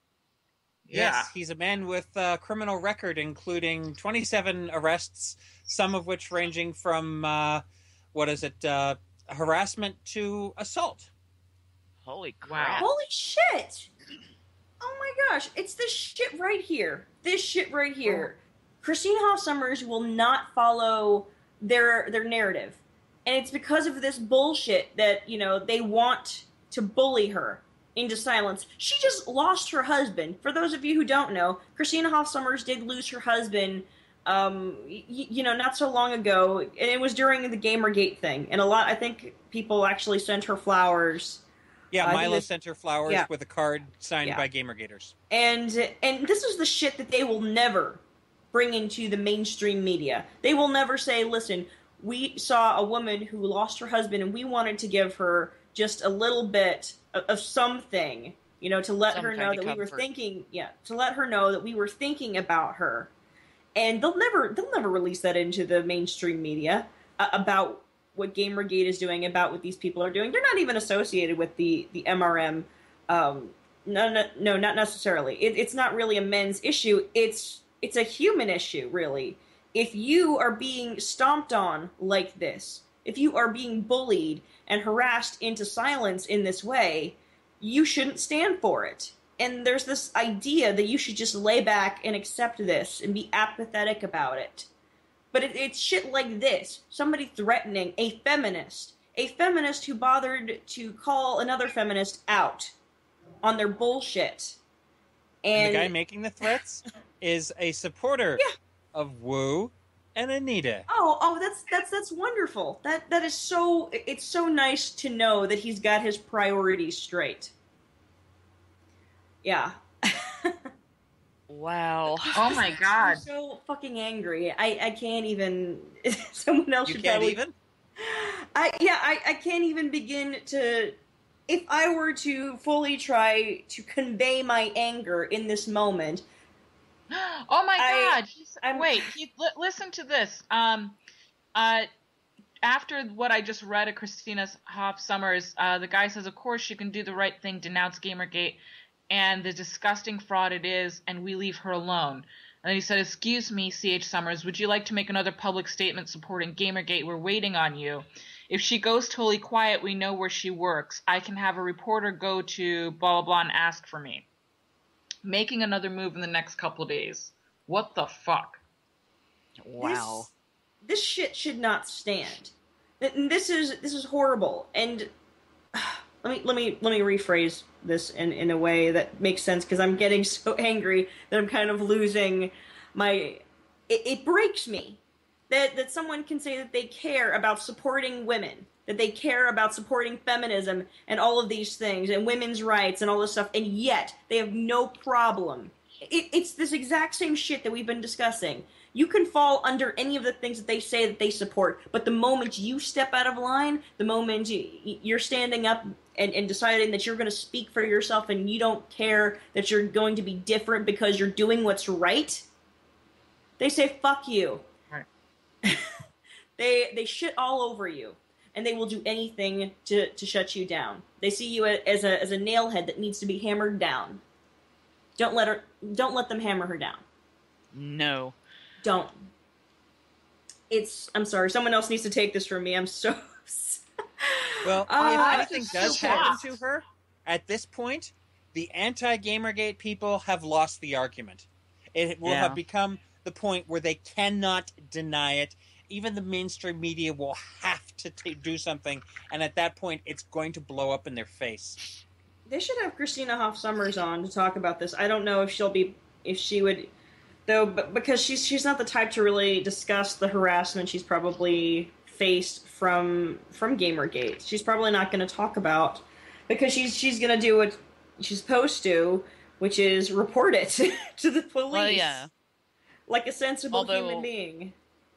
Yes, he's a man with a criminal record, including twenty-seven arrests, some of which ranging from, uh, what is it, uh, harassment to assault. Holy Wow. crap. Holy shit! Oh my gosh, it's this shit right here. This shit right here. Christine Hoff Sommers will not follow their their narrative. And it's because of this bullshit that, you know, they want to bully her into silence. She just lost her husband. For those of you who don't know, Christina Hoff Sommers did lose her husband, um, y- you know, not so long ago, and it was during the Gamergate thing. And a lot, I think, people actually sent her flowers. Yeah, Uh, I think Milo that's- sent her flowers yeah. with a card signed Yeah. by Gamergaters. And and this is the shit that they will never bring into the mainstream media. They will never say, listen, we saw a woman who lost her husband and we wanted to give her just a little bit of, of something, you know, to let Some her kind know of that we were comfort. thinking, yeah, to let her know that we were thinking about her. And they'll never they'll never release that into the mainstream media uh, about what Gamergate is doing, about what these people are doing. They're not even associated with the the M R M. Um, no, no, no, not necessarily. It, it's not really a men's issue. It's it's a human issue, really. If you are being stomped on like this, if you are being bullied and harassed into silence in this way, you shouldn't stand for it. And there's this idea that you should just lay back and accept this and be apathetic about it. But it, it's shit like this. Somebody threatening a feminist. A feminist who bothered to call another feminist out on their bullshit. And, And, the guy making the threats is a supporter Yeah. of Wu and Anita. oh, oh, that's that's that's wonderful. That that is so. It's so nice to know that he's got his priorities straight. Yeah. Wow. Oh my god. I'm so fucking angry. I I can't even. Someone else You should can't probably. even? I yeah, I, I can't even begin to. If I were to fully try to convey my anger in this moment, Oh my I- god. He's- I'm- Wait, he, li- listen to this. Um, uh, after what I just read of Christina Hoff Sommers, uh, the guy says, of course she can do the right thing, denounce Gamergate and the disgusting fraud it is, and we leave her alone. And then he said, excuse me, C H. Summers, would you like to make another public statement supporting Gamergate? We're waiting on you. If she goes totally quiet, we know where she works. I can have a reporter go to blah, blah, blah and ask for me. Making another move in the next couple of days. What the fuck? Wow. This, this shit should not stand. And This is this is horrible. And uh, let me let me let me rephrase this in, in a way that makes sense, because I'm getting so angry that I'm kind of losing my. It, it breaks me that that someone can say that they care about supporting women, that they care about supporting feminism and all of these things and women's rights and all this stuff, and yet they have no problem. It, it's this exact same shit that we've been discussing. You can fall under any of the things that they say that they support, but the moment you step out of line, the moment you, you're standing up and, and deciding that you're going to speak for yourself and you don't care that you're going to be different because you're doing what's right, they say, fuck you. Right. they they shit all over you, and they will do anything to, to shut you down. They see you as a as a nailhead that needs to be hammered down. Don't let her. Don't let them hammer her down. No. Don't. It's. I'm sorry. Someone else needs to take this from me. I'm so. Well, Uh, if I'm anything just does so happen shocked. to her, at this point, the anti-Gamergate people have lost the argument. It will Yeah. have become the point where they cannot deny it. Even the mainstream media will have to t- do something, and at that point, it's going to blow up in their face. They should have Christina Hoff Sommers on to talk about this. I don't know if she'll be, if she would, though, but because she's she's not the type to really discuss the harassment she's probably faced from from Gamergate. She's probably not going to talk about, because she's she's going to do what she's supposed to, which is report it to the police. Well, yeah. Like a sensible Although- human being.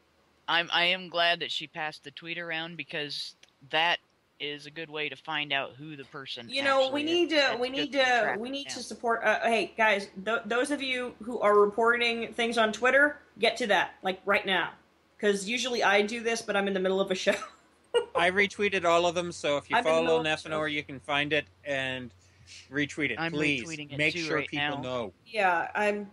I'm I am glad that she passed the tweet around, because that is a good way to find out who the person. You know, we actually need is. to That's we good need to to track we it need down. to support. Uh, hey guys, th- those of you who are reporting things on Twitter, get to that like right now, because usually I do this, but I'm in the middle of a show. I retweeted all of them, so if you I'm in the follow middle of the Nefenor, show. you can find it and retweet it. I'm Please retweeting it make too sure right people now. know. Yeah, I'm.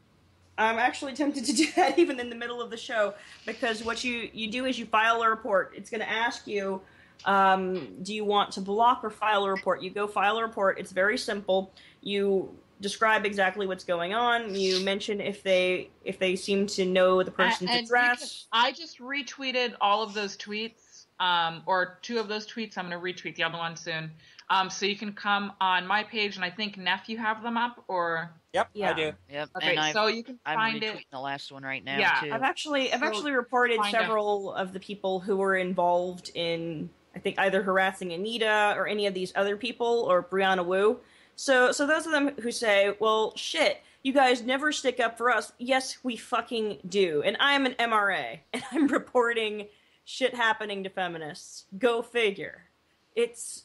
I'm actually tempted to do that even in the middle of the show, because what you, you do is you file a report. It's going to ask you, um, do you want to block or file a report? You go file a report. It's very simple. You describe exactly what's going on. You mention if they if they seem to know the person's And- and you address. can- I just retweeted all of those tweets, um, or two of those tweets. I'm going to retweet the other one soon. Um, so you can come on my page, and I think Neff, you have them up, or Yep, Yeah. I do. Yep. okay, and I've, so you can I'm find retweeting it. the last one right now Yeah, too. I've actually I've So actually reported find out. several of the people who were involved in, I think, either harassing Anita or any of these other people, or Brianna Wu. So so those of them who say, well, shit, you guys never stick up for us. Yes, we fucking do. And I'm an M R A, and I'm reporting shit happening to feminists. Go figure. It's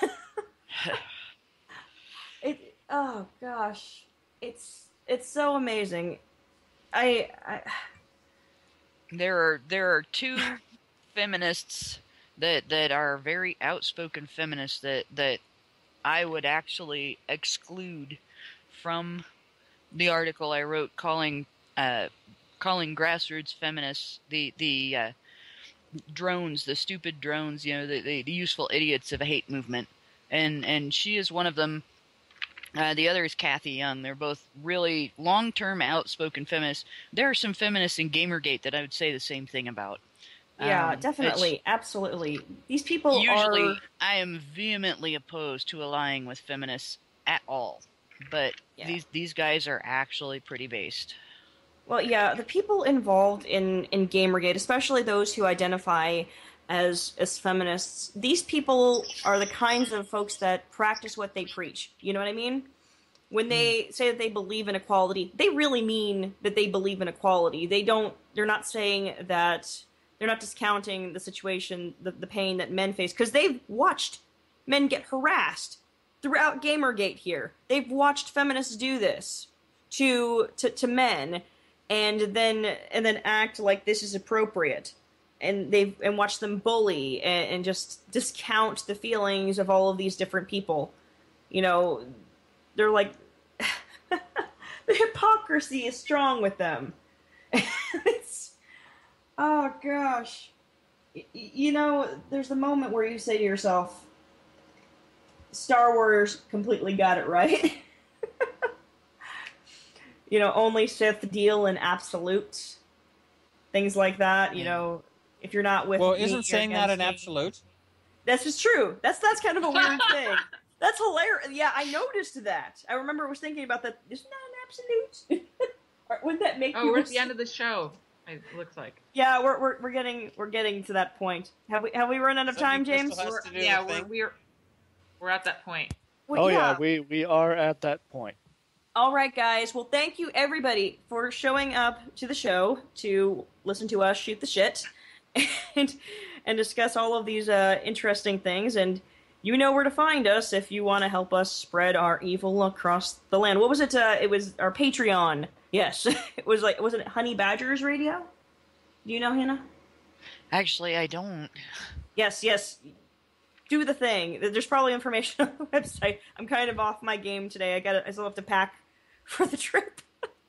it. Oh gosh, it's it's so amazing. I. I There are there are two feminists that that are very outspoken feminists that that I would actually exclude from the article I wrote calling uh, calling grassroots feminists the the uh, drones, the stupid drones, you know, the, the, the useful idiots of a hate movement, and and she is one of them. Uh, the other is Kathy Young. They're both really long-term, outspoken feminists. There are some feminists in Gamergate that I would say the same thing about. Yeah, Um, definitely, absolutely. These people Usually, are. I am vehemently opposed to allying with feminists at all, but Yeah. these these guys are actually pretty based. Well, yeah, the people involved in in Gamergate, especially those who identify as as feminists, these people are the kinds of folks that practice what they preach. You know what I mean? When they say that they believe in equality, they really mean that they believe in equality. They don't. They're not saying that. They're not discounting the situation, the, the pain that men face, because they've watched men get harassed throughout Gamergate here. They've watched feminists do this to to, to men, and then and then act like this is appropriate. and they and watch them bully and, and just discount the feelings of all of these different people. You know, they're like, the hypocrisy is strong with them. It's, oh gosh. Y- you know, there's the moment where you say to yourself, Star Wars completely got it right. You know, only Sith deal in absolutes. Things like that, you know, if you're not with Well, me, isn't saying that an me. absolute? That's just true. That's that's kind of a weird thing. That's hilarious. Yeah, I noticed that. I remember I was thinking about that. Isn't that an absolute? Or wouldn't that make Oh, you we're at the end of the show. It looks like. Yeah, we're we're we're getting we're getting to that point. Have we have we run out of time, Something James? Crystal has to do Yeah, the we're, thing. we're we're at that point. Well, Oh yeah, we we are at that point. All right, guys. Well, thank you everybody for showing up to the show to listen to us shoot the shit and and discuss all of these uh, interesting things. And you know where to find us if you want to help us spread our evil across the land. What was it? Uh, it was our Patreon. Yes, it was like wasn't it Honey Badgers Radio? Do you know, Hannah? Actually, I don't. Yes, yes. Do the thing. There's probably information on the website. I'm kind of off my game today. I got I still have to pack for the trip.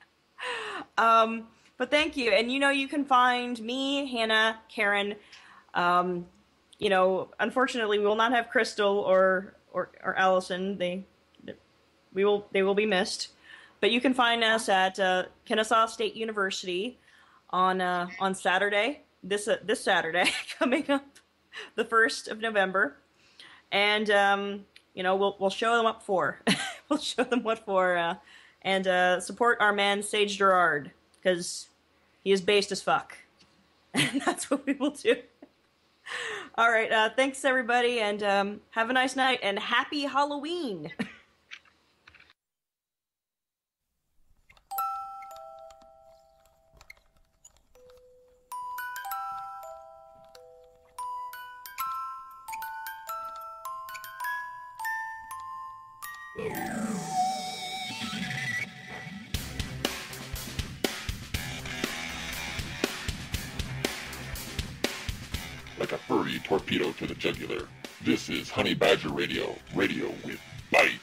um, but thank you. And you know, you can find me, Hannah, Karen. Um, you know, unfortunately, we will not have Crystal or or, or Allison. They we will they will be missed. But you can find us at uh, Kennesaw State University on uh, on Saturday. This uh, this Saturday coming up, the first of November. And, um, you know, we'll we'll show them what for. We'll show them what for. Uh, and uh, support our man, Sage Gerard, because he is based as fuck. And that's what we will do. All right. Uh, thanks, everybody. And um, have a nice night. And happy Halloween. Like a furry torpedo to the jugular. This is Honey Badger Radio, radio with bite.